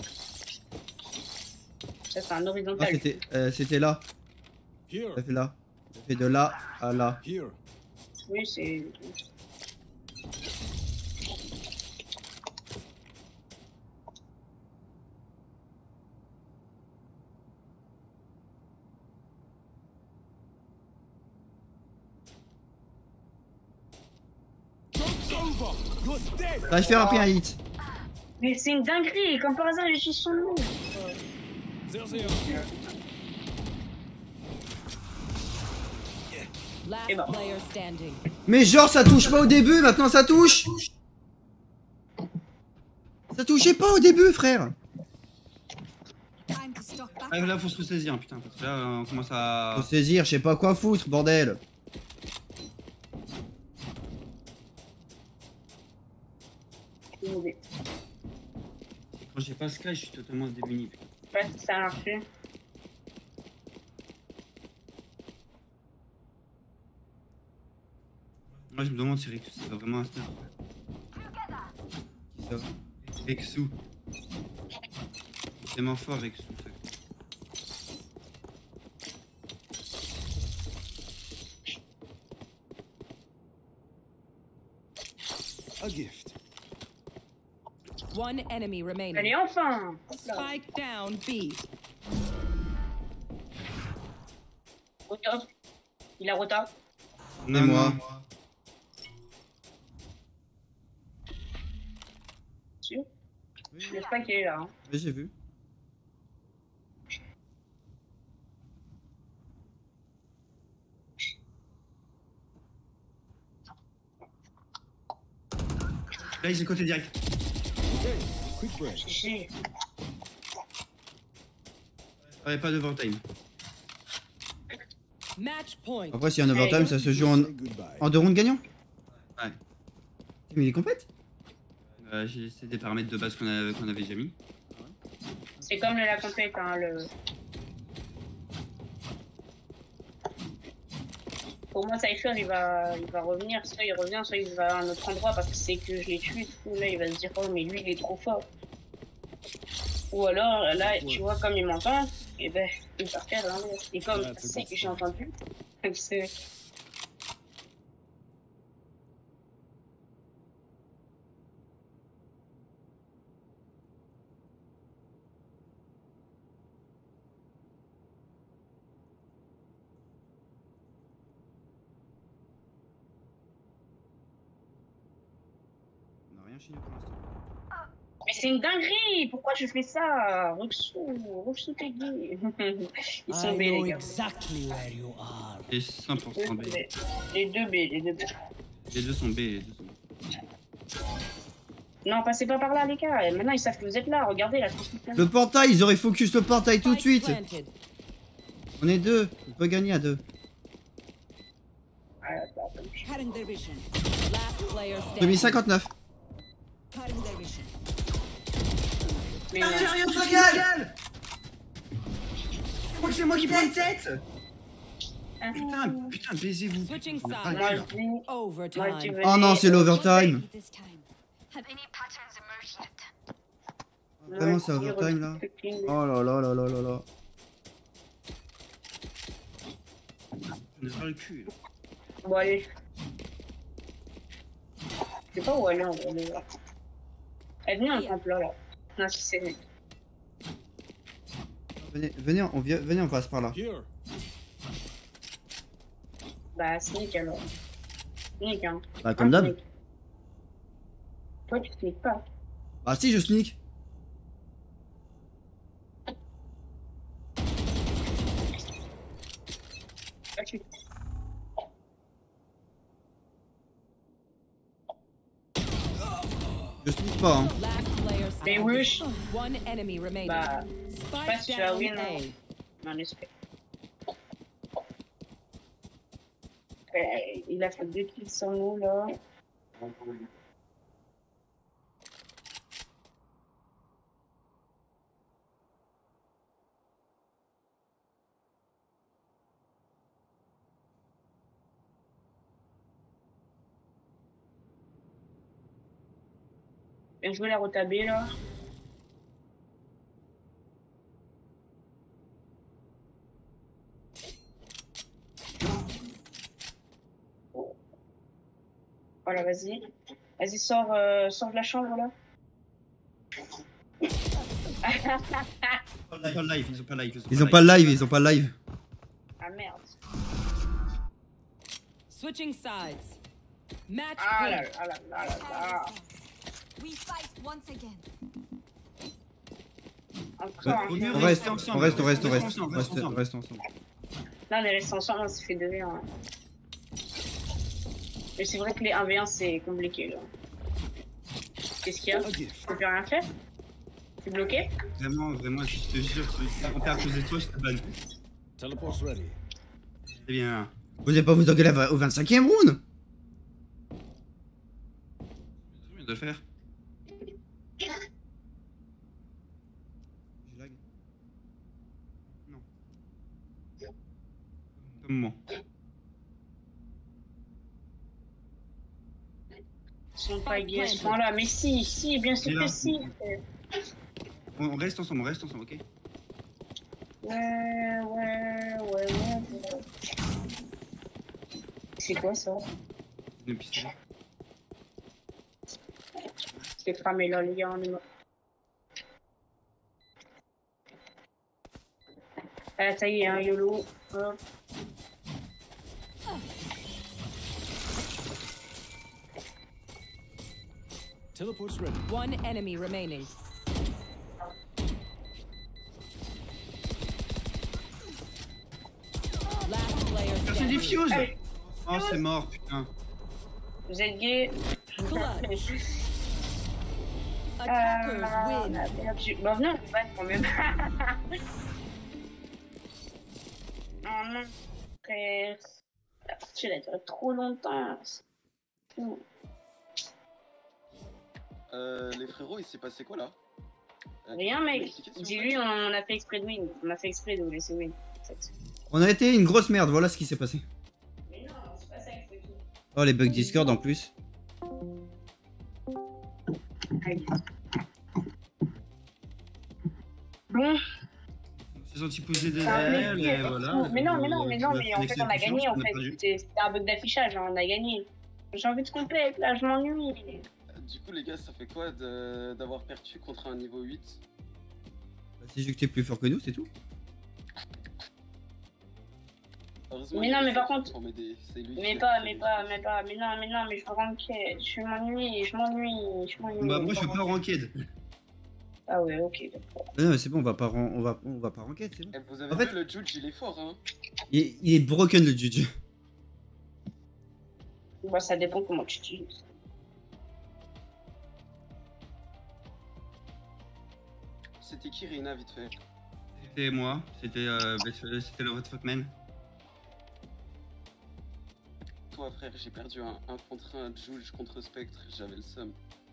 Ça, c'est un Ah, horizontal. c'était là. Here. Ça fait là. Ça fait de là à là. Here. Oui, c'est. Joke's over! You're dead! Ça va faire un hit. Mais c'est une dinguerie, comme par hasard, j'ai son nom. There's a Last Et bon. player standing. Mais genre, ça touche pas au début, maintenant ça touche. Ça touchait pas au début, frère. Time to stock back. Ah, là, faut se ressaisir, putain, parce que là, on commence à. Faut saisir, je sais pas quoi foutre, bordel. Ouais, Quand j'ai pas Sky, je suis totalement démuni. Putain. ça a marché. Moi, je me demande si Rexou, c'est vraiment un star. Qui ça? Rexou. C'est tellement fort, Rexou. A gift. One enemy remaining. Allez, enfin! Spike down B. Retard. Il a retard. Et moi. Sûr? Je sais pas qu'il est là. Hein. Oui, j'ai vu. Là, il est côté direct. Okay. Quick break. J'ai. Ouais, pas d'overtime. Match point. Après, s'il y a un overtime, ça se joue en, Say goodbye. en 2 rounds gagnants. Ouais. Mais il est complète. C'est des paramètres de base qu'on avait déjà mis. C'est comme la compète, hein, Pour moi, Cypher, il va revenir. Soit il revient, soit il va à un autre endroit parce que c'est que je l'ai tué. Du coup, là, il va se dire, oh, mais lui, il est trop fort. Ou alors, là, tu vois, comme il m'entend, et ben, il va faire l'inverse. Et comme il sait que j'ai entendu, c'est. On a rien chez nous pour l'instant. Mais c'est une dinguerie! Pourquoi je fais ça? Roxou, t'es gay. Ils sont B, les gars. exactly where you are. Et 100% B. Les deux B, les deux B. Les deux sont B, les deux sont B. Non, passez pas par là, les gars. Maintenant, ils savent que vous êtes là. Regardez la transmission. Le portail, ils auraient focus le portail tout de Spike suite. planted. On est deux. On peut gagner à deux. Ah, attends, attends. Cutting their vision. Last player standing. 2059. Cutting their vision. Mais non. C'est moi qui prends une tête. Ah. Putain, baisez-vous. Switching On a pas sides. le Moi, cul, je là. dis. Overtime. Moi, je dis, Oh non, c'est l'overtime. This time. Have any patterns emerged yet? Vraiment, c'est overtime là. Oh là là là là là là. On a pas le cul. Là. Bon, allez. Je sais pas où aller, on va aller voir. Elle vient un camp là. Non, si c'est. Venez, venez, on passe par là. Here. Bah, sneak alors. Sneak, hein. Bah, comme d'hab. Sneak. Toi, tu sneak pas. Bah, si, je sneak. Là, tu. Je sneak pas, hein. Last player Mais standing. wesh. One enemy remaining. Bah, Spike passe, tu vas down win. A. Hein. Non, espère. Il a fait 2 kills sans nous là. Bien joué la rotabée là. Voilà, vas-y. Vas-y, sors de la chambre là. Pas live, ils ont pas live. Ils ont pas le live, ils ont pas le live. Ah merde. Switching sides. Match Ah là point. là là là là là. We fight once again. Encore. Vaut mieux On reste, rester ensemble. on reste, on reste, on Reste reste. ensemble, On reste reste, ensemble. reste ensemble. Là, on est restés ensemble, on s'est fait 2v1. Hein. Mais c'est vrai que les 1v1 c'est compliqué là. Qu'est-ce qu'il y a? A gift. Tu peux plus rien faire? T'es bloqué? Vraiment, je te jure, on perd à cause de toi, je te banne. Teleport's ready. C'est bien. Vous allez pas vous engueuler au 25e round? Je viens de le faire. Je lag. Non. Comme moi. Ils sont pas gays à ce point-là. Mais si, bien sûr Et là. que si. On reste ensemble, ok? Ouais. C'est quoi ça? Une pistolet. C'est cramé là, les gars, on est mort. Ah, ça y est, hein, YOLO. Hop. Teleport's ready. One enemy remaining. Last player Personne standing. diffuse! Allez. Oh, c'est mort, putain. Vous êtes gays? Clutch. Ah, Attackers win. Bon, venez, on va quand même. Oh non, frère. La partie, elle a duré trop longtemps. Ouh. Les frérots, il s'est passé quoi là? Rien, mec. Explication, Dis-lui, on a fait exprès de win. On a fait exprès de vous laisser win. En fait. On a été une grosse merde, voilà ce qui s'est passé. Mais non, c'est pas ça que c'est tout. Oh, les bugs Discord en plus. Allez. Bon. Ils sont posés de Ah, mais elle, si, et voilà. mais en fait, on a gagné, en fait. C'était un bug d'affichage, hein, on a gagné. J'ai envie de compléter, là, je m'ennuie. Du coup, les gars, ça fait quoi d'avoir perdu contre un niveau 8? C'est juste que t'es plus fort que nous, c'est tout. Heureusement, Mais il y a non, mais des par gens contre- pour m'aider. C'est lui qui Mais a pas, fait mais les- pas, mais pas, mais non, mais je veux ranker. Je m'ennuie. Bah, moi, je suis pas ranked. Ah ouais, ok, d'accord. Non, mais c'est bon, on va pas ranked, c'est bon. Eh, vous avez En vu, fait- le Juge, il est fort, hein. Il est broken le Juju. Bah, ça dépend comment tu utilises. C'était qui, Rina, vite fait? C'était moi, c'était le votre fuckman. Toi, frère, j'ai perdu un contre un Juge contre Spectre, j'avais le seum.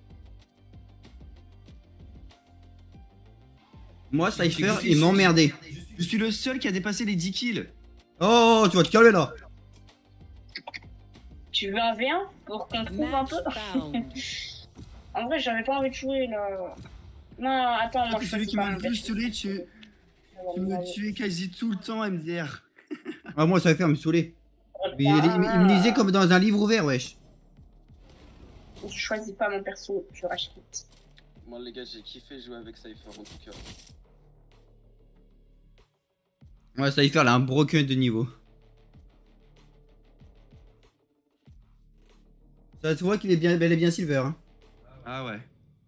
Moi, Cypher, il m'emmerdait. Je suis le seul qui a dépassé les 10 kills. Oh, tu vas te calmer là. Tu veux un V1 pour qu'on trouve un Match peu? found. En vrai, j'avais pas envie de jouer là. Non, attends, moi C'est je celui choisis qui pas m'a mon le plus perso. saoulé, tu me tuais quasi tout le temps, MDR. Ah, moi, Cypher me saoulait. Il me lisait comme dans un livre ouvert, wesh. Je choisis pas mon perso, je rage quitte. Moi, les gars, j'ai kiffé jouer avec Cypher, en tout cas. Ouais, Cypher, il a un broken de niveau. Ça se voit qu'il est bien, bel et bien silver. Hein. Ah ouais.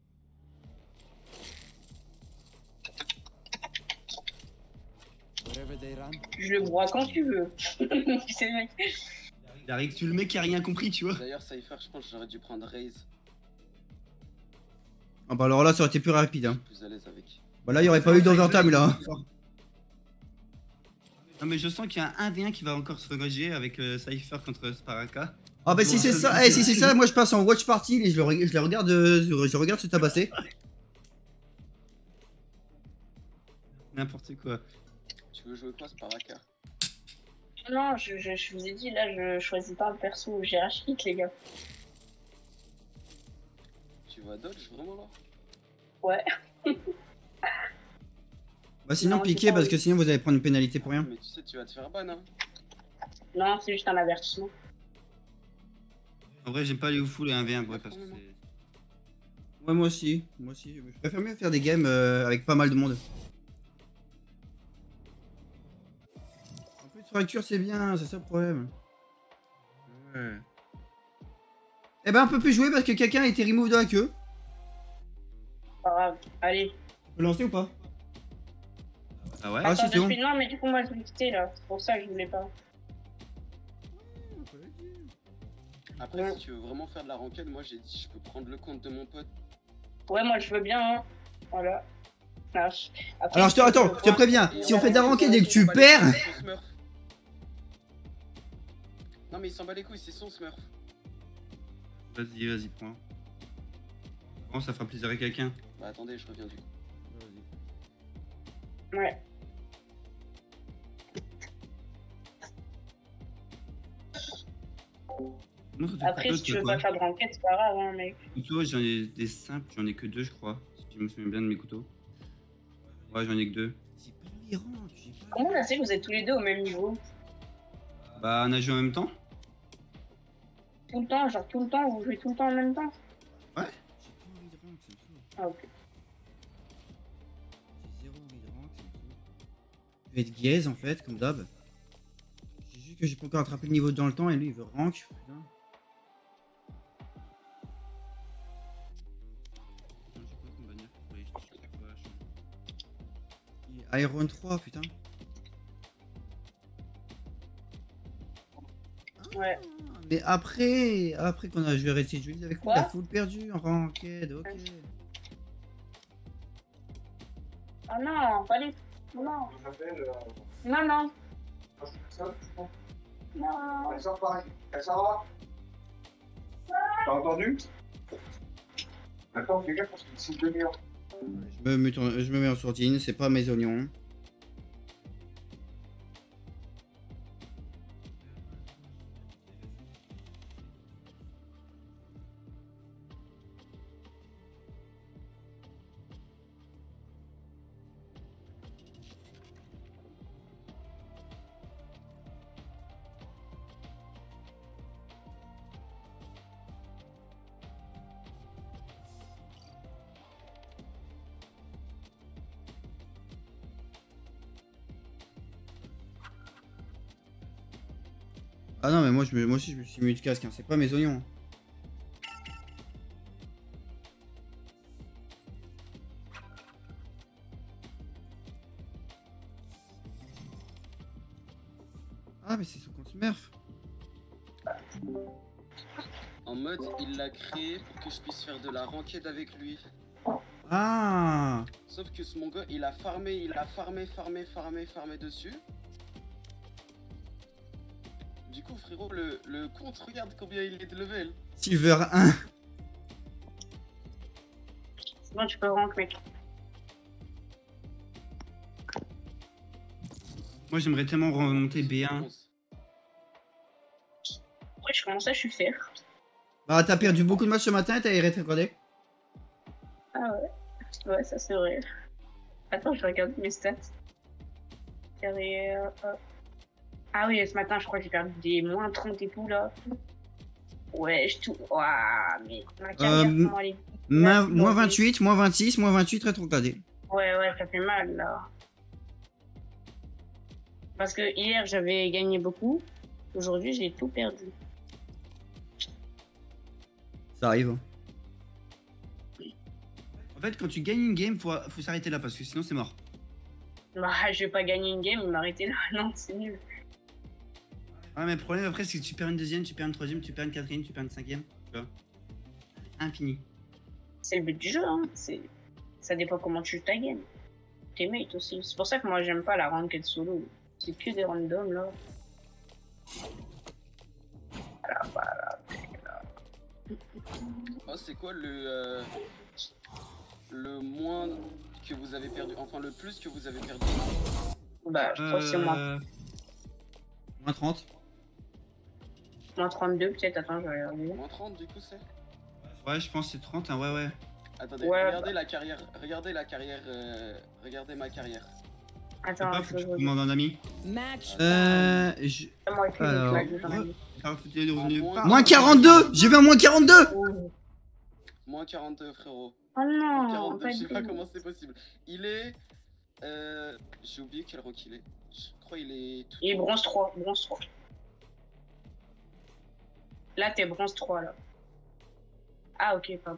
Wherever they run, Je le broie quand tu veux. C'est mec. Derrick, tu le mec qui a rien compris, tu vois. D'ailleurs, Cypher, je pense que j'aurais dû prendre Raze. Ah bah alors là, ça aurait été plus rapide. Hein. Plus à l'aise avec. Bah là, il y aurait pas eu d'overtime là. Non mais je sens qu'il y a un 1v1 qui va encore se regager avec Cypher contre Sparaka. Ah bah si c'est ça, si c'est ça, moi je passe en watch party et je le regarde, je regarde se tabasser. N'importe quoi. Tu veux jouer quoi, Sparaka? Non, je vous ai dit, là, je choisis pas un perso, j'ai rage quitte, les gars. Tu vas dodge vraiment là? Ouais. Bah sinon Non, j'ai piquez pas parce envie. que sinon vous allez prendre une pénalité pour rien. Mais tu sais, tu vas te faire ban, hein. Non, c'est juste un avertissement. En vrai, j'aime pas les oufous les 1v1, ouais, parce que c'est. Ouais, moi aussi. Moi aussi. Je préfère mieux faire des games avec pas mal de monde. En plus, fracture, c'est bien, c'est ça le problème. Ouais. Eh ben, on peut plus jouer parce que quelqu'un a été remove de la queue. Pas grave. Allez. On peut lancer ou pas? Ah ouais? Attends, Ah si, c'est bon. non, mais du coup, moi, je vais quitter là. C'est pour ça que je voulais pas. Après, si tu veux vraiment faire de la ranked, moi j'ai dit je peux prendre le compte de mon pote. Ouais, moi, je veux bien, hein. Voilà. Ah, après, Alors attends, je te préviens, si on fait de la ranked et que tu Il s'en bat les perds... couilles, c'est son Smurf. Non mais il s'en bat les couilles, c'est son Smurf. Vas-y, vas-y, prends. Bon, ça fera plaisir à quelqu'un. Bah attendez, je reviens du coup. Ouais. Non, ça te Après, fait si tu quoi, veux pas faire de ranked, c'est pas grave, hein, mec. Couteaux, j'en ai des simples, j'en ai que 2, je crois. Si je me souviens bien de mes couteaux. Ouais, j'en ai que 2. J'ai pas les rangs, j'ai pas. Comment on a fait que vous êtes tous les deux au même niveau? Bah, on a joué en même temps? Tout le temps, genre tout le temps, vous jouez tout le temps en même temps? Ouais. J'ai pas envie de rank, ça me saoule. Ah, ok. J'ai zéro envie de rank, ça me saoule. Je vais être gaze en fait, comme d'hab. J'ai juste que j'ai pas encore attrapé le niveau dans le temps et lui il veut rank. Putain. Iron 3, putain. Ouais. Mais après qu'on a joué Red Julie avec lui, il a Quoi full perdu en ranked, ok. Oh non, pas les. Non. Non, non. Non. Elles sont pareilles. Elles s'en va. T'as entendu? Attends, fais gaffe parce que c'est une demi-heure. Je me mets en sourdine, c'est pas mes oignons. Ah non mais moi aussi je me suis mis de casque, hein. C'est pas mes oignons. Ah mais c'est son compte Smurf. En mode, il l'a créé pour que je puisse faire de la ranked avec lui. Ah. Sauf que ce mon gars, il a farmé dessus. Du coup, frérot, le compte, regarde combien il est de level. Silver 1. C'est bon, tu peux rank, mec. Moi j'aimerais tellement remonter B1. Ouais, je commence à chuter. Bah t'as perdu beaucoup de matchs ce matin et t'as rétrogradé. Ah ouais. Ouais, ça c'est vrai. Attends, je regarde mes stats. Carrière. Ah oui, ce matin, je crois que j'ai perdu des moins 30 et tout là. Ouais, je tout. Ouah, mais ma carrière, comment elle est. Moins 28, moins 26, moins 28 rétrogradé. Ouais, ça fait mal là. Parce que hier, j'avais gagné beaucoup. Aujourd'hui, j'ai tout perdu. Ça arrive. En fait, quand tu gagnes une game, faut s'arrêter là parce que sinon c'est mort. Bah, je vais pas gagner une game et m'arrêter là. Non, c'est nul. Ouais, mais le problème après, c'est que tu perds une deuxième, tu perds une troisième, tu perds une quatrième, tu perds une cinquième. Tu vois. Infini. C'est le but du jeu, hein. Ça dépend comment tu joues ta game. Tes mates aussi. C'est pour ça que moi, j'aime pas la ranked solo. C'est que des randoms là. Voilà. Oh, c'est quoi le moins que vous avez perdu, enfin le plus que vous avez perdu? Bah, je crois que c'est moins. Moins 30. Moins 32 peut-être, attends, je vais regarder. Moins 30 du coup c'est? Ouais, je pense que c'est 30, hein, ouais. Attendez, Ouais, regardez la carrière, regardez ma carrière. Attends, Pas, faut que je commande un ami. Match Moi, écrit, donc, Alors, là, j'en ai mis. Moins 42. J'ai vu un moins 42. Moins 42, frérot. Oh non, Moins 42, pas je sais du pas tout. comment c'est possible. Il est... J'ai oublié quel rank il est. Je crois il est... Tout Il est bronze 3, bronze 3. Là, t'es bronze 3, là. Ah, ok, pardon.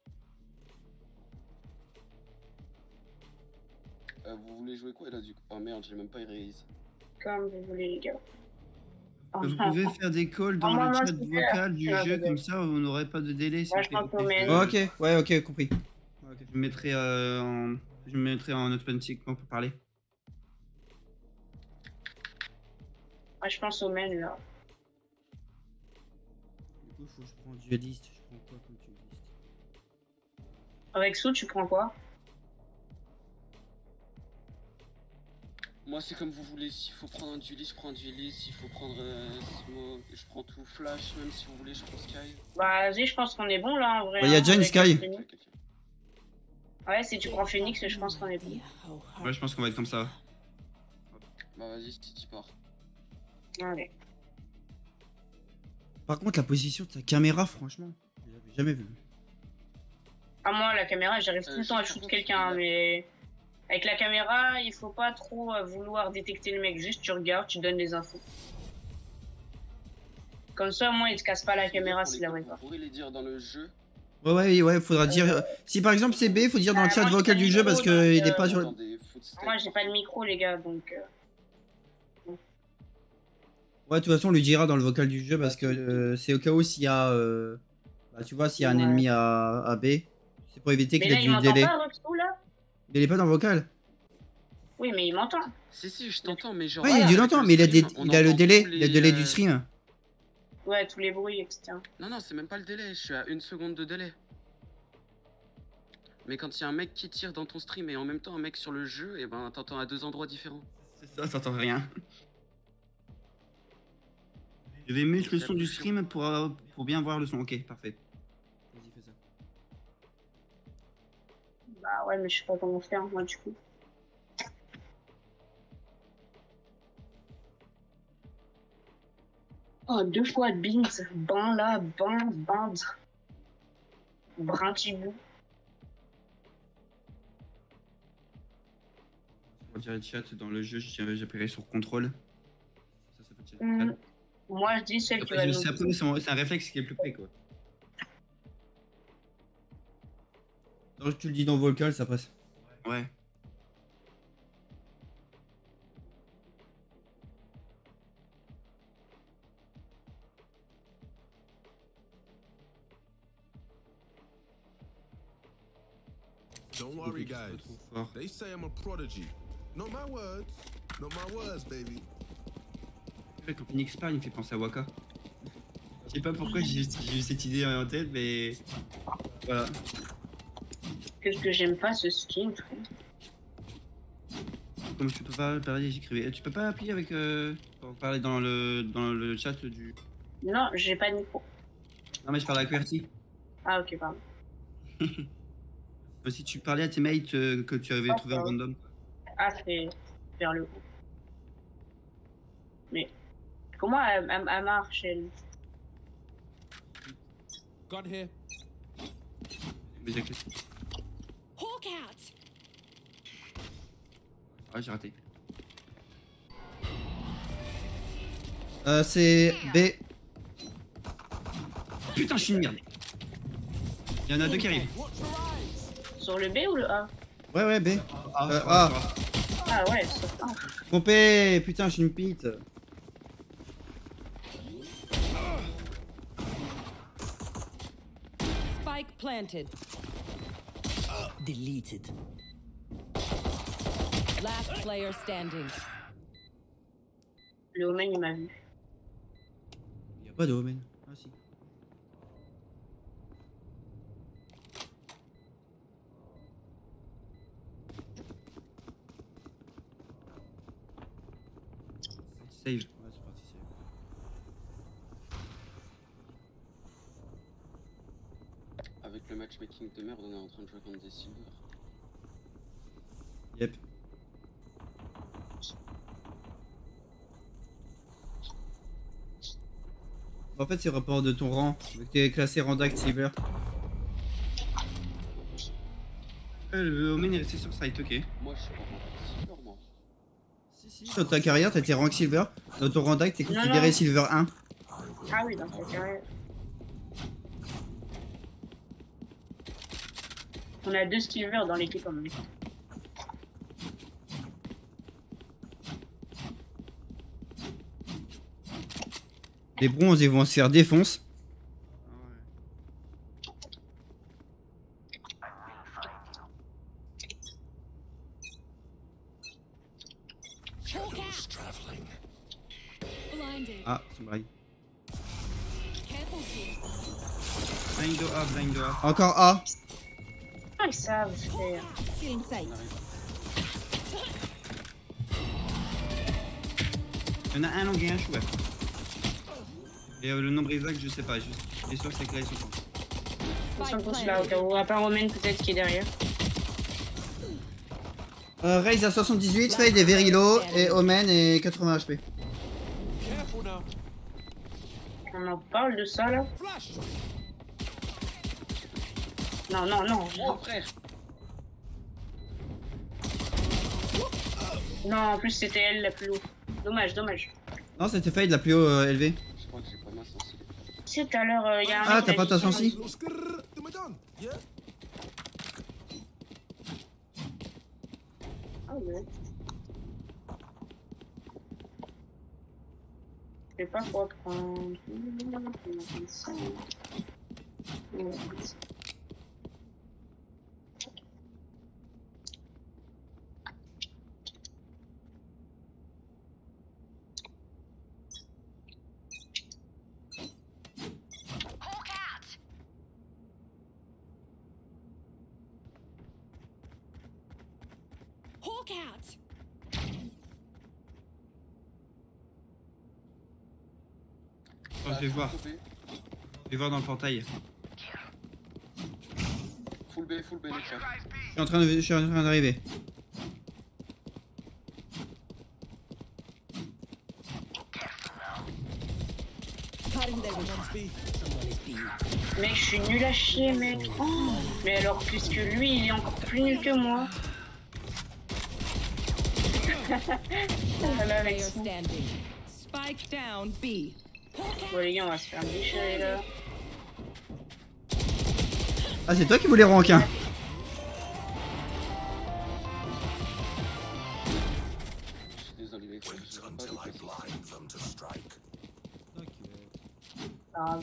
Vous voulez jouer quoi là du coup? Oh merde, j'ai même pas raise. Comme vous voulez, les gars. Vous pouvez faire des calls dans le chat vocal du jeu, comme ça on n'aurait pas de délai. Moi, je pense qu'on met... Ok, ouais, ok, compris. Je me mettrai en automatiquement pour parler. Moi, je pense au main, là. Du coup, faut que je prends dueliste. Je prends quoi comme dueliste? Avec Sou, tu prends quoi? Moi c'est comme vous voulez, s'il faut prendre un duelist, je prends un duelist, s'il faut prendre smoke, je prends tout, flash, même si vous voulez, je prends Sky. Bah, vas-y, je pense qu'on est bon, là, en vrai. Bah, y a déjà une Sky. Ouais, si tu prends Phoenix, je pense qu'on est bon. Ouais, je pense qu'on va être comme ça. Bah vas-y, si tu pars. Allez. Par contre, la position de ta caméra, franchement, je l'avais jamais vu. Ah, moi, la caméra, j'arrive tout le temps à shoot quelqu'un, mais... Avec la caméra, il faut pas trop vouloir détecter le mec. Juste, tu regardes, tu donnes les infos. Comme ça, au moins, il te casse pas la caméra s'il la voit pas. Vous pourrez les dire dans le jeu. Ouais, faudra dire. Si par exemple c'est B, faut dire dans le chat vocal du jeu parce que il est pas sur le. Moi, j'ai pas de micro, les gars, donc. Ouais, de toute façon, on lui dira dans le vocal du jeu parce que c'est au cas où s'il y a. Bah, tu vois, s'il y a un ennemi à B, c'est pour éviter qu'il ait du délai. Pas, Roxo, là Il est pas dans le vocal. Oui, mais il m'entend. Si, je t'entends, mais genre. Ouais, il l'entend, mais il a le délai, le délai du stream. Ouais, tous les bruits, etc. Non, c'est même pas le délai, je suis à 1 seconde de délai. Mais quand il y a un mec qui tire dans ton stream et en même temps un mec sur le jeu, et ben t'entends à 2 endroits différents. C'est ça, t'entends rien. Je vais mettre le son du stream pour bien voir le son. Ok, parfait. Vas-y, fais ça. Bah ouais, mais je sais pas comment faire, moi, du coup. Oh, 2 fois Beans. Ban là, band. Brintibou. On va dire le chat dans le jeu, j'appuierai sur contrôle. Ça peut tirer le chat. Moi, je dis celle qui va nous... C'est un réflexe qui est plus près, quoi. Donc tu le dis dans vocal, ça passe. Ouais. Don't worry, guys. They say I'm a prodigy. Not my words, baby. Quand Phoenix parle, il me fait penser à Waka. Je sais pas pourquoi j'ai eu cette idée en tête, mais voilà. Qu'est-ce que j'aime pas ce skin, frère. Comme tu peux pas parler, j'écrivais. Tu peux pas appuyer avec pour parler dans le chat du. Non, j'ai pas de micro. Non mais je parle avec QWERTY. Ah ok, pardon. Si tu parlais à tes mates que tu avais trouvé en random. Ah, c'est vers le haut. Mais comment elle marche, elle? Gun here. Hawk out. Ah, j'ai raté. C'est B. Putain, je suis une merde. Il y en a deux qui arrivent. Sur le B ou le A? Ouais, B. A. Ah ouais, sur A. Trompé, putain, je suis une pite. Spike planted. Deleted. Last player standing. Le Omen, il m'a vu. Y a pas de Omen. Ah si. Save. Ouais, c'est parti, save. Avec le matchmaking de merde, on est en train de jouer contre des silver. Yep. En fait, c'est rapport de ton rang. Vu que t'es classé Randact Silver. Le Omen est resté sur site, ok. Moi, je suis pas silver, moi. Si, dans ta carrière, t'as été rank Silver. Dans ton Randact, t'es considéré non. Silver 1. Ah oui, dans ta carrière. On a 2 silver dans l'équipe en même temps. Les bronzes, ils vont se faire défonce. Ah, c'est blague. Blind A, blind A. Encore A. Ah, ils savent faire. Il y en a un long et un chouette. Et le nombre exact, je sais pas. Je suis sûr que c'est que là, ils sont pas. Ils sont tous là, au cas où. À part Romain, peut-être qui est derrière. Raze à 78, Fade est very low et Omen est 80 HP. On en parle de ça là? Non, non, non. Oh frère! Non, en plus c'était elle la plus haut. Dommage, dommage. Non, c'était Fade la plus haut élevée. Je crois que j'ai pas ma sensibilité. Si tout à l'heure, il y a un. Ah, mec t'as qui pas a ta dit- sensi? Ah ouais. Je sais pas quoi prendre. Hawk out. Oh, je vais voir. Je vais voir dans le portail. Full B, les chefs. Je suis en train d'arriver. Mec, je suis nul à chier, mec. Oh, mais alors, puisque lui, il est encore plus nul que moi. Voilà, avec Player ça. standing. Spike down B. Bon, les gars, on va se faire déchirer là. Ah, c'est toi qui voulais rank, hein? Je suis désolé, les gars, je sais pas de quoi c'est. Ah,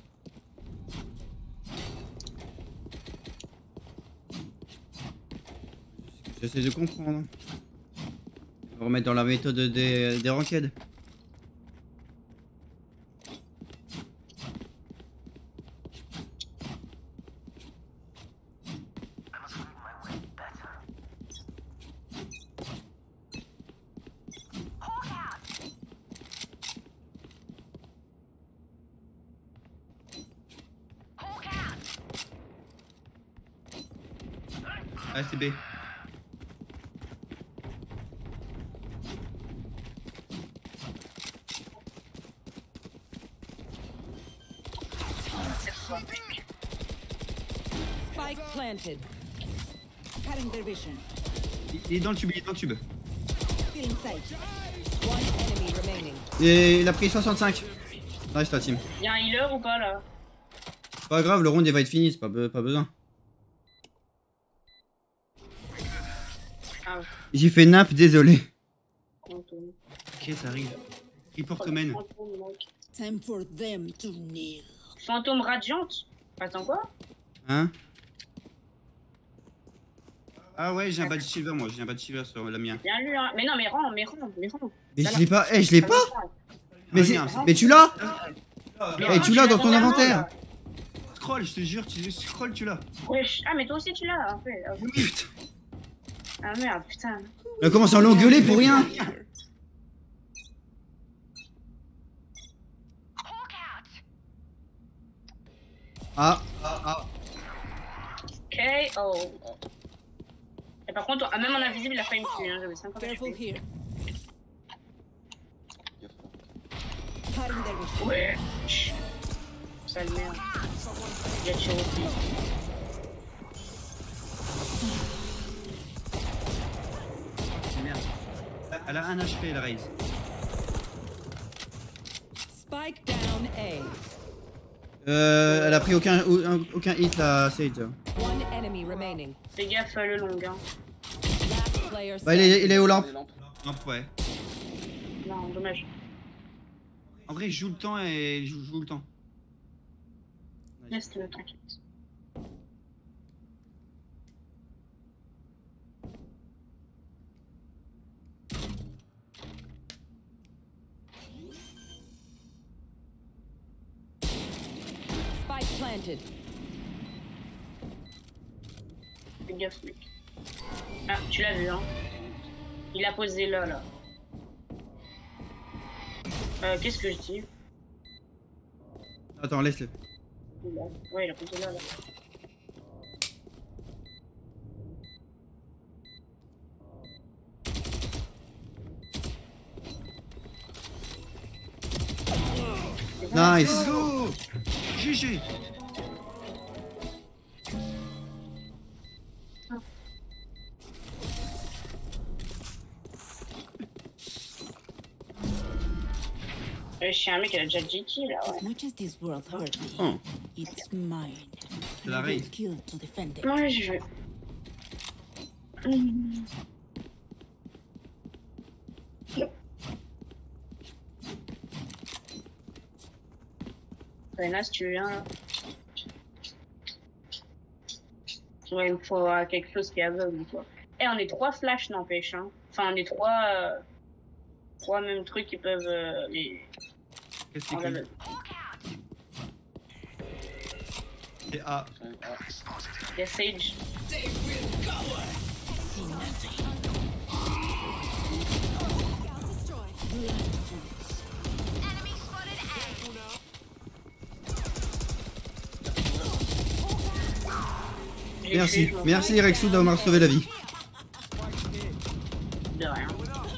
J'essaie de comprendre. On va remettre dans la méthode des ranked. Ah, c'est B. Spike planted. Cutting their vision. Il est dans le tube, il est dans le tube. Feeling sight. One enemy remaining. Et il a pris 65. Nice la team. y'a un healer ou pas là? Pas grave, le round il va être fini, c'est pas besoin. Ah, J'ai fait nap, désolé. fantôme. Ok, ça arrive. Report Omen. Fantôme, mec. Time for them to kneel. Fantôme radiante? Attends quoi? Hein? Ah ouais, j'ai un badge silver, moi. J'ai un badge silver sur la mienne. Bien lu, hein. Mais non, mais rends. Mais je l'ai pas, je l'ai pas. Mais, mais tu l'as. Et tu l'as dans ton inventaire. Scroll, je te jure, tu scroll, tu l'as. Wesh. Ah, mais toi aussi tu l'as en fait. Ah merde, putain. On a commencé à l'engueuler pour rien. Ah. Oh. Et par contre, même en invisible, il a failli me tuer. Hein. J'avais 50 HP. Ouais. Sale merde. Il a tiré au pied. Merde. Elle a un HP, la raise. Spike down A. Elle a pris aucun hit la Sage. One enemy remaining. Fais gaffe le long. Hein. Last player Bah, il est aux lampes. Lampe, ouais. Non, dommage. En vrai, je joue le temps et je joue le temps. Laisse-le, t'inquiète. Spike planted. Fais gaffe, mec. Ah, tu l'as vu, hein. Il a posé là. Qu'est-ce que je dis? Attends, laisse-le. Ouais, il a posé là. Nice. Let's go. GG. Je suis un mec qui a déjà GG là, ouais. As much as this world hurt me, it's mine. C'est la race. Kill to defend it. Ouais, je vais. Rena, si tu viens là. Ouais, il me faut quelque chose qui est aveugle quoi. Eh, on est 3 flash n'empêche hein. Enfin, on est 3 mêmes trucs qui peuvent les. Qu'est-ce que c'est que c'est A. Il y a Sage. Merci Rexou d'avoir sauvé la vie. De rien.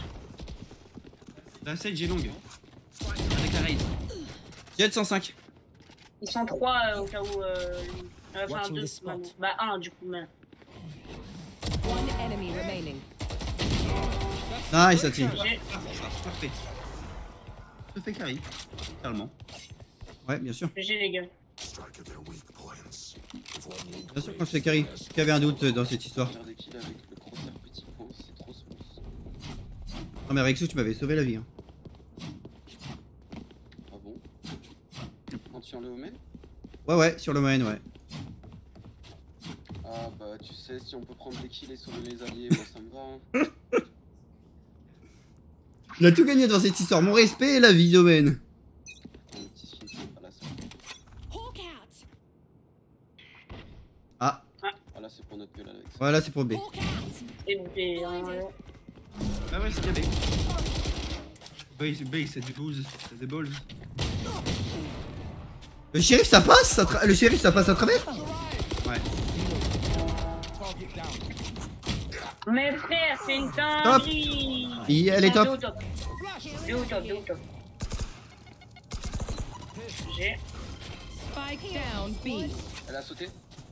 La Sage est longue. Avec la raise. Jet 105. Ils sont 3 au cas où. Enfin 2. Bah 1 du coup, mais. One enemy remaining. Nice, ça tire. Parfait. Je fais carry. Totalement. Ouais, bien sûr. GG les gars. Bien sûr, quand je fais carry. Qui avait un doute dans cette histoire. Non, mais Rexou, tu m'avais sauvé la vie. Hein. Ah bon? Quand tu en le homais? Ouais, sur le moyen, ouais. Ah bah tu sais, si on peut prendre des kills et sauver les alliés, moi ça me va. Hein. Il a tout gagné dans cette histoire. Mon respect et la vie, domaine. Ah. Ah là c'est pour notre gueule avec ça. Voilà, c'est pour B. Et B, Ah ouais, c'est bien B. B, c'est du booze, c'est des balls. Le shérif, ça passe Le shérif, ça passe à travers? Ouais. Mais frère, c'est une dinguerie. Elle est top. Deux au top. J'ai. Spike down B. Elle a sauté?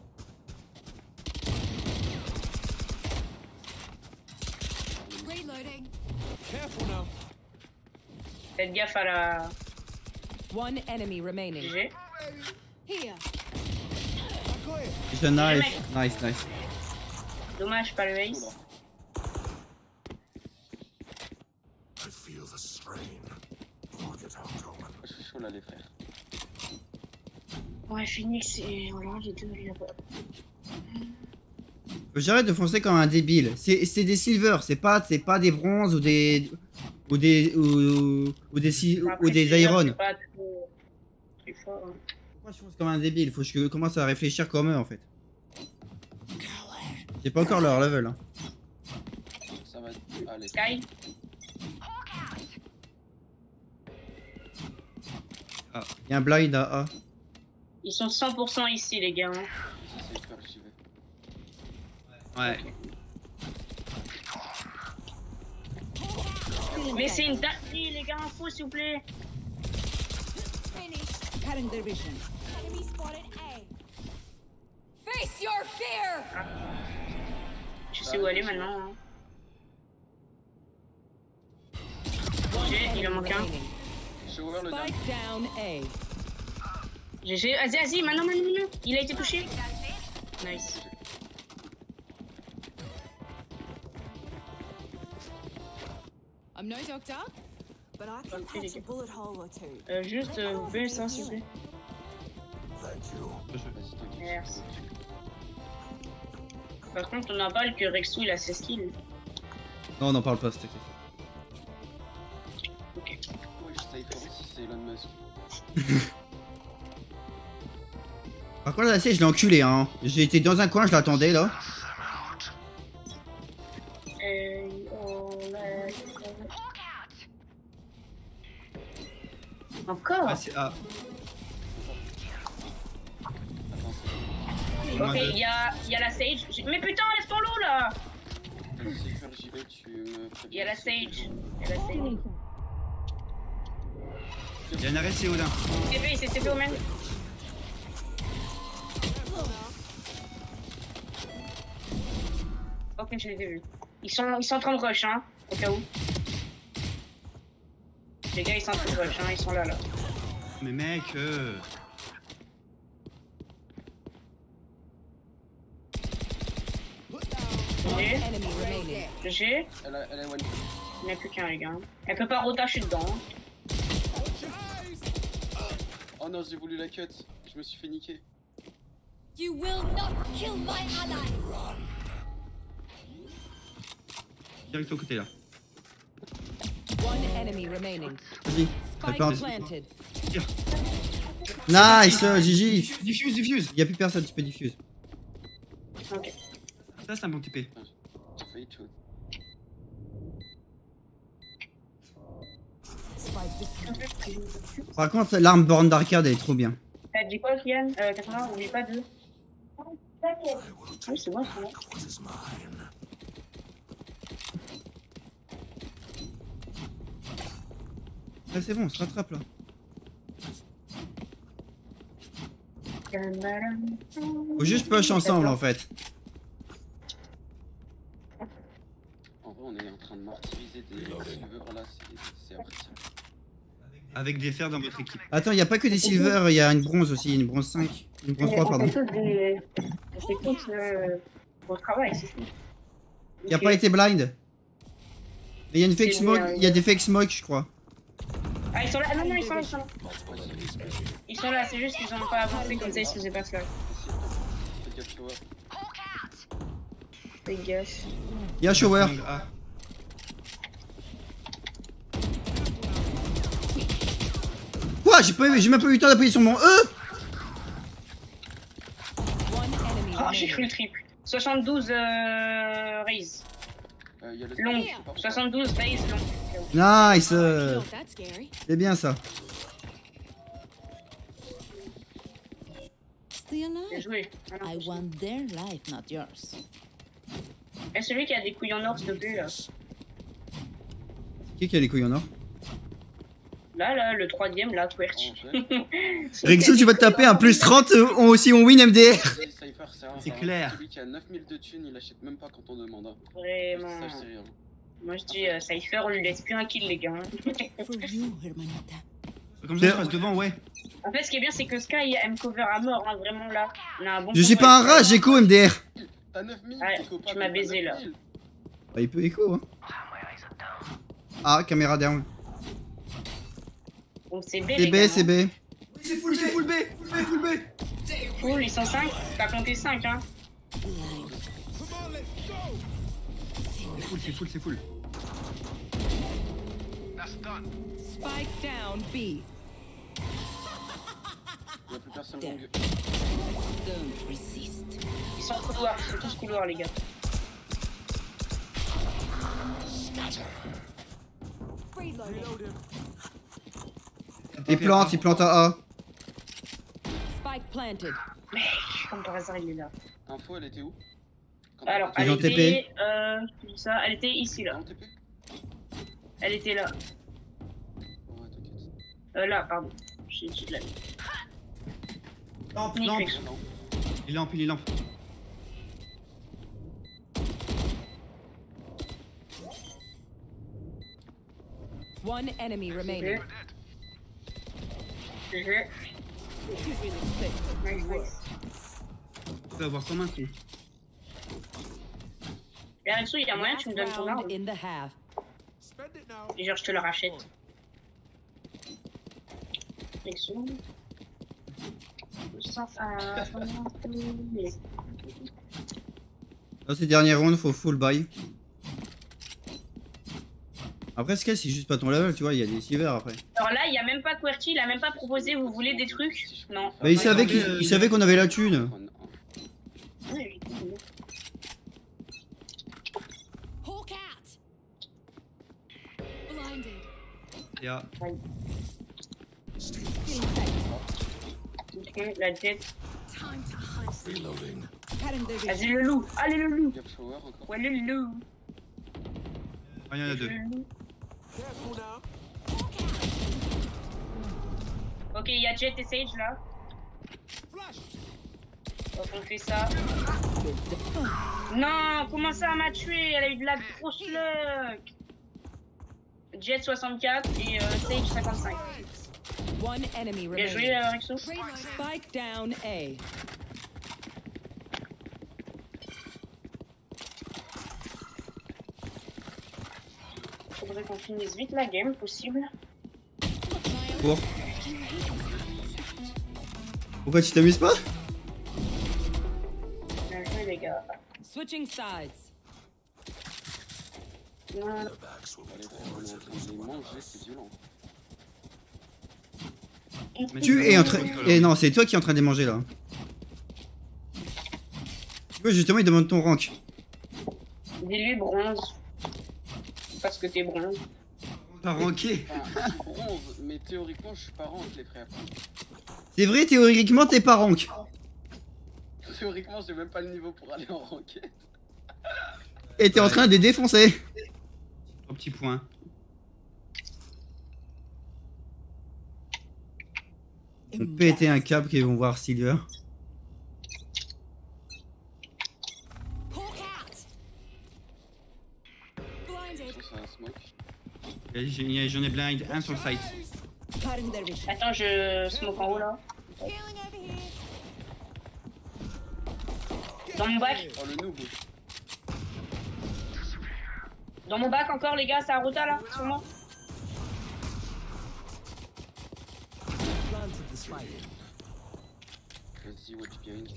Reloading. Careful now. Faites gaffe à la. One enemy remaining. J'ai. Here. C'est nice. Dommage, pas le ace. I feel the strain. Look it out, Omen. Je suis chaud là les frères. Ouais, Phoenix et voilà, les deux là-bas. J'arrête de foncer comme un débile. C'est des silver, c'est pas des bronzes ou des iron. Pourquoi je fonce comme un débile? Faut que je commence à réfléchir comme eux en fait. J'ai pas encore leur level. Hein. Ça va. Allez. Sky. Ah, y a un blind à A. Ils sont 100% ici les gars. Hein. Si c'est peur, j'y vais. Ouais. Mais c'est une dinguerie, les gars, info, s'il vous plaît. Cutting their vision. Enemy spotted A. Face your fear. Je sais où aller maintenant. Hein. Il en manque un. Spike down A. GG, vas-y, maintenant. Il a été touché. Nice. I'm no doctor, but I can patch a bullet hole or two. Juste, vous pouvez ça, s'il vous plaît. Merci. Par contre, on en parle que Rexou il a ses skills. Non, on n'en parle pas, c'était. Ok. Ouais, je sais pas si c'est Elon Musk. Par contre, là, je l'ai enculé, hein. J'ai été dans un coin, je l'attendais, là. Encore Ah, c'est... Ah. Ok, il y a la Sage. Mais putain, laisse ton lot là. Il y a la Sage. Il y a un arrêt CO là. TP, il s'est TP au même. Ok, je les ai vus. Ils sont en train de rush, hein, au cas où. Les gars, ils sont en train de rush, hein, ils sont là. Mais mec, GG. Elle est one. Il n'y en a plus qu'un, les gars. Elle peut pas retacher dedans. Oh non, j'ai voulu la cut. Je me suis fait niquer. You will not kill my ally. direct au côté là. One enemy remaining. Vas-y. Spike D'accord. planted. Nice, Gigi. Diffuse. Y'a plus personne, tu peux diffuse. Ok. Ça, c'est un bon TP. J'ai failli tuer. Par contre, l'arme borne d'arcade, elle est trop bien. T'as dit quoi, Kian 80, oublie pas de. Oui, c'est bon, c'est bon. Ouais, c'est bon, on se rattrape là. Faut juste push ensemble en fait. En vrai, on est en train de martyriser des silvers là, c'est impressionnant. Avec des fers dans votre équipe. Attends, il n'y a pas que des silver, il y a une bronze aussi, une bronze 5. Une bronze 3, pardon. C'est tous au travail, c'est tout. Il a pas été blind. Mais il y a une fake smoke, il y a des fake smoke, je crois. Ah, ils sont là. Ah non, non, ils sont là. Ils sont là, c'est juste qu'ils ont pas avancé comme ça, ils se faisaient pas cela. Fais gaffe. Il y a shower. Quoi? J'ai même pas eu le temps d'appuyer sur mon E. Oh, j'ai cru le triple. 72 raise. Long. 72 raise long. Nice. C'est bien ça. Still Bien joué. I want their life, not yours. Et celui qui a des couilles en or, s'il te plaît, là. Qui a les couilles en or? Là, le troisième, là, Twerch. Rexo, tu vas te taper un plus 30 si on win MDR. C'est clair. Celui qui a 9000 de thunes, il achète même pas quand on demande. Hein. Vraiment. Ça, je sais rien. Moi, je dis, Cypher, on lui laisse plus un kill, les gars. For you, hermanita. Comme ça, je passe devant, ouais. En fait, ce qui est bien, c'est que Sky me cover à mort, hein, vraiment là. On a un bon Je suis pas un rat, j'ai écho MDR. T'as 9000, ouais, tu m'as baisé là. Bah, il peut écho, hein. Ah, caméra down. Donc c'est B. C'est B, c'est B. C'est full B. Full, ils sont 5. T'as compté 5, hein. C'est full. Spike down B. Y'a plus personne longue. Don't resist. Ils sont couloir, ils sont tous couloirs, les gars. Il plante à A. Spike planted. Mec, comme par hasard, il est là. Info, elle était où? Alors, Ils elle ont était... ça, elle était ici, là. En TP? Elle était là. Ouais, t'inquiète. Là, pardon. J'ai de la... Lampe, Ni lampe. friction. Il lampe, il lampe. One enemy remaining. GG. Tu peux avoir comme un con. Et Alexo, il y a moyen que tu me donnes ton arme. Round in the half. Et genre, je te le rachète. Alexo. Dans ces dernières rounds, faut full buy. Après, ce cas, c'est juste pas ton level, tu vois, il y a des silver après. Alors là, il y a même pas QWERTY, il a même pas proposé, vous voulez des trucs? Non. Bah, il savait il savait qu'on avait la thune. Oui. Hawk out. Blinded. Yeah. Ok, la jet. Time to hunt. Reloading. Vas-y le loup, allez le loup. Gap shower encore. Ouais le loup. Ah, il y en a deux. Ok, il y a Jet et Sage là. Donc on fait ça. Non, comment ça m'a tué? Elle a eu de la grosse luck. Jet 64 et Sage 55. One enemy Bien joué remaining. Rexo. Spike down A. Faudrait qu'on finisse vite la game, possible. Pour. Pourquoi tu t'amuses pas? Bien joué les gars. Switching sides. Non. Allez, on est en train de les manger, c'est violent. Tu es en train. Et non, c'est toi qui es en train de les manger là. Ouais, justement, il demande ton rank. Dis-lui bronze. Parce que t'es bronze. T'as ranké. Enfin, je suis bronze, mais théoriquement, je suis pas rank, les frères. C'est vrai, théoriquement, t'es pas rank. Théoriquement, j'ai même pas le niveau pour aller en ranked. Et t'es en train de les défoncer. Au petit point. Ils vont péter un câble qu'ils vont voir Silver. Hawk out. Blinded. Ça, ça smoke. J'en ai blind, un sur le site. Attends, je smoke en haut là. Healing over here. Dans mon bac. Oh, le noob. Dans mon bac encore les gars, c'est Arota là, sur moi. Vas-y, watch behind.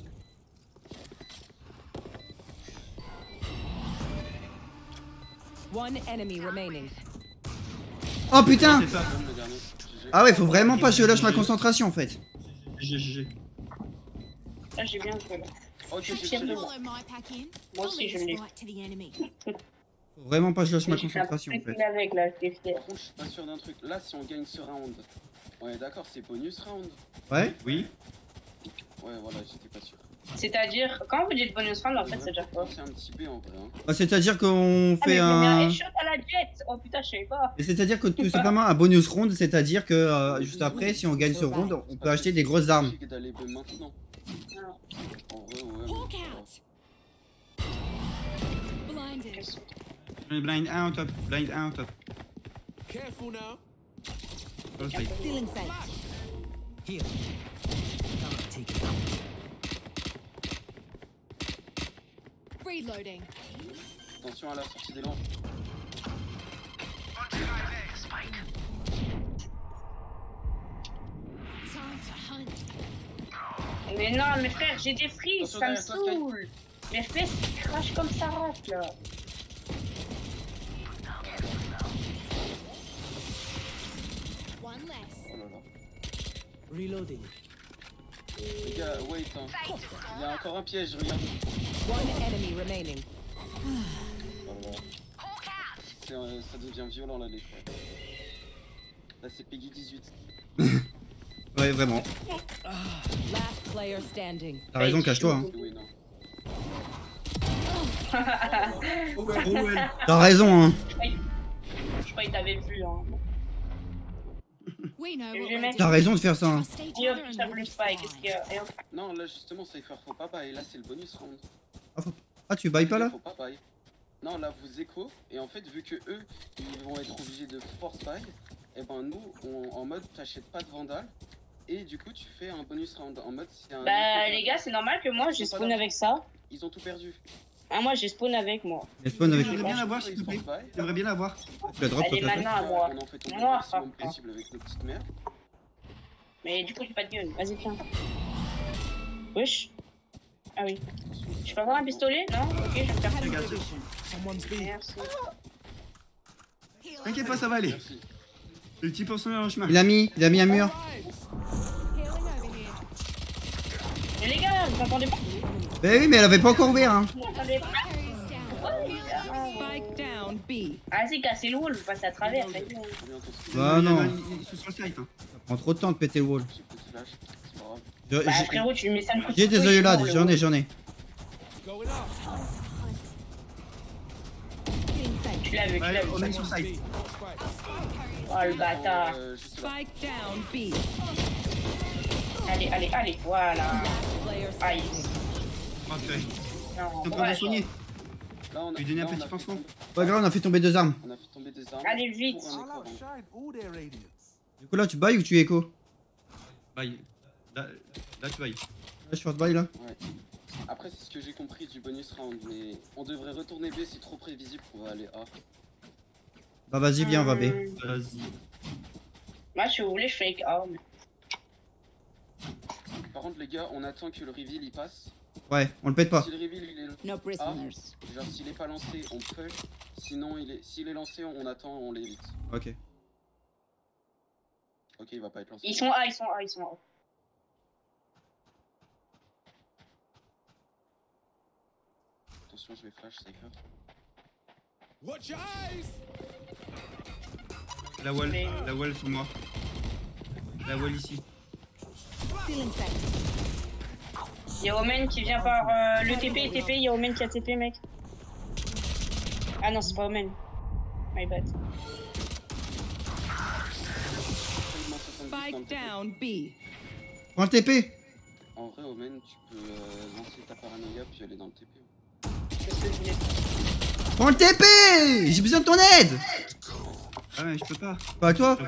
One enemy remaining. Oh putain! C'est ça. Le dernier. GG. Ah ouais, faut vraiment pas que je lâche ma concentration en fait. GG. Là j'ai bien joué là. Ok, j'ai Tiens, tiré. Follow my pack in. Moi aussi je l'ai. Right to the enemy. Faut vraiment pas que je lâche ma J'ai fait un concentration en truc fait. avec là, j'étais fier. Par contre, je suis pas sûr d'un truc. Là, si on gagne ce round, on est d'accord, c'est bonus round. Ouais? Oui. Ouais, voilà, j'étais pas sûr. C'est-à-dire, quand vous dites bonus round en fait c'est déjà quoi? C'est un petit B en vrai. Hein. Bah, c'est-à-dire qu'on Ah mais fait je me mets un un. headshot à la jet. Oh putain je savais pas. Et c'est-à-dire que tout simplement un bonus round, c'est-à-dire que juste après, si on gagne ce round, on peut acheter des grosses armes. C'est d'aller B maintenant. Non. En vrai, ouais. Hawk mais- out. Blinded. J'en ai blind un au top. Blind un au top. Careful now. Sur le site. Stealing sight. Here. Come take it out. Reloading. Attention à la sortie des lampes. Time to hunt. Mais non mes frères j'ai des frises, Attention ça me derrière toi, Sky. saoule. Mes fesses qui crachent comme ça rate là. One less. Oh là là. Reloading. Les gars, wait, hein. Il y a encore un piège, regarde. One enemy remaining. Oh là là. Ça devient violent là, les frères. Là, c'est Peggy 18. Ouais, vraiment. Last player standing. T'as raison, cache-toi. Hein. Oui, non. T'as raison, hein. Je crois qu'il t'avait vu. Hein. We know Je what vais we're mettre- T'as raison de faire ça. Hein. Et hop, ça plus pas. Qu'est-ce qu'il y a? Et hop. Non, là justement, Cypher, faut pas bailler. Là, c'est le bonus round. Ah, tu bailles pas là? Faut pas bailler. Non, là, vous écho. Et en fait, vu que eux, ils vont être obligés de force bail, et ben nous, en mode, t'achètes pas de vandal. Et du coup, tu fais un bonus round. En mode, c'est un. Bah, les gars, c'est normal que moi, j'ai spawn avec ça. Ils ont tout perdu. Ah, moi, j'ai spawn avec moi. Elle spawn avec. J'aimerais bien l'avoir, s'il te plaît. J'aimerais bien l'avoir. Tu la drop Elle est sur ta maintenant à moi. On en fait tomber Moi, le maximum enfin. possible avec nos petites mères. Mais du coup, j'ai pas de gun. Vas-y, tiens. Wesh. Ah oui. Je peux avoir un pistolet? Non? Ok, je vais me faire ça. Merci. T'inquiète pas, ça va aller. Le petit poisson est en chemin. Il a mis un mur. Mais les gars, vous entendez pas? Bah oui, mais elle avait pas encore ouvert, hein. Vous entendez pas? Spike down B. Ah, c'est cassé le wall, je passe à travers. Bah non. Ils sont sur le site. Hein. Ça prend trop de temps de péter le wall. Bah, frérot, tu mets ça le coup de J'ai des couteau, œillades, il est j'en mort, ai, j'en ai. Tu l'as vu, tu l'as vu. On est sur le site. Oh le bâtard. Spike down B. Allez, allez, allez, voilà. Aïe. Oh, purée. Non, T'es en train de ouais. soigner. Là, on a, Lui donner un là, on petit a pansement. Pas grave, on a fait tomber 2 armes. On a fait tomber des armes. Allez, vite. Pour un écran. Du coup, là, tu bailles ou tu écho? Bye. Là, tu bailles. Là, je suis bail là. Ouais. Après, c'est ce que j'ai compris du bonus round, mais on devrait retourner B, c'est trop prévisible pour aller A. Bah, vas-y, viens, on va B. Vas-y. Moi, si vous voulez, je fais avec A. Par contre, les gars, on attend que le reveal il passe. Ouais, on le pète pas. Si le reveal il est No A, prisoners. genre s'il est pas lancé, on push. Sinon, s'il est lancé, on attend, on l'évite. Ok. Ok, il va pas être lancé. Ils sont A, ils sont A, ils sont A. Attention, je vais flash, Cypher. Watch your eyes! La wall sur moi. La wall ici. Y'a Omen qui vient par le TP, TP, y'a Omen qui a TP, mec. Ah non, c'est pas Omen. My bad. Spike down B. Prends le TP. En vrai, Omen, tu peux lancer ta paranoïa puis aller dans le TP. Prends le TP. J'ai besoin de ton aide. Ah ouais, je peux pas. Pas à toi.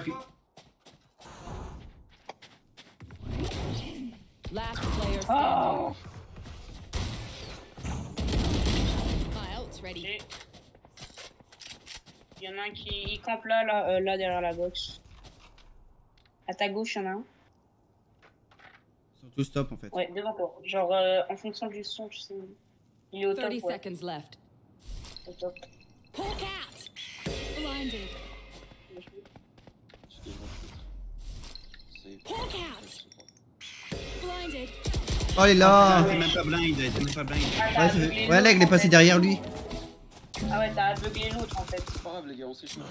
Last player Oh. standing. My ult's ready. Il y en a un qui campe là, là derrière la box. À ta gauche, il y en a un. Ils sont tous stop en fait. Ouais, devant toi. Genre, en fonction du son, tu sais. Il est au top. 30 Ouais. seconds left. Au top. Hawk out! Blinded. Hawk out! Blinded. Oh, il est là. C'est même pas blind, c'est même pas blind. Ah, Ouais, là, il est passé derrière lui. Ah ouais, t'as aveuglé l'autre en fait. C'est pas grave, les gars, on s'échauffe.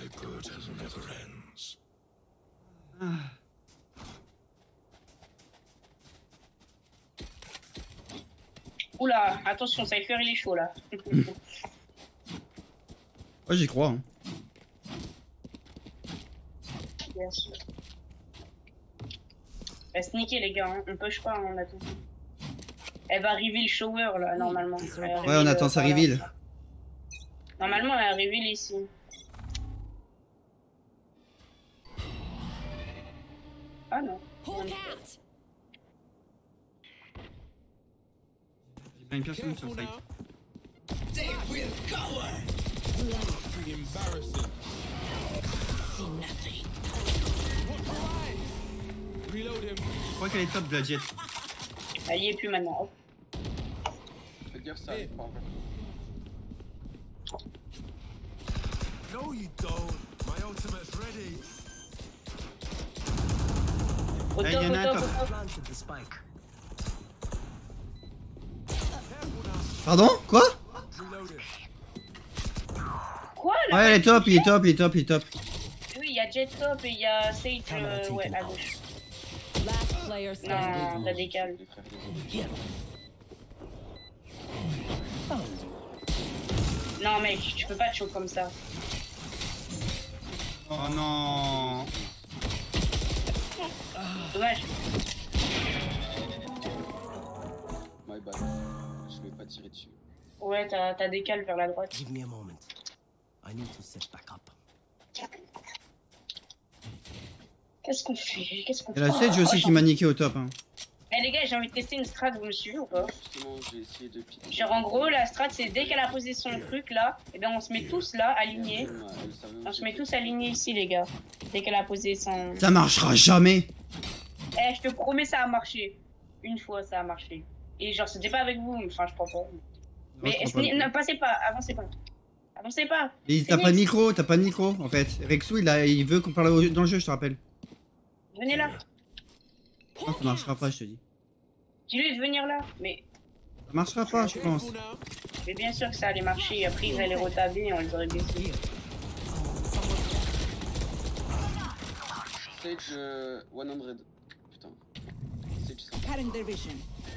Oula, attention, Cypher il est chaud là. Ouais, j'y crois. Hein. Bien sûr. Bah, sneaker les gars, hein. On push pas, hein, on attend. Elle va reveal shower là, normalement. Ouais, on attend sa reveal. Normalement, elle reveal ici. Ah non. Hawk out! J'ai pas une personne sur le site. Embarrassing. Reload him. Je crois qu'elle est top de la jet. Elle y est plus maintenant. Hop. Faites gaffe, ça arrive pas encore. No, you don't. My ultimate's ready. Au Ah, top, il y en au a un top, top. au top. Planted the spike. Pardon? Quoi? Reload it. Quoi là? Ouais, il est top, il est top, il est top, il est top. Oui, il y a Jet top et il y a Sage, ouais, à gauche. Last player standing. Non, t'as décalé. Les frères, les autres. Non, mec, tu peux pas te choquer comme ça. Oh non. Dommage. My bad. Je vais pas tirer dessus. Ouais, t'as décalé vers la droite. Give me a moment. I need to set back up. Qu'est-ce qu'on fait? Qu'est-ce qu'on Et fait? la Sage aussi qui m'a niqué au top. Hein. Eh les gars, j'ai envie de tester une strat, vous me suivez ou pas? Justement, j'ai essayé de piquer. Genre en gros, la strat c'est dès qu'elle a posé son truc là, et ben on se met tous là, alignés. On se met tous alignés ici les gars. Dès qu'elle a posé son... Ça marchera jamais. Eh, je te promets ça a marché. Une fois ça a marché. Et genre c'était pas avec vous, enfin je crois pas. Mais ne passez pas, avancez pas. Avancez pas. Et t'as pas de micro, t'as pas de micro en fait. Rexou il veut qu'on parle dans le jeu, je te rappelle. Venez là. Non, ça marchera pas, je te dis. Dis-lui de venir là, mais... Ça marchera pas, je pense. Mais bien sûr que ça allait marcher, après ils allaient retaber et on les aurait blessés. Sage 100. Putain. Sage 100. Cutting their vision.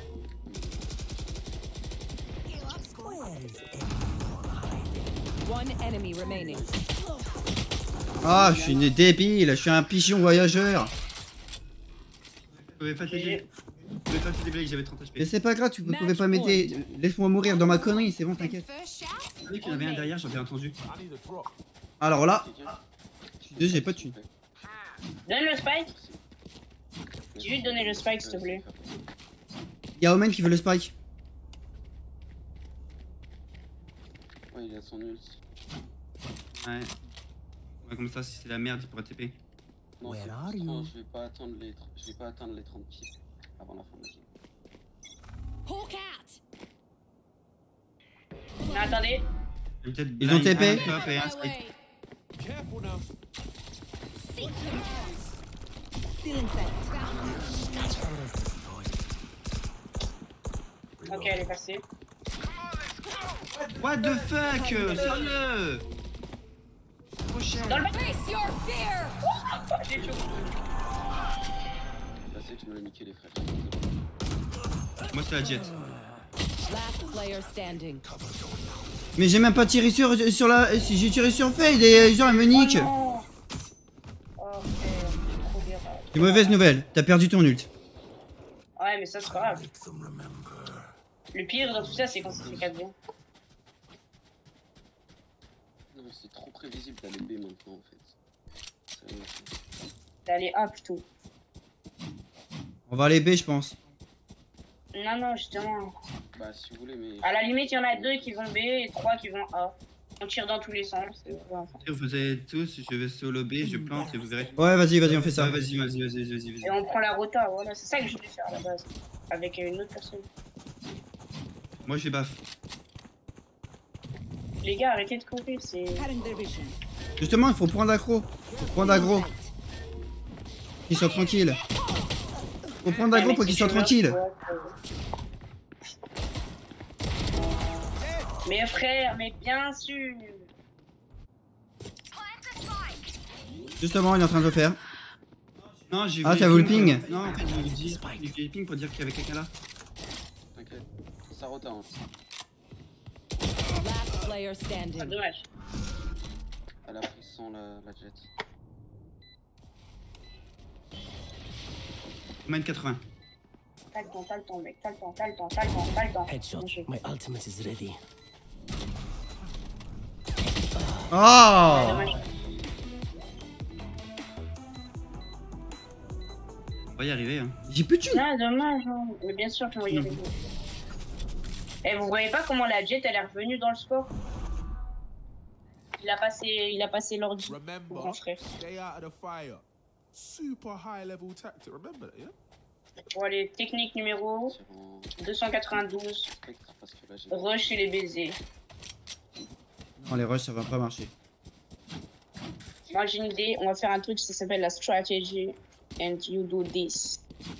One enemy remaining. Ah, je suis une débile, je suis un pigeon voyageur. Je pouvais pas t'aider. Je pouvais pas t'aider, Blake, j'avais 30 HP. Mais c'est pas grave, tu pouvais pas m'aider. Laisse-moi mourir dans ma connerie, c'est bon, t'inquiète. Je savais qu'il y en avait un derrière, j'avais entendu. Alors là, j'ai pas de thune. Donne le spike. J'ai juste donné le spike s'il te plaît. Y'a Omen qui veut le spike. Ouais, il a son ult. Ouais. Ouais, comme ça, si c'est la merde, il pourra TP. Non, Where c'est are trop, you? je vais pas atteindre les 30 kills avant la fin de la game. Hawk out. Mais attendez. Ils ont TP. Un top et un spike. Careful now. Still inside. Ok, elle est passée. What the fuck? Sérieux? Trop cher. Dans le Face your fear. J'ai chaud. Là, c'est que tu me l'as niqué, les frères. Moi, c'est la jet. Last player standing. Mais j'ai même pas tiré sur la. Si j'ai tiré sur Fade et genre elle me nique. C'est mauvaise nouvelle, t'as perdu ton ult. Ouais, mais ça c'est pas grave. Le pire dans tout ça, c'est qu'on s'est fait 4 bien. Non, c'est trop prévisible d'aller B maintenant, en fait. D'aller A plutôt. On va aller B, je pense. Non, non, justement. Bah, si vous voulez, mais. À la limite, il y en a 2 qui vont B et 3 qui vont A. On tire dans tous les sens. Vous allez tous, je vais solo B, je plante et vous verrez. Ouais, vas-y, on fait ça. Ouais, vas-y. Et on prend la rota, voilà. C'est ça que je voulais faire à la base. Avec une autre personne. Moi, je vais baf. Les gars, arrêtez de courir, c'est... Justement, il faut prendre aggro. Faut prendre aggro. Qu'ils soient tranquilles. Faut prendre aggro pour qu'ils soient tranquilles. Mais frère, mais bien sûr. Justement, il est en train de le faire. Non, j'ai vu. Ah, t'as vu le ping? Non, en fait, j'ai vu le ping pour dire qu'il y avait quelqu'un là. T'inquiète, ça rota. Hein. Last player standing. Ah, dommage. Elle a pris sans la jet. Combien de 80? T'as le temps, mec. T'as le temps. Headshot. My ultimate is ready. Oh! On va y arriver, hein. J'ai plus de thunes. Non, dommage, hein. Mais bien sûr qu'on va y arriver. Et vous voyez pas comment la jet elle est revenue dans le score? Il a passé l'ordi. Mon frère. Stay out of the fire. Super high level tactic. Remember that, yeah? Bon, allez, technique numéro 292. Rush et les baisers. Non, les rushs, ça va pas marcher. Moi, j'ai une idée. On va faire un truc qui s'appelle la strategy. And you do this.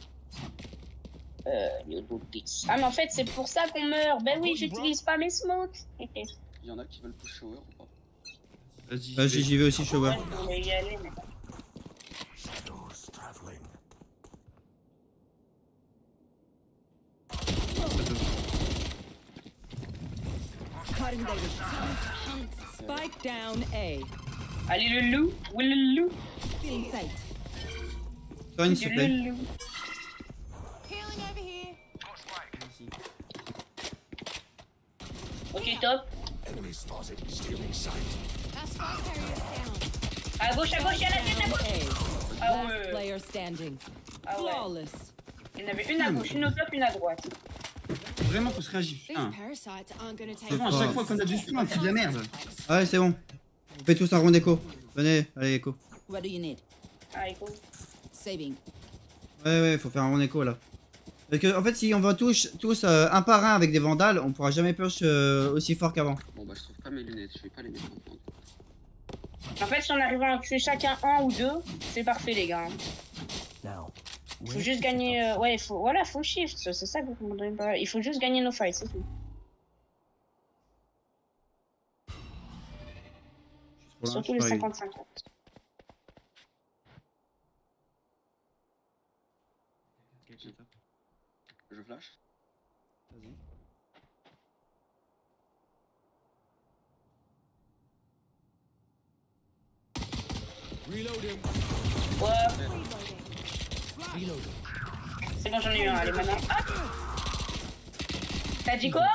You do this. Ah, mais en fait, c'est pour ça qu'on meurt. Ben oui, j'utilise pas mes smokes. Il y en a qui veulent push shower ou pas? Vas-y, j'y vais aussi, shower. Je vais y aller, mais... Cutting their spike down A. Allez le loup, oui le loup. Feeling sight. Soigne, s'il te plaît. Le loup. Healing over here. Ok, top. Enemy spotted. Stealing sight. Our spike carrier's down. À gauche, il y a la tête à gauche. A. Ah Last ouais. player standing. Ah ouais. Flawless. Il y en avait une à gauche, une au top, une à droite. Vraiment qu'on se réagit. These Putain. parasites aren't gonna take. Vraiment, à chaque fois qu'on a du sprint, c'est de la merde. Ouais, c'est bon. On fait tous un rond d'écho. Venez, allez, écho. What do you need? Ah, écoute. Saving. Ouais, faut faire un rond d'écho là. Parce que, en fait, si on va tous un par un avec des vandales, on pourra jamais push aussi fort qu'avant. Bon bah je trouve pas mes lunettes, je vais pas les mettre en compte. En fait, si on arrive à en tuer chacun un ou deux, c'est parfait, les gars. Now, Faut juste gagner. Ouais, voilà, faut shift. C'est ça que vous comprenez pas. Il faut juste gagner nos fights, c'est tout. Surtout les 50-50. Je flash. Vas-y. Reloading. Ouais. reloading. C'est bon, j'en ai eu un. Allez, maintenant. Hop. T'as dit quoi?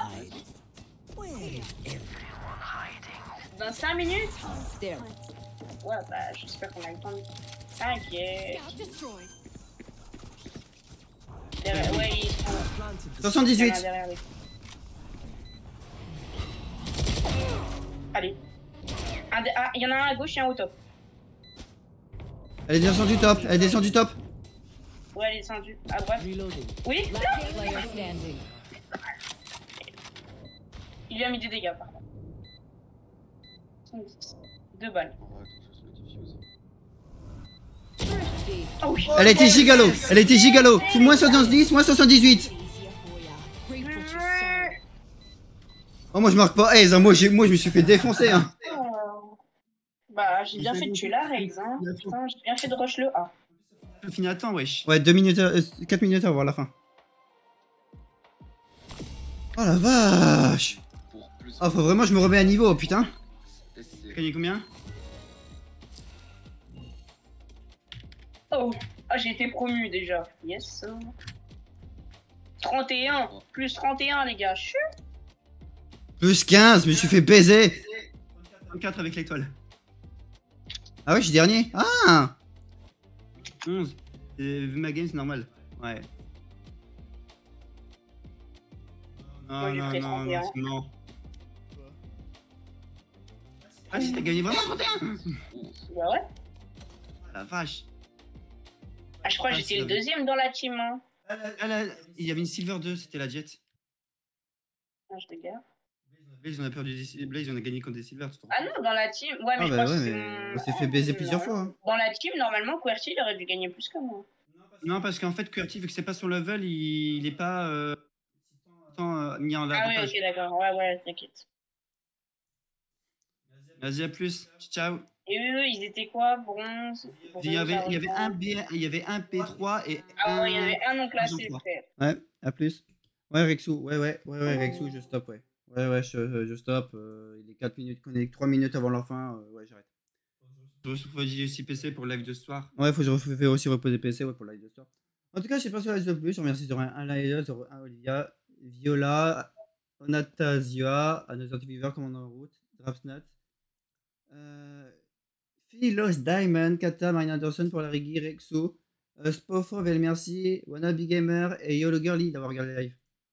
Dans 5 minutes? There. Ouais, bah, j'espère qu'on a le temps. T'inquiète. Scout destroyed. Ouais, ils sont 78. derrière lui. Allez. Il y en a un à gauche et un au top. Elle est descendue du top, elle est descendue du top. Ouais, elle est descendue. À droite. Oui, non. Last player standing. Il lui a mis des dégâts, par contre. 2 balles. Oh, oui. Elle a été gigalo, elle a été gigalo. C'est moins 70, moins 78. Oh, moi je marque pas aise, hein. Moi je me suis fait défoncer. Hein. Bah, j'ai bien fait de tuer la raise, hein. Putain, j'ai bien fait de rush le A. Je finis à temps, wesh. Ouais, 2 minutes, 4 minutes avant la fin. Oh la vache. Oh, faut vraiment que je me remets à niveau, putain. T'as gagné combien? Oh, ah, j'ai été promu déjà. Yes. 31, plus 31, les gars. Chut. Plus 15, je me suis fait baiser. 34 avec l'étoile. Ah ouais, je suis dernier. Ah. 11. Vu ma game, c'est normal. Ouais. Moi, j'ai pris 31. c'est mort. Ah si, t'as gagné vraiment 31. Bah ouais. La vache. Ah, je crois que j'étais le deuxième dans la team, hein. Il y avait une Silver 2, c'était la Jet. Ah, je regarde. Blaze, on a perdu des Blaze, on a gagné contre des Silver. Ah non, dans la team. Ouais, mais Ah je bah crois ouais, que c'est mais on s'est fait baiser plusieurs fois. Hein. Dans la team, normalement, QWERTY, il aurait dû gagner plus que moi. Non, parce qu'en fait, QWERTY, vu que c'est pas son level, il est pas mis en Ah oui, avantage. ok, d'accord. Ouais, t'inquiète. Vas-y, à plus. Ciao. Et eux, ils étaient quoi? Bronze? Il y avait un P3 et Ah ouais, il y avait un non classé, frère. Ouais, à plus. Ouais, Rexou, ouais, Rexou, je stoppe, ouais. Ouais, je stoppe. Il est 4 minutes, 3 minutes avant la fin. Ouais, j'arrête. Je faut aussi PC pour le live de ce soir. Ouais, faut que je fais aussi reposer PC ouais, pour le live de ce soir. En tout cas, je sais pas si on reste de plus. Je remercie sur un Laïla, sur un Olivia, Viola, Onatasia, Another Viewer, Commandant en route, Drapsnat, Philos Diamond, Kata, Marine Anderson pour la Rigi, Rexo, Spofo, merci, Wannabe Gamer et Yolo Girly d'avoir regardé le live.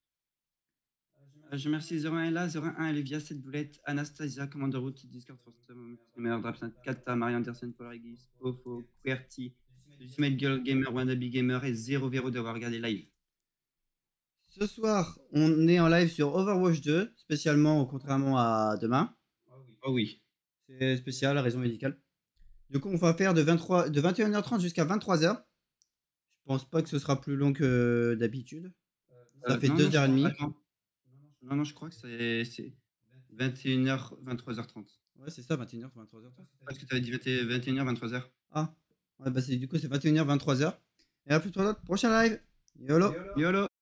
Je remercie 01 là, 01 Olivia, 7 boulettes, Anastasia, Commander Route, Discord, Gamer, Drapsnat, Kata, Marie Anderson, Polarigi, Spofo, QWERTY, Ultimate Girl Gamer, Wannabe Gamer et 0 Vero d'avoir regardé live. Ce soir, on est en live sur Overwatch 2, spécialement, contrairement à demain. Oh oui. C'est spécial, raison médicale. Du coup, on va faire de 21h30 jusqu'à 23h. Je pense pas que ce sera plus long que d'habitude. Ça fait 2h30. Non, je crois que c'est 21h, 23h30. Ouais, c'est ça, 21h, 23h30. Parce que tu avais dit 21h, 23h. Ah, ouais, bah du coup, c'est 21h, 23h. Et à plus tard, prochain live. YOLO. YOLO.